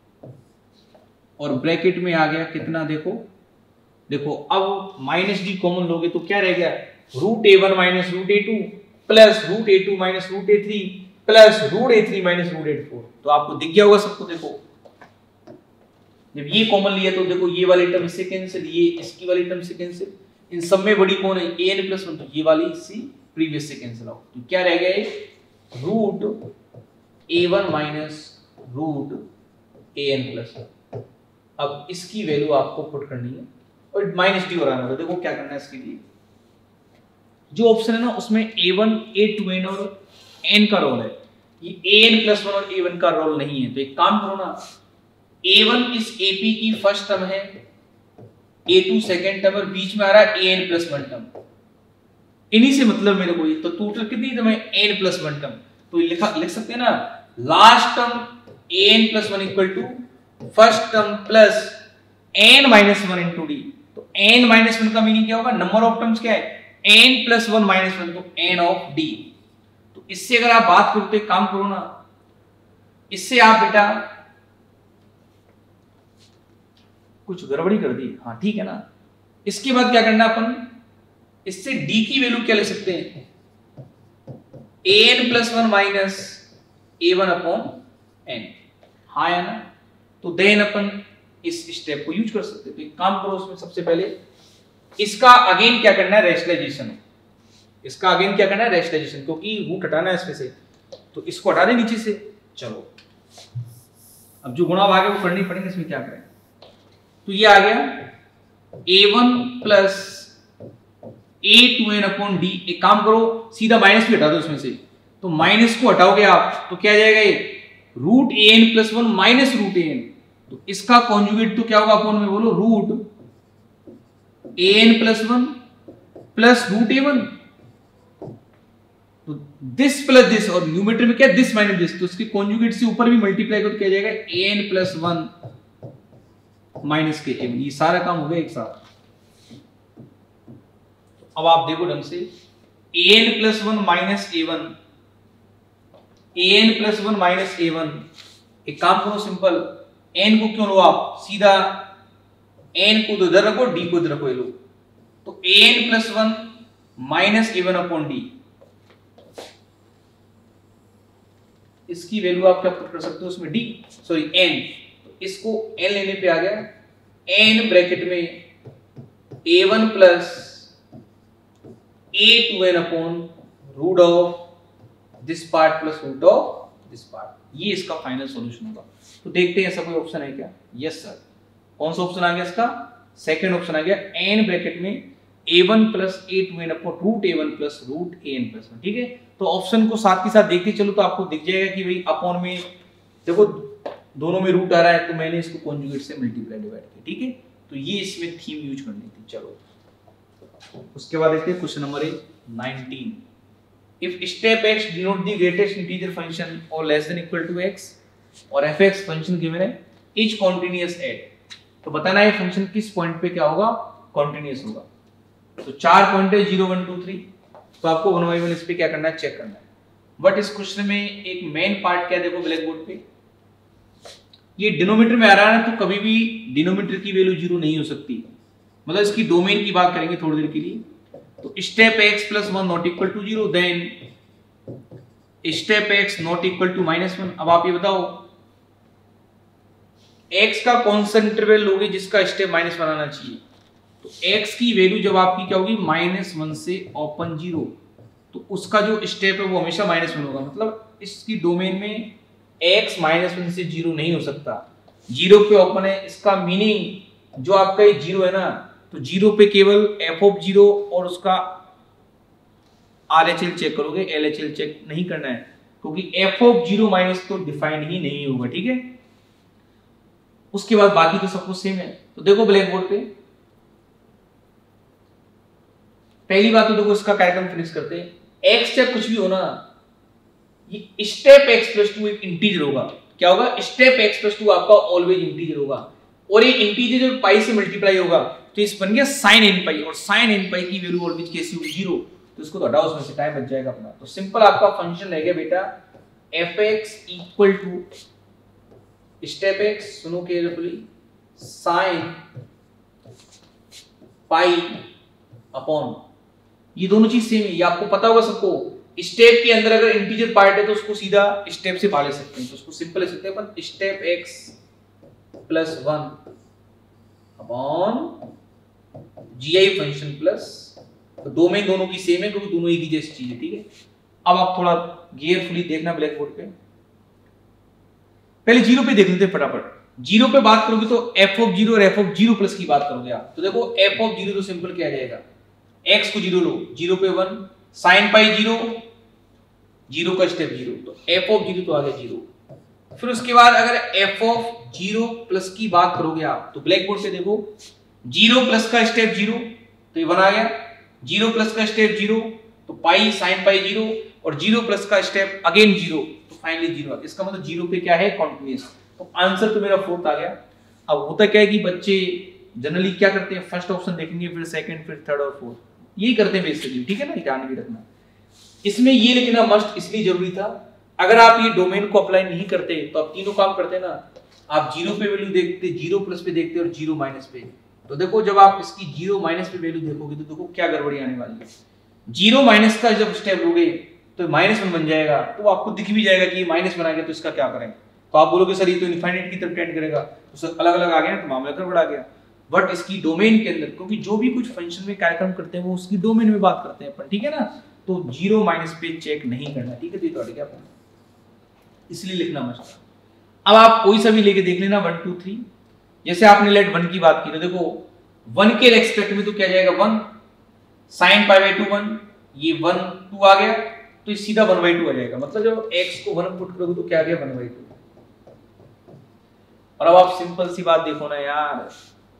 और ब्रैकेट में आ गया कितना, देखो देखो अब माइनस डी कॉमन लोगे तो क्या रह गया, root a one minus root a two plus root a two minus root a three plus root a three minus root a four. तो आपको दिख गया होगा सबको, देखो जब ये कॉमन लिया तो देखो ये वाली टर्म इससे कैंसिल, ये इसकी वाली टर्म से कैंसिल, इन सब में बड़ी कौन है ए एन प्लस वन, तो ये वाली सी प्रीवियस से कैंसिल आउट, तो क्या रह गया root a one minus root a n plus. अब इसकी वैल्यू आपको पुट करनी है और माइनस डी हो रहा है, तो देखो क्या करना है इसके लिए, जो ऑप्शन है ना उसमें a one A two n और एन का रोल है, ये ए एन प्लस वन और ए वन का रोल नहीं है। तो एक काम करो ना, ए वन इस ए पी की फर्स्ट टर्म है, ए टू सेकेंड टर्म और बीच में आ रहा है a n plus one term, इन्हीं से मतलब मेरे को, ये तो टोटल कितनी टर्म है एन प्लस वन टर्म, तो लिखा लिख सकते हैं ना last term a n plus one equal to first term plus N minus one into d. तो एन माइनस वन का मीनिंग क्या होगा, नंबर ऑफ टर्म्स क्या है n plus one minus one, तो एन ऑफ डी। तो इससे अगर आप बात करो तो एक काम करो ना, इससे आप बेटा कुछ गड़बड़ी कर दी, हाँ ठीक है ना। इसके बाद क्या करना अपन, इससे d की वैल्यू क्या ले सकते हैं, a n plus one minus a one upon n, हाँ या ना। तो देन अपन इस स्टेप को यूज कर सकते हैं। तो एक काम करो, उसमें सबसे पहले इसका अगेन क्या करना है रेशनलाइजेशन, इसका अगेन क्या करना है रेशनलाइजेशन, क्योंकि रूट हटाना है इसमें से, तो इसको हटा दे नीचे से। चलो अब जो गुणा भाग है वो करनी पड़ेगी, इसमें क्या करें, तो ये आ गया ए one plus a two n upon d. एक काम करो सीधा माइनस भी हटा दो इसमें से, तो माइनस को हटाओगे आप तो क्या आ जाएगा, ये root a n plus one minus root a n, तो इसका कॉन्जुगेट तो क्या होगा अपॉन में बोलो, root a n plus one plus root a one, तो दिस प्लस दिस, और न्यूमेटर में क्या दिस माइनस दिस, तो इसके कॉन्जुगेट से ऊपर भी मल्टीप्लाई करो तो क्या जाएगा a n plus one minus के एन, ये सारा काम हो गया एक साथ। अब आप देखो ढंग से, a n plus one minus a one, a n plus one minus a one, एक काम करो सिंपल, एन को क्यों लो आप, सीधा एन को इधर रखो डी को इधर रखो, ये लो, तो a n plus one minus a one upon d, इसकी वैल्यू आप क्या पुट कर सकते हो उसमें, डी सॉरी एन, तो इसको एन लेने पे आ गया एन ब्रैकेट में a one plus a two n upon root of this part plus root of this part, ये इसका फाइनल सॉल्यूशन होगा। तो देखते हैं ऐसा कोई ऑप्शन है क्या, यस सर। कौन सा ऑप्शन आ गया इसका, सेकंड ऑप्शन आ गया, एन ब्रैकेट में a one plus a two n upon root a one plus root a n plus one, ठीक है। तो ऑप्शन को साथ के साथ देखते चलो तो आपको दिख जाएगा कि भाई अपॉन में देखो दोनों में रूट आ रहा है, तो मैंने इसको कॉन्जुगेट से मल्टीप्लाई डिवाइड किया, ठीक है। तो ये इसमें थीम यूज करनी थी। चलो उसके बाद देखते हैं question number nineteen, if step x denote the greatest integer function और less than equal to x और fx फंक्शन गिवन है इज कॉन्टिन्यूअस एट, तो बताना है फंक्शन किस पॉइंट पे क्या होगा, कॉन्टिन्यूअस होगा। तो चार पॉइंट है जीरो वन टू थ्री, तो आपको वन बाई वन इस पे क्या करना है, चेक करना है। बट इस क्वेश्चन में एक मेन पार्ट क्या, देखो ब्लैक बोर्ड पे ये डिनोमिनेटर में आ रहा है ना, तो कभी भी डिनोमिनेटर की वैल्यू जीरो नहीं हो सकती, मतलब इसकी डोमेन की बात करेंगे थोड़ी देर के लिए। तो step x plus one not equal to zero, then step x not equal to minus one. अब आप ये बताओ x का कौन सा इंटरवल लोगे जिसका स्टेप माइनस वन आना चाहिए, तो x की वैल्यू जब आपकी क्या होगी माइनस वन से ओपन जीरो, तो उसका जो स्टेप है वो हमेशा माइनस वन होगा, मतलब इसकी डोमेन में x माइनस वन से जीरो नहीं हो सकता, जीरो पे ओपन है, इसका मीनिंग जो आपका ये जीरो है ना, तो जीरो पे केवल एफ ऑफ जीरो और उसका आर एच एल चेक करोगे, एल एच एल चेक नहीं करना है, क्योंकि एफ ऑफ जीरो माइनस तो डिफाइंड ही नहीं होगा, ठीक है। उसके बाद बाकी तो सब कुछ सेम है। तो देखो ब्लैक बोर्ड पे पहली बात तो देखो इसका कार्यक्रम फिनिश करते हैं, एक्स चाहे कुछ भी हो ना, ये स्टेप एक्स प्लस टू एक इंटीजर होगा, क्या होगा, स्टेप एक्स प्लस टू आपका ऑलवेज इंटीजर होगा, और ये इंटीजर जब पाई से मल्टीप्लाई होगा तो इस बन गया साइन एन पाई, और साइन एन पाई की वैल्यू ऑलवेज कैसी होगी, जीरो, तो इसको तो हटाओ उसमें से, टाइम बच जाएगा अपना। तो सिंपल आपका फंक्शन रह गया बेटा f x equal to step x, सुनो केयरफुली, साइन पाई अपॉन, ये दोनों चीज सेम है, ये आपको पता होगा सबको, स्टेप के अंदर अगर इंटीजर पार्ट है तो उसको सीधा स्टेप से पा ले सकते हैं, तो उसको सिंपल ले सकते हैं अपन step x plus one upon G I function plus, तो डोमेन दोनों की सेम है क्योंकि दोनों एक ही जैसी चीज है, ठीक है। अब आप थोड़ा केयरफुली देखना ब्लैक बोर्ड पे, पहले जीरो पे देख लेते हैं फटाफट। जीरो पे बात करोगे तो एफ ऑफ जीरो और एफ ऑफ जीरो प्लस की बात करोगे आप, तो देखो एफ ऑफ जीरो तो सिंपल क्या आ जाएगा, एक्स को जीरो लो, जीरो पे one, sine pi zero, zero का स्टेप जीरो, तो एफ ऑफ जीरो तो आ गया जीरो। फिर उसके बाद अगर एफ ऑफ जीरो प्लस की बात करोगे आप, तो ब्लैक बोर्ड पे देखो जीरो प्लस का स्टेप जीरो, तो ये वन आ गया, जीरो प्लस का स्टेप जीरो तो पाई साइन पाई जीरो, और जीरो प्लस का स्टेप अगेन जीरो तो फाइनली जीरो। इसका मतलब जीरो पे क्या है, कॉन्टिन्यूअस। तो आंसर तो मेरा फोर्थ आ गया। अब होता क्या है कि बच्चे जनरली क्या करते हैं, फर्स्ट ऑप्शन देखेंगे, फिर सेकंड, फिर थर्ड और फोर्थ, यही करते हैं बेसिकली, ठीक है ना, ध्यान भी रखना। इसमें ये लिखना मस्ट इसलिए जरूरी था, अगर आप ये डोमेन को अप्लाई नहीं करते तो आप तीनों काम करते ना, आप जीरो पे वैल्यू देखते, जीरो प्लस पे देखते और जीरो माइनस पे, तो देखो जब आप इसकी जीरो माइनस पे वैल्यू देखोगे तो देखो क्या गड़बड़ी आने वाली है। जीरो माइनस का जब स्टेप लोगे तो माइनस वन बन जाएगा, तो आपको दिख भी जाएगा कि माइनस बना गया, तो इसका क्या करें, तो आप बोलोगे सर ये तो इनफाइनाइट की तरफ टेंड करेगा, तो सर अलग अलग आ गया तो मामला गड़बड़ आ गया। बट इसकी डोमेन के अंदर, क्योंकि जो भी कुछ फंक्शन में कार्यक्रम करते हैं वो उसकी डोमेन में बात करते हैं अपन, ठीक है ना, तो जीरो माइनस पे चेक नहीं करना, ठीक है, तो क्या इसलिए लिखना मस्त। अब आप कोई सा भी लेके देख लेना, वन टू थ्री, जैसे आपने लेट वन की बात की, तो देखो वन के रेस्पेक्ट में तो क्या जाएगा, one sine pi by two one, ये वन टू आ गया, तो ये सीधा वन बाई टू आ जाएगा, मतलब जब x को वन पुट करोगे तो क्या आ गया, वन बाई टू। और अब आप सिंपल सी बात देखो ना यार,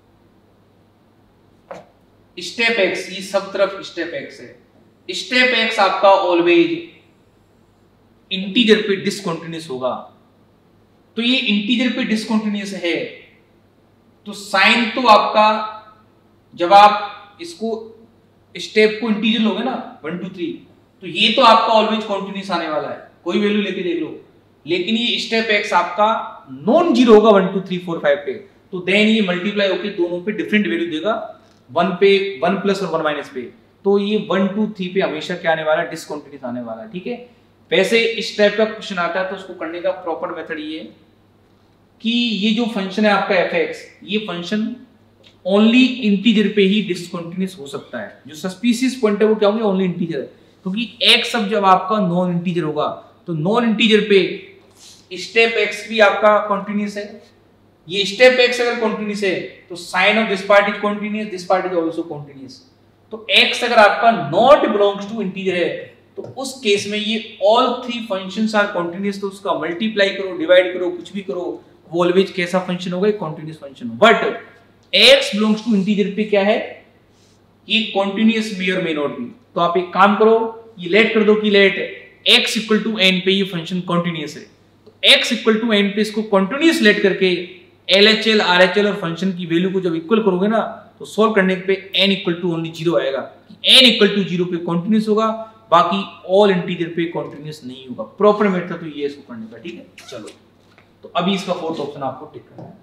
स्टेप x, ये सब तरफ स्टेप x है, स्टेप x आपका ऑलवेज इंटीजर पे डिसकंटीन्यूअस होगा, तो ये इंटीजर पे डिसकंटीन्यूअस है, तो साइन तो आपका, जब आप इसको स्टेप को इंटीजर लोगे ना वन टू थ्री, तो ये तो आपका ऑलवेज कॉन्टिन्यूस आने वाला है, कोई वैल्यू लेके देख लो, लेकिन ये स्टेप एक्स आपका नॉन जीरो होगा one two three four five पे, तो देन ये मल्टीप्लाई होकर दोनों पे डिफरेंट वैल्यू देगा, वन पे वन प्लस और वन माइनस पे, तो ये वन टू थ्री पे हमेशा क्या आने वाला है, डिसकंटीन्यूस आने वाला है, ठीक है। वैसे इस टाइप का क्वेश्चन आता है तो उसको करने का प्रॉपर मेथड ये है कि ये जो फंक्शन है आपका एफ एक्स, ये फंक्शन ओनली इंटीजर पे ही डिसकंटीन्यूअस हो सकता है, जो सस्पिशियस पॉइंट है वो क्या होंगे, ओनली इंटीजर, क्योंकि एक्स अब जब आपका नॉन इंटीजर होगा तो नॉन इंटीजर पे स्टेप एक्स भी आपका कंटीन्यूअस है, ये स्टेप एक्स अगर कंटीन्यूअस है तो sine of this part is continuous, this part is also continuous, तो एक्स अगर आपका नॉट बिलोंग्स टू इंटीजर है तो उस केस में ये all three functions are continuous, तो उसका मल्टीप्लाई करो, डिवाइड करो, कुछ भी करो, वो ऑलवेज कैसा फंक्शन होगा, कंटीन्यूअस फंक्शन हो। But x belongs to integer पे क्या है, ये कंटीन्यूअस मे और मे नॉट बी, तो आप एक काम करो, ये लेट कर दो कि let x equal to n पे ये फंक्शन कंटीन्यूअस है, तो x इक्वल टू n पे इसको कंटीन्यूअस लेट करके L H L R H L और फंक्शन की वैल्यू को जब इक्वल करोगे ना तो सॉल्व करने पे n equal to only zero आएगा, n इक्वल टू जीरो पे कंटीन्यूअस होगा, बाकी ऑल इंटीजर पे कंटीन्यूअस नहीं होगा। प्रॉपर मेथड तो ये इसको करने का, ठीक है। चलो तो अभी इसका फोर्थ ऑप्शन आपको टिक करना है।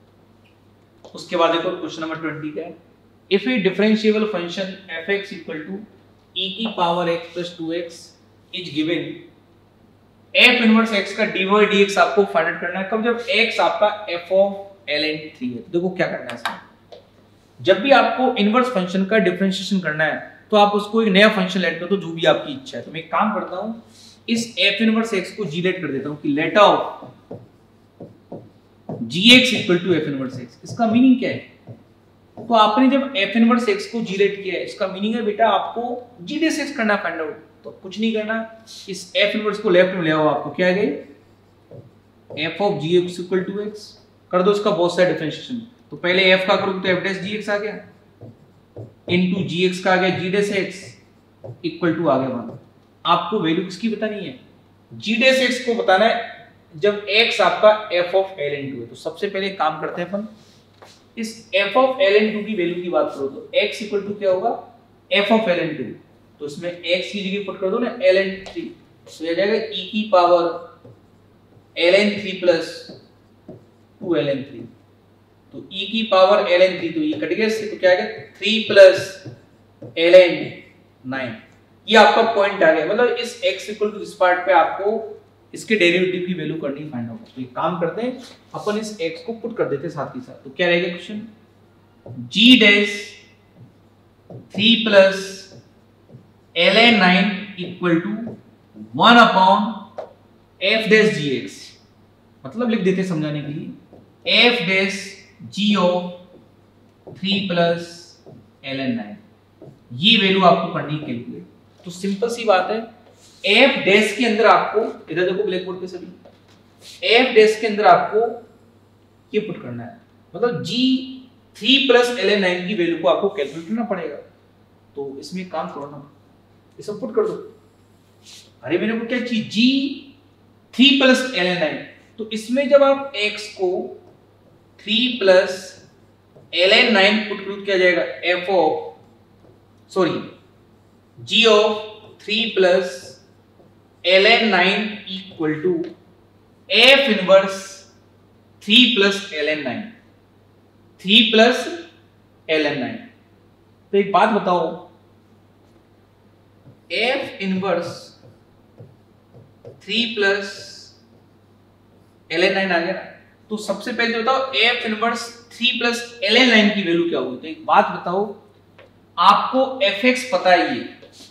उसके बाद देखो क्वेश्चन नंबर ट्वेंटी का है, if a differentiable function fx equal to e की power x plus two x is given, f inverse x का dy dx आपको फाइंड आउट करना है कब, जब x आपका f ऑफ ln थ्री है। तो देखो क्या करना है इसमें, जब भी आपको इनवर्स फंक्शन का डिफरेंशिएशन करना है तो आप उसको एक नया फंक्शन लेट कर दो, जो भी आपकी इच्छा है। तो मैं एक काम करता हूं, इस f इनवर्स x को g लेट कर देता हूं कि let of gx equal to f inverse x। इसका मीनिंग क्या है, तो आपने जब f इनवर्स x को g लेट किया है, इसका मीनिंग है बेटा आपको g डेस x करना फाइंड आउट, तो कुछ नहीं करना, इस f इनवर्स को लेफ्ट में ले आओ, आपको क्या आ गई f of gx equal to x, कर दो इसका बहुत सारा डिफरेंशिएशन, तो पहले f का करोगे तो f डैश gx आ गया, इनटू gx का आ गया g dash x equal to आ गया वन। आपको वैल्यू किसकी बतानी है, g डैश x को बताना है जब x आपका f ऑफ ln टू है। तो सबसे पहले काम करते हैं अपन, इस f ऑफ ln टू की वैल्यू की बात करो तो x इक्वल टू क्या होगा, f ऑफ ln टू, तो इसमें x की जगह पुट कर दो ना ln थ्री, तो ये जाएगा e की power ln three plus two ln three, तो e की पावर ln थ्री, तो ये कट गया इससे, तो क्या आ गया थ्री प्लस ln नाइन, ये आपका पॉइंट आ गया, मतलब इस x इक्वल टू इस पार्ट पे आपको इसके डेरिवेटिव की वैल्यू करनी फाइंड आउट। तो ये काम करते हैं अपन, इस x को पुट कर देते हैं साथ ही साथ। तो क्या रहेगा question, g dash three plus L N nine equal to one upon F dash G X, मतलब लिख देते समझाने के लिए F dash G of three plus L N nine, ये वैल्यू आपको करनी है कैलकुलेट। तो सिंपल सी बात है, एफ डैश के अंदर आपको, इधर देखो ब्लैक बोर्ड पे सभी, एफ डैश के अंदर आपको ये पुट करना है, मतलब G three plus L N nine की वैल्यू को आपको कैलकुलेट करना पड़ेगा। तो इसमें काम करो ना, ये सब पुट कर दो। अरे मैंने को क्या चाहिए, G three plus L N nine, तो इसमें जब आप x को three plus L N nine put करो क्या जाएगा, F of sorry g of three plus L N nine equal to F inverse three plus L N nine, three plus L N nine. तो एक बात बताओ, F inverse three plus L N nine आ गया ना, तो सबसे पहले बताओ F inverse three plus L N nine की वैल्यू क्या होगी। तो एक बात बताओ, आपको एफ एक्स पता है, ये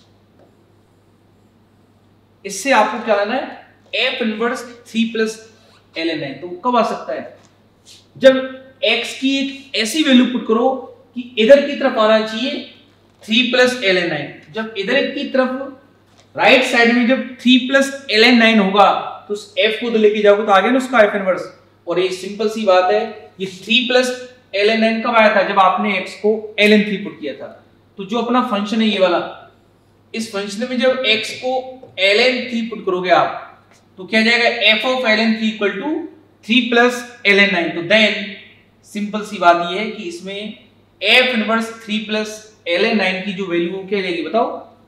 इससे आपको क्या लाना है, F inverse three plus L N nine. तो कब आ सकता है, जब x की एक ऐसी वैल्यू पुट करो कि इधर की तरफ आना चाहिए three plus L N nine, जब इधर की तरफ राइट साइड में जब three plus L N nine होगा तो उस f को तो लेके जाओगे तो आ गया ना उसका f इनवर्स। और ये सिंपल सी बात है, ये three plus L N nine कब आया था, जब आपने x को एल एन थ्री पुट किया था। तो जो अपना फंक्शन है ये वाला, इस फंक्शन में जब x को एल एन थ्री पुट करोगे आप तो क्या जाएगा, f of L N three equal to three plus L N nine. तो देन सिंपल सी बात ये है कि इसमें f inverse three plus L N nine की जो वैल्यू क्या जाएगी बताओ,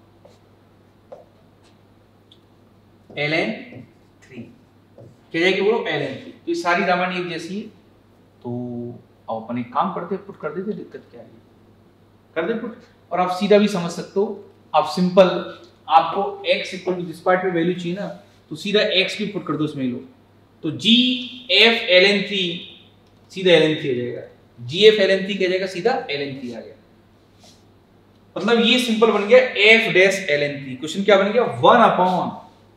एल एन थ्री क्या जाएगी बोलो, एल एन थ्री। तो ये सारी रामायण एक जैसी है। तो अब अपन एक काम करते पुट कर देते, दिक्कत क्या है, कर दे पुट। और आप सीधा भी समझ सकते हो, आप सिंपल, आपको x equal to this part पे वैल्यू चाहिए ना, तो सीधा x भी पुट कर दो उसमें लो। तो g f ln थ्री सीधा ln थ्री आ जाएगा, g f ln थ्री क्या जाएगा, सीधा ln थ्री आ गया। मतलब ये सिंपल बन गया f dash ln three. Question क्या बन गया, वन अपॉन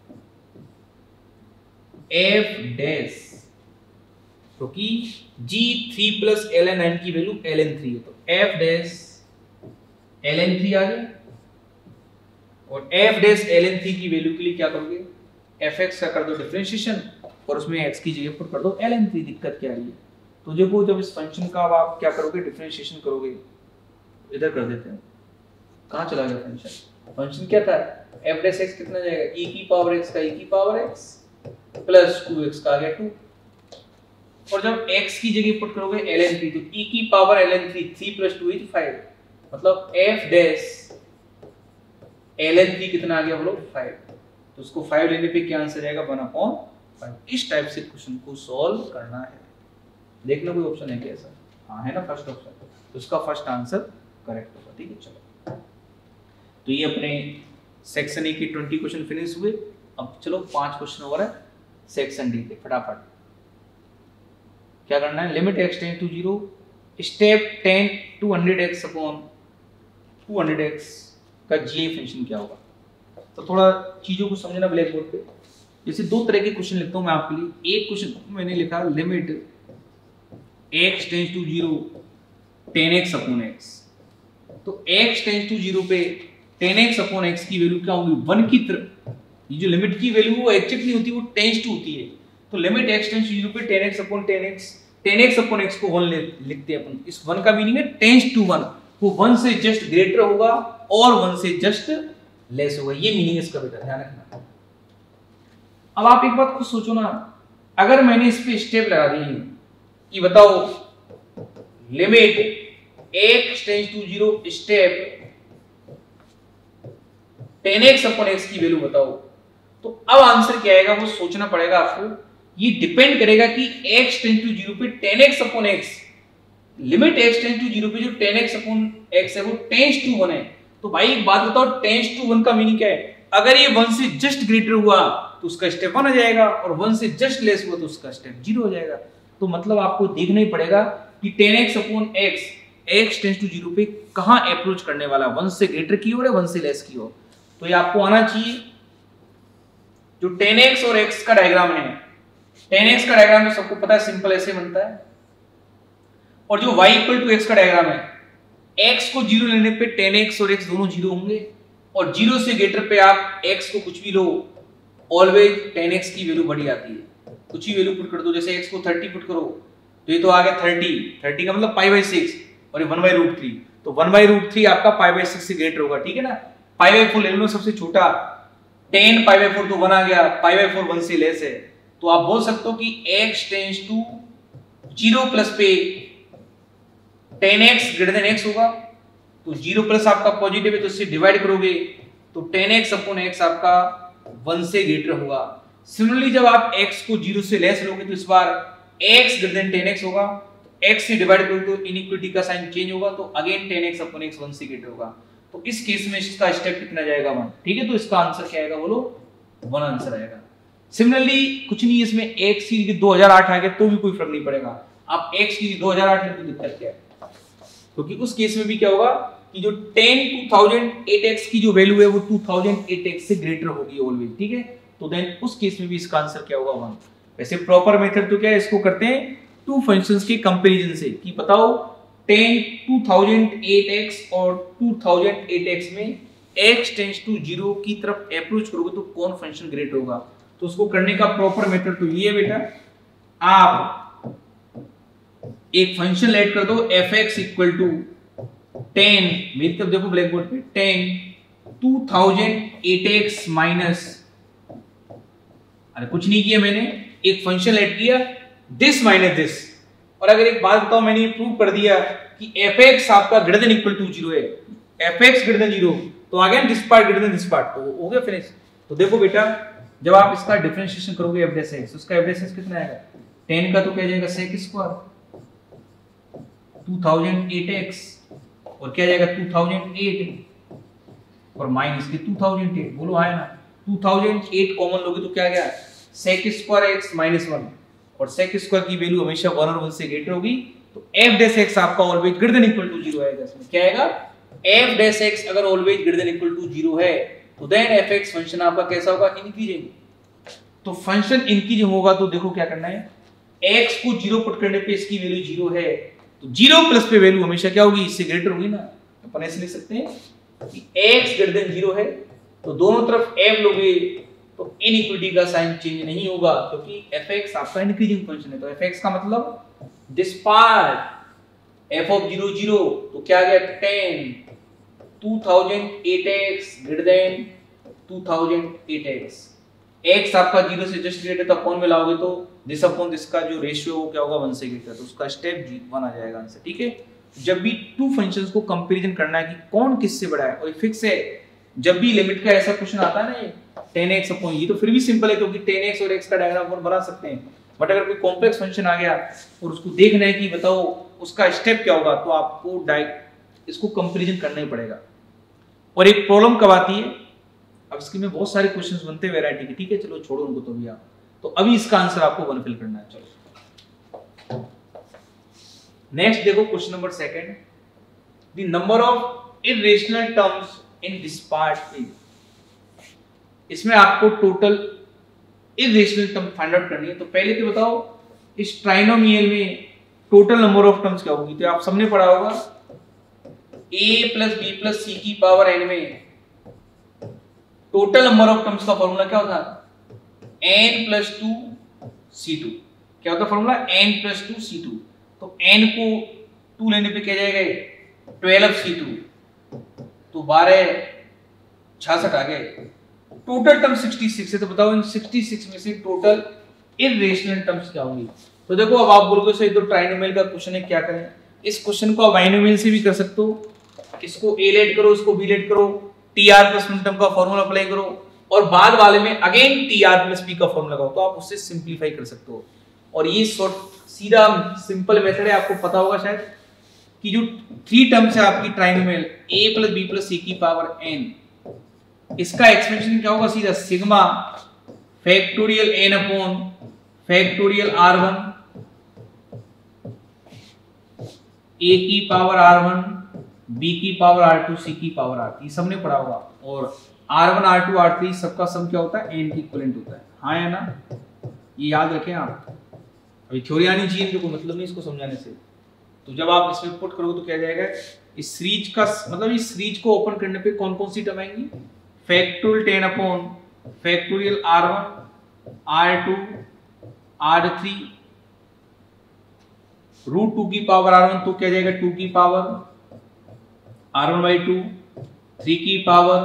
f डैश, क्योंकि g three plus ln nine की वैल्यू ln थ्री है, तो f डैश ln थ्री आ गया। और f डैश ln थ्री की वैल्यू के लिए क्या करोगे, fx का कर दो डिफरेंशिएशन और उसमें x की जगह पर कर दो ln थ्री। दिक्कत क्या आ रही है, तो देखो जब इस फंक्शन का अब आप क्या करोगे, डिफरेंशिएशन करोगे, इधर कर देते हैं, कहां चला गया फंक्शन, फंक्शन क्या था, f डैश x कितना जाएगा, e की पावर x का e की power x plus two x का आ गया टू। और जब x की जगह पुट करोगे ln थ्री, तो e की power ln three, three plus two is five, मतलब f डैश ln थ्री कितना आ गया बोलो, फाइव। तो उसको फाइव लेने पे क्या आंसर आएगा, वन अपॉन फाइव। इस टाइप से क्वेश्चन को सॉल्व करना है। देखना कोई ऑप्शन है क्या ऐसा, हाँ है ना फर्स्ट ऑप्शन, तो उसका फर्स्ट आंसर करेक्ट होगा। ठीक है, चलो तो ये अपने सेक्शन ए के ट्वेंटी क्वेश्चन फिनिश हुए। अब चलो पांच क्वेश्चन और है सेक्शन डी के, फटाफट क्या करना है, limit x tend to zero, step tan two hundred x upon two hundred x का जी फंक्शन क्या होगा। तो थोड़ा चीजों को समझना ब्लैक बोर्ड पे। जैसे दो तरह के क्वेश्चन लिखता हूं मैं आपके लिए। एक क्वेश्चन मैंने लिखा limit x tends to zero ten x upon x, तो x टेंड्स टू जीरो पे टेन एक्स अपॉन x की वैल्यू क्या होगी, वन की तरफ। ये जो लिमिट की वैल्यू वो एग्जैक्ट नहीं होती, वो टेंड्स टू होती है। तो limit x tends to zero पे ten x upon tan x, tan x upon x को वन लिखते हैं अपन। इस वन का मीनिंग है टेंड्स टू वन, वो वन से जस्ट ग्रेटर होगा और वन से जस्ट लेस होगा, ये मीनिंग इसका बेटा ध्यान रखना। अब आप एक बात खुद सोचो ना, अगर मैंने इस पे स्टेप लगा दी कि बताओ limit x tends to zero step tan x upon x की वैल्यू बताओ, तो अब आंसर क्या आएगा वो सोचना पड़ेगा आपको। ये डिपेंड करेगा कि x टेंड्स टू जीरो पे ten x upon x, limit x tends to zero पे जो टेन एक्स अपॉन x है वो टेंड्स टू वन है, तो भाई एक बात बताओ, टेंस टू वन का मीनिंग क्या है? अगर ये वन से जस्ट ग्रेटर हुआ तो उसका स्टेप वन आ जाएगा, और वन से जस्ट लेस हुआ तो उसका स्टेप जीरो हो जाएगा। तो मतलब आपको देखना ही पड़ेगा कि tan x upon x, x tends to zero पे कहां अप्रोच करने वाला, वन से ग्रेटर की ओर है वन से लेस की ओर। तो ये आपको आना चाहिए। जो टेन एक्स और x का डायग्राम है, टेन एक्स का डायग्राम तो सबको पता है, सिंपल ऐसे बनता है। और जो y इक्वल टू एक्स का डायग्राम है, x को जीरो लेने पे टेन एक्स और x दोनों जीरो होंगे, और जीरो से ग्रेटर पे आप x को कुछ भी लो, ऑलवेज टेन एक्स की वैल्यू बड़ी आती है। कुछ ही वैल्यू पुट कर दो, जैसे x को थर्टी पुट करो तो ये तो आ गया थर्टी, थर्टी का मतलब पाई बाई सिक्स, और ये वन बाई रूट थ्री, तो वन बाई रूट थ्री आपका पाई बाई सिक्स से ग्रेटर होगा, ठीक है ना। पाई बाई फोर ले लो सबसे छोटा, टेन पाई बाई फोर तो वन आ गया, पाई बाई फोर वन से लेस है, तो आप बोल सकते हो कि x tends to zero plus पे ten x greater than x होगा। तो जीरो प्लस आपका पॉजिटिव है तो इससे डिवाइड करोगे तो टेन एक्स अपॉन x आपका वन से ग्रेटर होगा। सिमिलरली जब आप x को जीरो से लेस लोगे तो इस बार x greater than tan x होगा, x से डिवाइड करोगे तो इनइक्वालिटी का साइन चेंज होगा, तो again tan x upon x one से ग्रेटर होगा। तो इस केस में इसका स्टेप कितना जाएगा? वन, ठीक है। तो इसका आंसर क्या आएगा बोलो? वन आंसर आएगा। सिमिलरली कुछ नहीं, इसमें x की दो हज़ार आठ आ गया तो भी कोई फर्क नहीं पड़ेगा, आप x की दो हज़ार आठ लेते दिक्कत क्या है? क्योंकि उस केस में भी क्या होगा कि जो tan two thousand eight x की जो वैल्यू है वो टू थाउजेंड एट एक्स से ग्रेटर होगी ऑलवेज, ठीक है। तो देन उस केस में भी इसका आंसर क्या होगा? वन। वैसे प्रॉपर मेथड तो क्या है, इसको करते हैं टू फंक्शंस के कंपैरिजन से, कि बताओ tan two thousand eight x और टू थाउजेंड एट एक्स में x टेंस टू जीरो की तरफ अप्रोच करोगे तो कौन फंक्शन ग्रेटर होगा। तो उसको करने का प्रॉपर मेथड तो ये है बेटा, आप एक फंक्शन लेट कर दो fx इक्वल टू टेन, मेरी तरफ देखो ब्लैक बोर्ड पे, tan two thousand eight x minus, अरे कुछ नहीं किया मैंने, एक फंक्शन लेट किया दिस माइनस दिस। और अगर एक बात बताओ, मैंने प्रूव कर दिया कि fx आपका greater than equal to zero है, fx ग्रेटर देन जीरो, तो again this part greater than this part, तो हो गया फिनिश। तो देखो बेटा, जब आप इसका डिफरेंशिएशन करोगे f डैश x, उसका f डैश x कितना आएगा? टेन का तो क्या जाएगा sec square two thousand eight x, और क्या जाएगा टू थाउजेंड एट, और माइनस के टू थाउजेंड एट, बोलो आया ना। टू थाउजेंड एट कॉमन लोगे तो क्या गया? sec square x minus one, और sec स्क्वायर की वैल्यू हमेशा वन और वन से ग्रेटर होगी, तो f डैश x आपका always greater than equal to zero आएगा। इसमें क्या आएगा? f डैश x अगर always greater than equal to zero है तो देन fx फंक्शन आपका कैसा होगा? इंक्रीजिंग। तो फंक्शन इंक्रीजिंग होगा तो देखो क्या करना है, x को जीरो पुट करने पे इसकी वैल्यू जीरो है, तो जीरो प्लस पे वैल्यू हमेशा क्या होगी? इससे ग्रेटर होगी ना। अपन ऐसे लिख सकते हैं कि x ग्रेटर देन जीरो है, तो दोनों तरफ f लोगे तो इनइक्वालिटी का साइन चेंज नहीं होगा, क्योंकि fx आपका इंक्रीजिंग फंक्शन है। तो fx का मतलब this part f of zero zero, तो क्या आ गया? Tan two thousand eight x greater than two thousand eight x. x आपका जीरो से जस्ट ग्रेटर तो अपॉन में लाओगे तो दिस अपॉन दिस का जो रेशियो वो क्या होगा? वन से ग्रेटर, तो उसका स्टेप वन आ जाएगा आंसर, ठीक है। जब भी टू फंक्शंस को कंपैरिजन करना है कि कौन किससे बड़ा है, और फिक्स है, जब भी लिमिट का ऐसा क्वेश्चन आता है ना टेन एक्स अपॉन, ये तो फिर भी सिंपल है क्योंकि टेन एक्स और x का डायग्राम अपन बना सकते हैं, बट अगर कोई कॉम्प्लेक्स फंक्शन आ गया और उसको देखना है कि बताओ उसका स्टेप क्या होगा, तो आपको डायरेक्ट इसको कंपैरिजन करना ही पड़ेगा। और एक प्रॉब्लम कब आती है, अब इसके में बहुत सारे क्वेश्चंस बनते हैं वैरायटी के, ठीक है, चलो छोड़ो उनको तो भी आप, तो अभी इसका आंसर आपको वन फिल करना है। चलो नेक्स्ट देखो question number second, the number of irrational terms in this part is, इसमें आपको total irrational term find out करनी है। तो पहले तो बताओ इस ट्राइनोमियल में टोटल नंबर ऑफ टर्म्स क्या होगी, तो आप सबने पढ़ा होगा a plus B plus C की पावर n में टोटल नंबर ऑफ टर्म्स का फॉर्मूला क्या होता है? n plus two C two. क्या होता है formula? n plus two C two. तो n को टू लेने पे क्या जाएगा? ट्वेल्व सी टू, तो बारह छियासठ आ गए। टोटल टर्म सिक्सटी सिक्स है, तो बताओ इन सिक्सटी सिक्स में से टोटल इररेशनल टर्म्स क्या होंगी। तो देखो अब आप बोलोगे सर तो ट्राइनोमियल का क्वेश्चन है, क्या करें? इस क्वेश्चन को आप बाइनोमियल से भी कर सकते हो, इसको a लेट करो, इसको b लेट करो, tr प्लस मिनटम का फॉर्मूला अप्लाई करो, और बाद वाले में अगेन tr प्लस b का फॉर्मूला लगाओ, तो आप उससे सिंपलीफाई कर सकते हो। और ये शॉर्ट सीधा सिंपल मेथड है, आपको पता होगा शायद। कि जो थ्री टर्म्स है आपकी trinomial a plus B plus C की पावर n, इसका एक्सपेंशन क्या होगा? सीधा sigma factorial n upon factorial R one a की पावर आर वन, b की पावर आर टू, c की पावर आर थ्री, सबने पढ़ा होगा। और R one are two R three सबका सम क्या होता है? n की इक्विवेलेंट होता है। हाँ या ना? ये याद रखें आप। अभी थ्योरी आनी चाहिए, इनको कोई मतलब नहीं इसको समझाने से। तो जब आप इसमें पुट करोगे तो क्या जाएगा? इस सीरीज का मतलब इस सीरीज को ओपन करने पे कौन कौन सी टर्म आएंगी? Factorial ten upon factorial R one are two R three root two की पावर आर वन, तो क्या जाएगा? टू की power R one by two, three की power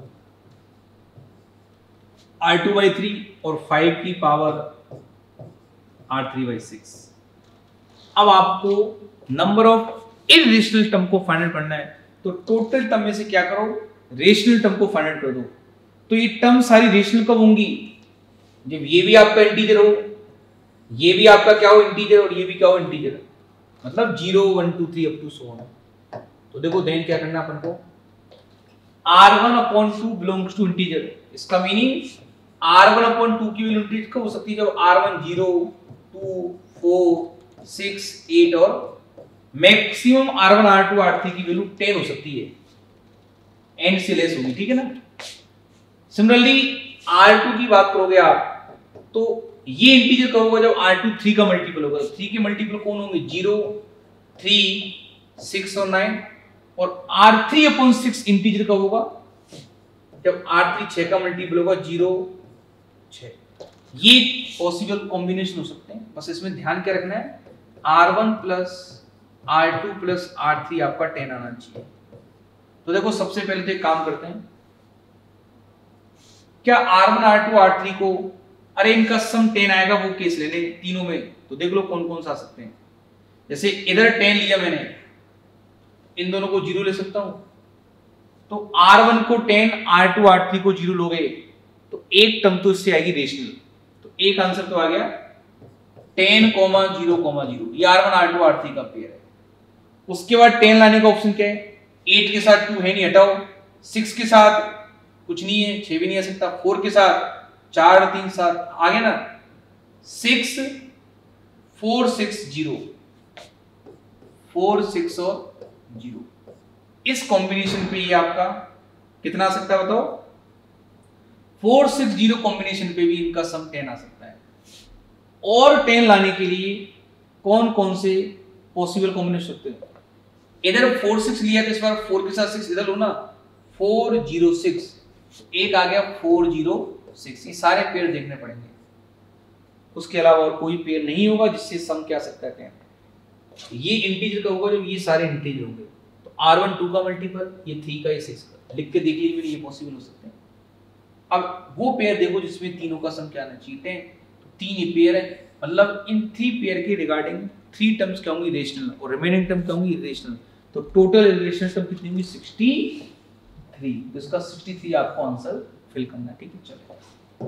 R two by three और फाइव की power R three by six. अब आपको नंबर ऑफ इररेशनल टर्म को फाइंड आउट करना है, तो टोटल टर्म में से क्या करो? रेशनल टर्म को फाइंड आउट कर दो। तो ये टर्म सारी रेशनल कब होंगी? जब ये भी आपका इंटीजर हो, ये भी आपका क्या हो? इंटीजर, और ये भी क्या हो? इंटीजर। मतलब zero one two three up to so on. तो देखो देन क्या करना अपन को? R one upon two belongs to integer. इसका meaning R one upon two की वैल्यू इंटीजर कब हो सकती है? जब R one zero, two, four, six, eight और maximum R one are two R three की वैल्यू टेन हो सकती है, एंड से लेस होगी। ठीक है ना? सिमिलरली आर टू की बात करोगे आप, तो ये इंटीजर कब होगा? जब आर टू थ्री का मल्टीपल होगा। थ्री के मल्टीपल कौन होंगे? जीरो, थ्री, सिक्स और नाइन। और R three upon six integer कब होगा? जब आर थ्री छह का मल्टीपल होगा, जीरो, छह। ये पॉसिबल कॉम्बिनेशन हो सकते हैं। बस इसमें ध्यान क्या रखना है? R one plus R two plus R three आपका टेन आना चाहिए। तो देखो सबसे पहले तो एक काम करते हैं, क्या R one are two R three को, अरे इनका सम टेन आएगा वो केस ले ले तीनों में। तो देख लो कौन कौन सा आ सकते हैं। जैसे इधर टेन लिया मैंने, इन दोनों को जीरो ले सकता हूं। तो आर वन को ten, R two R three को जीरो लोगे तो एक टर्म तो इससे आएगी रेशनल। तो एक आंसर तो आ गया ten comma zero comma zero. ये R one are two R three का पेयर है। उसके बाद टेन लाने का ऑप्शन क्या है? एट के साथ टू है नहीं, हटाओ। सिक्स के साथ कुछ नहीं है, छह भी नहीं आ सकता। फोर के साथ चार, तीन, सात, आ गया ना? Six, four, six, zero, four, six और जीरो। इस कॉम्बिनेशन पे ये आपका कितना आ सकता है बताओ? फोर, सिक्स, जीरो कॉम्बिनेशन पे भी इनका सम टेन आ सकता है। और टेन लाने के लिए कौन कौन से पॉसिबल कॉम्बिनेशन सकते हैं? इधर फोर, सिक्स लिया तो इस बार फोर के साथ सिक्स इधर लो ना, फोर, जीरो, सिक्स। एक आ गया फोर, जीरो, सिक्स। ये सारे पेयर देखने पड़ेंगे। उसके अलावा और कोई पेयर नहीं होगा जिससे सम क्या सकता है? ये इंटीजर का होगा जब ये सारे इंटीजर होंगे। तो आर वन टू का मल्टीपल, ये थ्री का, ये सिक्स का। लिख के देख लीजिए, ये पॉसिबल हो सकते हैं। अब वो पेयर देखो जिसमें तीनों का सम क्या आना चाहिए? टेन। तो तीन ही पेयर है, मतलब इन थ्री पेयर के रिगार्डिंग थ्री टर्म्स क्या होंगी? रेशनल, और रिमेनिंग टर्म क्या होंगी? इरेशनल। तो टोटल इरेशनल टर्म कितनी होंगी? Sixty three. तो इसका सिक्सटी थ्री आपको आंसर फिल करना है। ठीक है, चलो।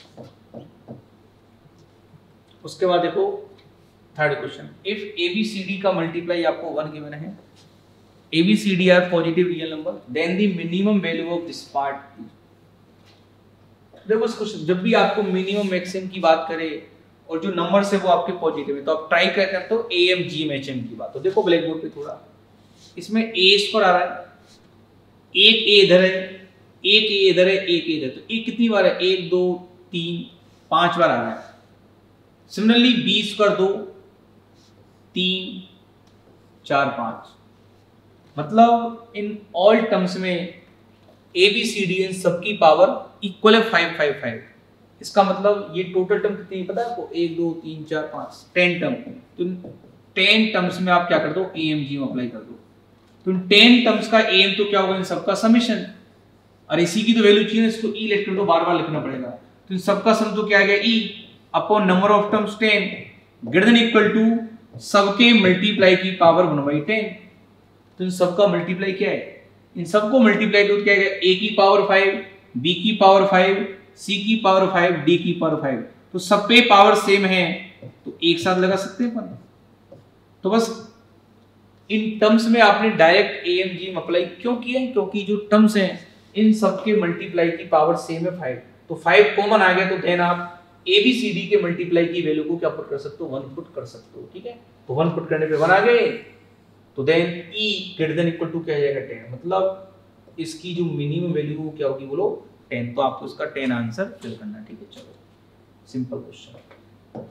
उसके बाद देखो third question. If A B C D का मल्टीप्लाई आपको वन गिवन है, A B C D are positive real number, then the minimum value of this part. देखो इस क्वेश्चन जब भी आपको मिनिमम मैक्सिमम की बात करे और जो नंबर्स है वो आपके पॉजिटिव है, तो आप ट्राई क्या करते हो? A M G M H M की बात। तो देखो ब्लैक बोर्ड पे थोड़ा, इसमें ए स्क्वायर आ रहा है, एक ए इधर है, एक ए इधर है, एक ए इधर। तो ए कितनी बार है? एक, दो, तीन, पांच बार आ रहा है। सिमिलरली बी स्क्वायर दो, तीन, चार, पांच। मतलब इन ऑल टर्म्स में ए बी सी डी इन सबकी पावर इक्वल है फाइव फाइव फाइव। इसका मतलब ये टोटल टर्म कितनी पता है आपको? एक, दो, तीन, चार, पांच, टेन टर्म। तो टेन टर्म्स में आप क्या कर दो? ए एम जी अप्लाई कर दो। तो टेन टर्म्स का एम तो क्या होगा? इन सबका समेशन। और इसी की तो वैल्यू चाहिए, इसको ई लेट कर दो, बार बार लिखना पड़ेगा। तो इन सबका सम तो क्या आ गया? E upon number of terms ten greater than equal to सबके मल्टीप्लाई की पावर वन बाई टेन। तो इन सबका मल्टीप्लाई क्या है? इन सबको मल्टीप्लाई करो क्या है? ए की पावर फाइव, बी की पावर फाइव, सी की पावर फाइव, डी की पावर फाइव। तो सब पे पावर सेम है तो एक साथ लगा सकते हैं अपन। तो बस इन टर्म्स में आपने direct A M G M apply क्यों किया है? क्योंकि जो टर्म्स हैं इन सबके मल्टीप्लाई की पावर सेम है फाइव, तो फाइव कॉमन आ गया, तो देन आप ए बी सी डी के मल्टीप्लाई की वैल्यू को क्या पुट कर सकते हो? वन पुट कर सकते हो, ठीक है। तो वन पुट करने पे वन आ गए, तो then E greater than equal to क्या आ जाएगा? टेन, मतलब इसकी जो मिनिमम वैल्यू वो क्या होगी बोलो? टेन। तो आपको इसका टेन आंसर फिल करना है, ठीक है। चलो simple question.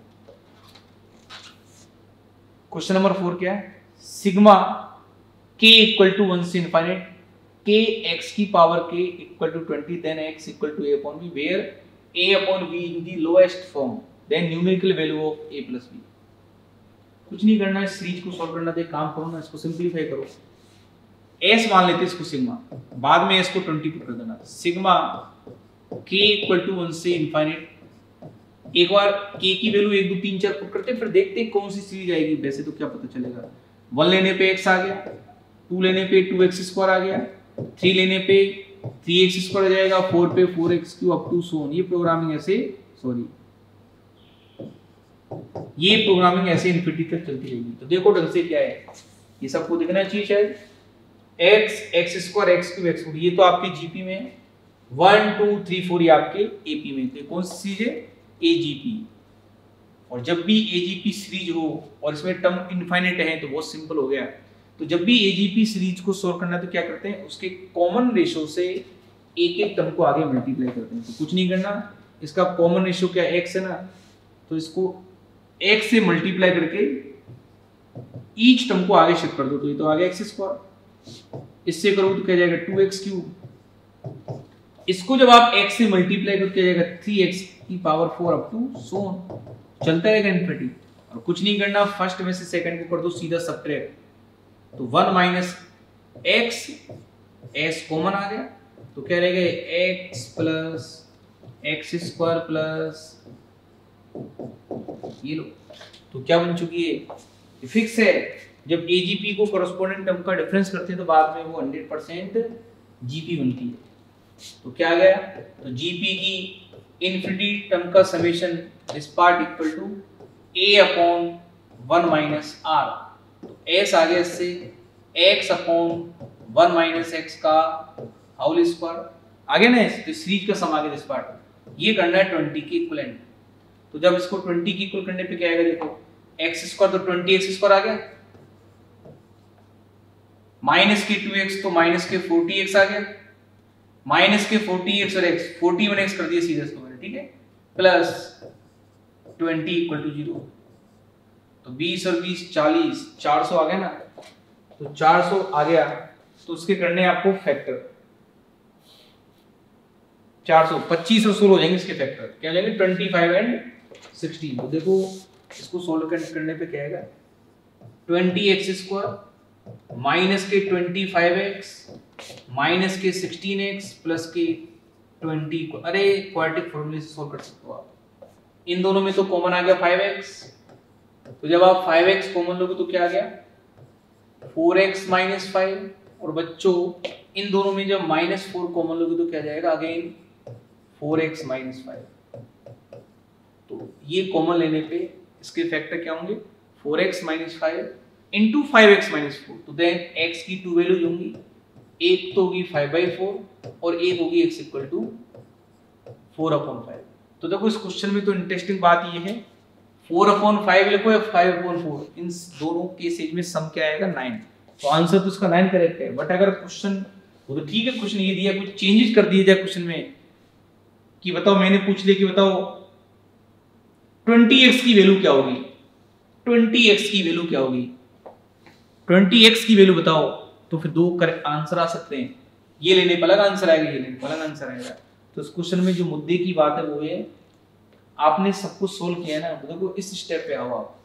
Question number four क्या है? Sigma k equal to one से इनफाइनाइट k x की power k equal to twenty then x equal to a upon b where a upon b in the lowest form then numerical value of a plus b। कुछ नहीं करना है, series को solve करना, तो एक काम करो ना, इसको सिंपलीफाई करो। s मान लेते इसको सिग्मा, बाद में s को ट्वेंटी पुट कर देना। Sigma k equal to one से इनफाइनाइट, एक बार k की वैल्यू एक दो तीन चार पुट करते हैं, फिर देखते हैं कौन सी सीरीज आएगी। वैसे तो क्या पता चलेगा, वन लेने पे x आ गया, टू लेने पे टू एक्स स्क्वायर आ गया, थ्री लेने पे थ्री एक्स स्क्वायर आ जाएगा, फोर पे four X cube up to so on. ये प्रोग्रामिंग ऐसे सॉरी ये प्रोग्रामिंग ऐसे इन्फिनिटी तक चलती रहेगी। तो देखो ढंग से क्या है, ये सबको दिखना चाहिए शायद। x x square x cube x, ये तो आपके जीपी में वन टू थ्री फोर, ये आपके एपी में। तो कौन सी चीज है? एजीपी। और जब भी एजीपी सीरीज हो और इसमें टर्म इनफाइनाइट है तो बहुत सिंपल हो गया। तो जब भी एजीपी सीरीज को सॉल्व करना है तो क्या करते हैं, उसके कॉमन रेशियो से एक एक टर्म को आगे मल्टीप्लाई करते हैं। तो कुछ नहीं करना, इसका कॉमन रेशियो क्या x है ना, तो इसको x से मल्टीप्लाई करके ईच टर्म को आगे शिफ्ट कर दो, तो ये तो आ गया एक्स स्क्वायर। इससे करो तो क्या जाएगा? Two X cube. इसको जब आप x से मल्टीप्लाई करो क्या जाएगा? थ्री एक्स की power four up to so on, चलता रहेगा इन्फिनिटी। और कुछ नहीं करना, फर्स्ट में से सेकंड को कर दो सीधा सब्ट्रैक्ट, तो one minus X, S common आ गया, तो क्या रहेगा? X plus X square plus ये लो, तो क्या बन चुकी है? ये फिक्स है। जब एजीपी को कॉरेस्पोंडेंट टर्म का डिफरेंस करते हैं तो बाद में वो हंड्रेड परसेंट जीपी बनती है। तो क्या आ गया? तो जीपी की इन्फिनिटी टर्म का summation this part equal to a upon one minus are, तो s आ गया इससे x upon one minus X का होल स्क्वायर आ गया ना, तो सीरीज का सम आ गया दिस पार्ट। ये करना है ट्वेंटी के इक्विवेलेंट। तो जब इसको ट्वेंटी की इक्वल करने पे क्या आएगा? देखो x स्क्वायर तो ट्वेंटी एक्स स्क्वायर आ गया, माइनस के टू एक्स तो माइनस के फोर्टी एक्स आ गया, माइनस के फोर्टी एक्स और x फोर्टी वन एक्स कर दिया सीधे इसको मैंने, ठीक है, plus twenty equal to zero, तो बीस और बीस चालीस, चार सौ आ गया ना, तो चार सौ आ गया, तो उसके करने आपको फैक्टर चार सौ, पच्चीस और सोलह हो जाएंगे इसके फैक्टर, क्या हो जाएंगे? Twenty five and sixteen. तो देखो इसको सोल्व करने पे क्या आएगा? ट्वेंटी एक्स स्क्वायर माइनस के ट्वेंटी फाइव एक्स माइनस के सिक्सटीन एक्स प्लस के ट्वेंटी, अरे क्वाड्रेटिक फॉर्मूले से सोल्व कर सकते हो आप। इन दोनों में तो कॉमन आ गया फाइव एक्स, तो जब आप फाइव एक्स कॉमन लोगे तो क्या आ गया? Four x minus five. और बच्चों इन दोनों में जब माइनस फोर कॉमन लोगे तो क्या जाएगा? Again four x minus five. तो ये कॉमन लेने पे इसके फैक्टर क्या होंगे? Four x minus five into five X minus four, तो देन x की टू वैल्यूज होंगी, एक तो होगी फाइव बाई फोर और एक होगी x equal to four upon five. तो देखो इस क्वेश्चन में तो इंटरेस्टिंग बात ये है, फोर अपॉन फाइव लिखो या फाइव अपॉन फोर, इन दोनों केसेज में सम क्या आएगा? नाइन। तो आंसर तो इसका नाइन करेक्ट है। बट अगर क्वेश्चन वो तो ठीक है, क्वेश्चन ये दिया, कुछ चेंजेस कर दिए जाए क्वेश्चन में कि बताओ, मैंने पूछ लिया कि बताओ ट्वेंटी एक्स की वैल्यू क्या होगी, ट्वेंटी एक्स की वैल्यू क्या होगी, ट्वेंटी एक्स की वैल्यू बताओ, तो फिर दो करेक्ट आंसर आ सकते हैं। ये लेने पर अलग आंसर आएगा, ये लेने पर अलग आंसर आएगा। तो इस क्वेश्चन में जो मुद्दे की बात है वो है, आपने सब कुछ सोल्व किया ना, तो देखो इस स्टेप पे आओ आप,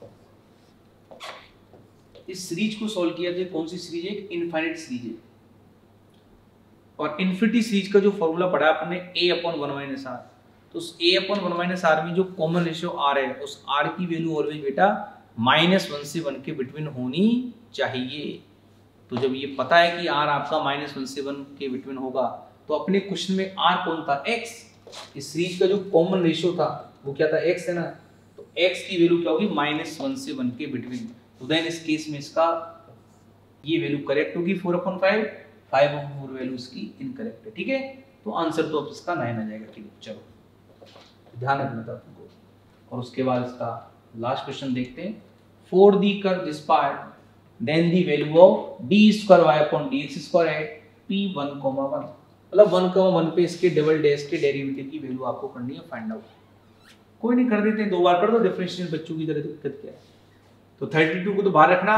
इस सीरीज को सोल्व किया जाए। कौन सी सीरीज है? इनफाइनाइट सीरीज है। और इन्फिनिटी सीरीज का जो फॉर्मूला पढ़ा आपने a upon one minus are, तो उस a upon one minus R में जो कॉमन रेशियो r है, उस r की वैल्यू ऑलवेज बेटा माइनस वन से वन के बिटवीन होनी चाहिए। तो जब ये पता है कि r आपका माइनस वन से वन के बिटवीन होगा, तो अपने क्वेश्चन में r कौन था? x। इस सीरीज का जो कॉमन रेशियो था वो क्या था? x है ना, तो x की वैल्यू क्या होगी? माइनस वन से वन के बिटवीन। तो देन इस केस में इसका ये वैल्यू करेक्ट होगी four upon five, five upon four value इसकी इनकरेक्ट है, ठीक है। तो आंसर तो अब इसका नाइन आ जाएगा, ठीक है। चलो ध्यान रखना था तुमको। और उसके बाद इसका लास्ट क्वेश्चन देखते हैं। For the curve this part then the value of D square Y upon D X square at P one comma one, मतलब वन कॉमा वन पे इसके डबल डैश के डेरिवेटिव की वैल्यू आपको करनी है फाइंड आउट। कोई नहीं, कर देते हैं, दो बार कर दो, डिफरेंशिएशन बच्चों की तरह दिक्कत क्या है। तो थर्टी टू को तो बाहर रखना,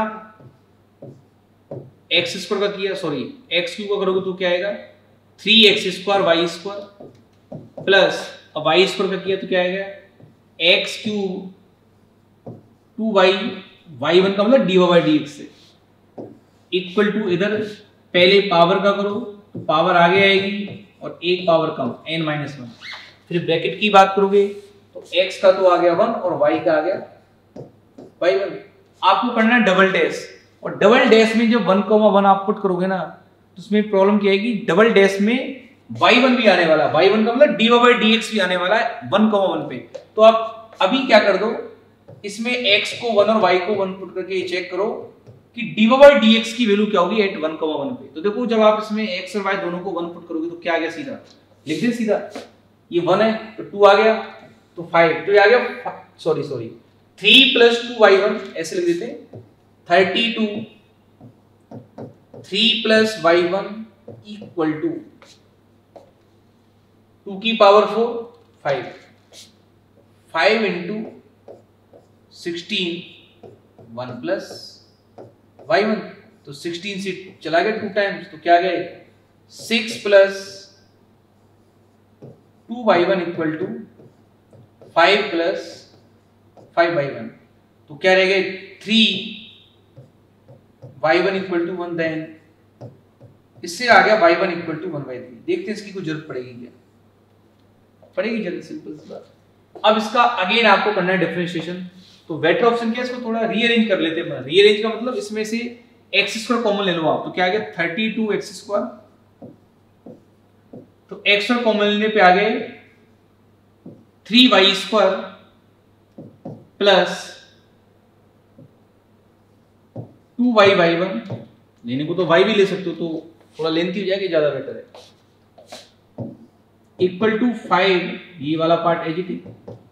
एक्स स्क्वायर का किया, सॉरी एक्स क्यूब का करोगे तो क्या आएगा three x square Y square plus Y square का किया तो क्या आएगा X cube two Y, Y one का मतलब D Y by D X से इक्वल टू, इधर पहले पावर का करो तो पावर आगे आएगी और एक पावर कम एन माइनस वन, फिर ब्रैकेट की बात करोगे तो x का तो आ गया वन और y का आ गया वाई वन। आपको करना है डबल डैश, और डबल डैश में जब वन कॉमा वन आप पुट करोगे ना तो उसमें प्रॉब्लम क्या आएगी, डबल डैश में वाई वन भी आने वाला है, वाई वन का मतलब D Y by D X भी आने वाला है वन कॉमा वन पे। तो आप अभी क्या कर दो, इसमें x को वन और y को वन पुट करके चेक करो कि D Y by D X की वैल्यू क्या होगी एट वन कॉमा वन पे। तो देखो जब आप इसमें x और y दोनों को वन पुट करोगे तो क्या आ गया, सीधा लिख दे सीधा, ये वन है तो टू आ गया तो फाइव, तो ये आ गया sorry sorry three plus two Y one, ऐसे लिख देते हैं thirty two, three plus Y one equal to two की power four five, five into sixteen one plus Y one, तो सिक्सटीन से चला गया टू टाइम्स तो क्या गए six plus two Y one equal two five plus five Y one, तो क्या रह गए three Y one equal to one, then इससे आ गया Y one equal to one by three. देखते हैं इसकी कोई जरूरत पड़ेगी क्या, पड़ेगी जल्दी, सिंपल सी बात। अब इसका अगेन आपको करना है डिफरेंशिएशन, तो बेटर ऑप्शन क्या है, इसको थोड़ा रीअरेंज कर लेते हैं। रीअरेंज का मतलब इसमें से एक्स स्क्वायर कॉमन ले लो आप, तो क्या आ गया थर्टी टू एक्स स्क्वायर, तो एक्स स्क्वायर कॉमन लेने पे आ गए three Y square plus two Y Y one, लेने को तो वाई भी ले सकते हो तो थोड़ा लेंथी हो जाएगी, ज्यादा बेटर है, इक्वल टू फाइव, ये वाला part as it is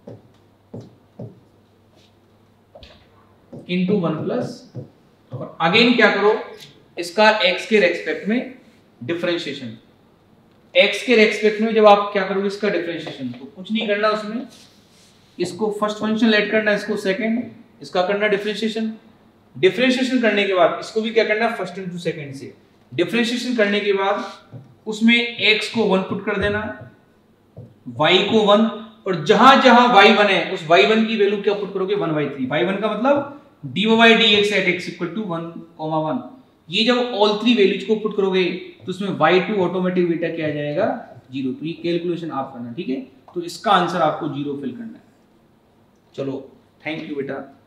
into one plus, और अगेन क्या करो इसका x के रेस्पेक्ट में डिफरेंशिएशन। x के रेस्पेक्ट में जब आप क्या करोगे इसका डिफरेंशिएशन, तो कुछ नहीं करना उसमें, इसको फर्स्ट फंक्शन लेट करना, इसको सेकंड, इसका करना डिफरेंशिएशन। डिफरेंशिएशन करने के बाद इसको भी क्या करना है फर्स्ट इंटू सेकंड से। डिफरेंशिएशन करने के बाद उसमें x को वन पुट कर देना, y को वन, और जहां जहां वाई वन है उस वाई वन की वैल्यू क्या पुट करोगे one by three. Y one का मतलब D Y D X at X equal to one comma one. ये जब ऑल थ्री वैल्यूज को पुट करोगे तो उसमें वाई टू ऑटोमेटिक बेटा क्या आ जाएगा जीरो। तो ये कैलकुलेशन आप करना, ठीक है। तो इसका आंसर आपको जीरो फिल करना है। चलो थैंक यू बेटा।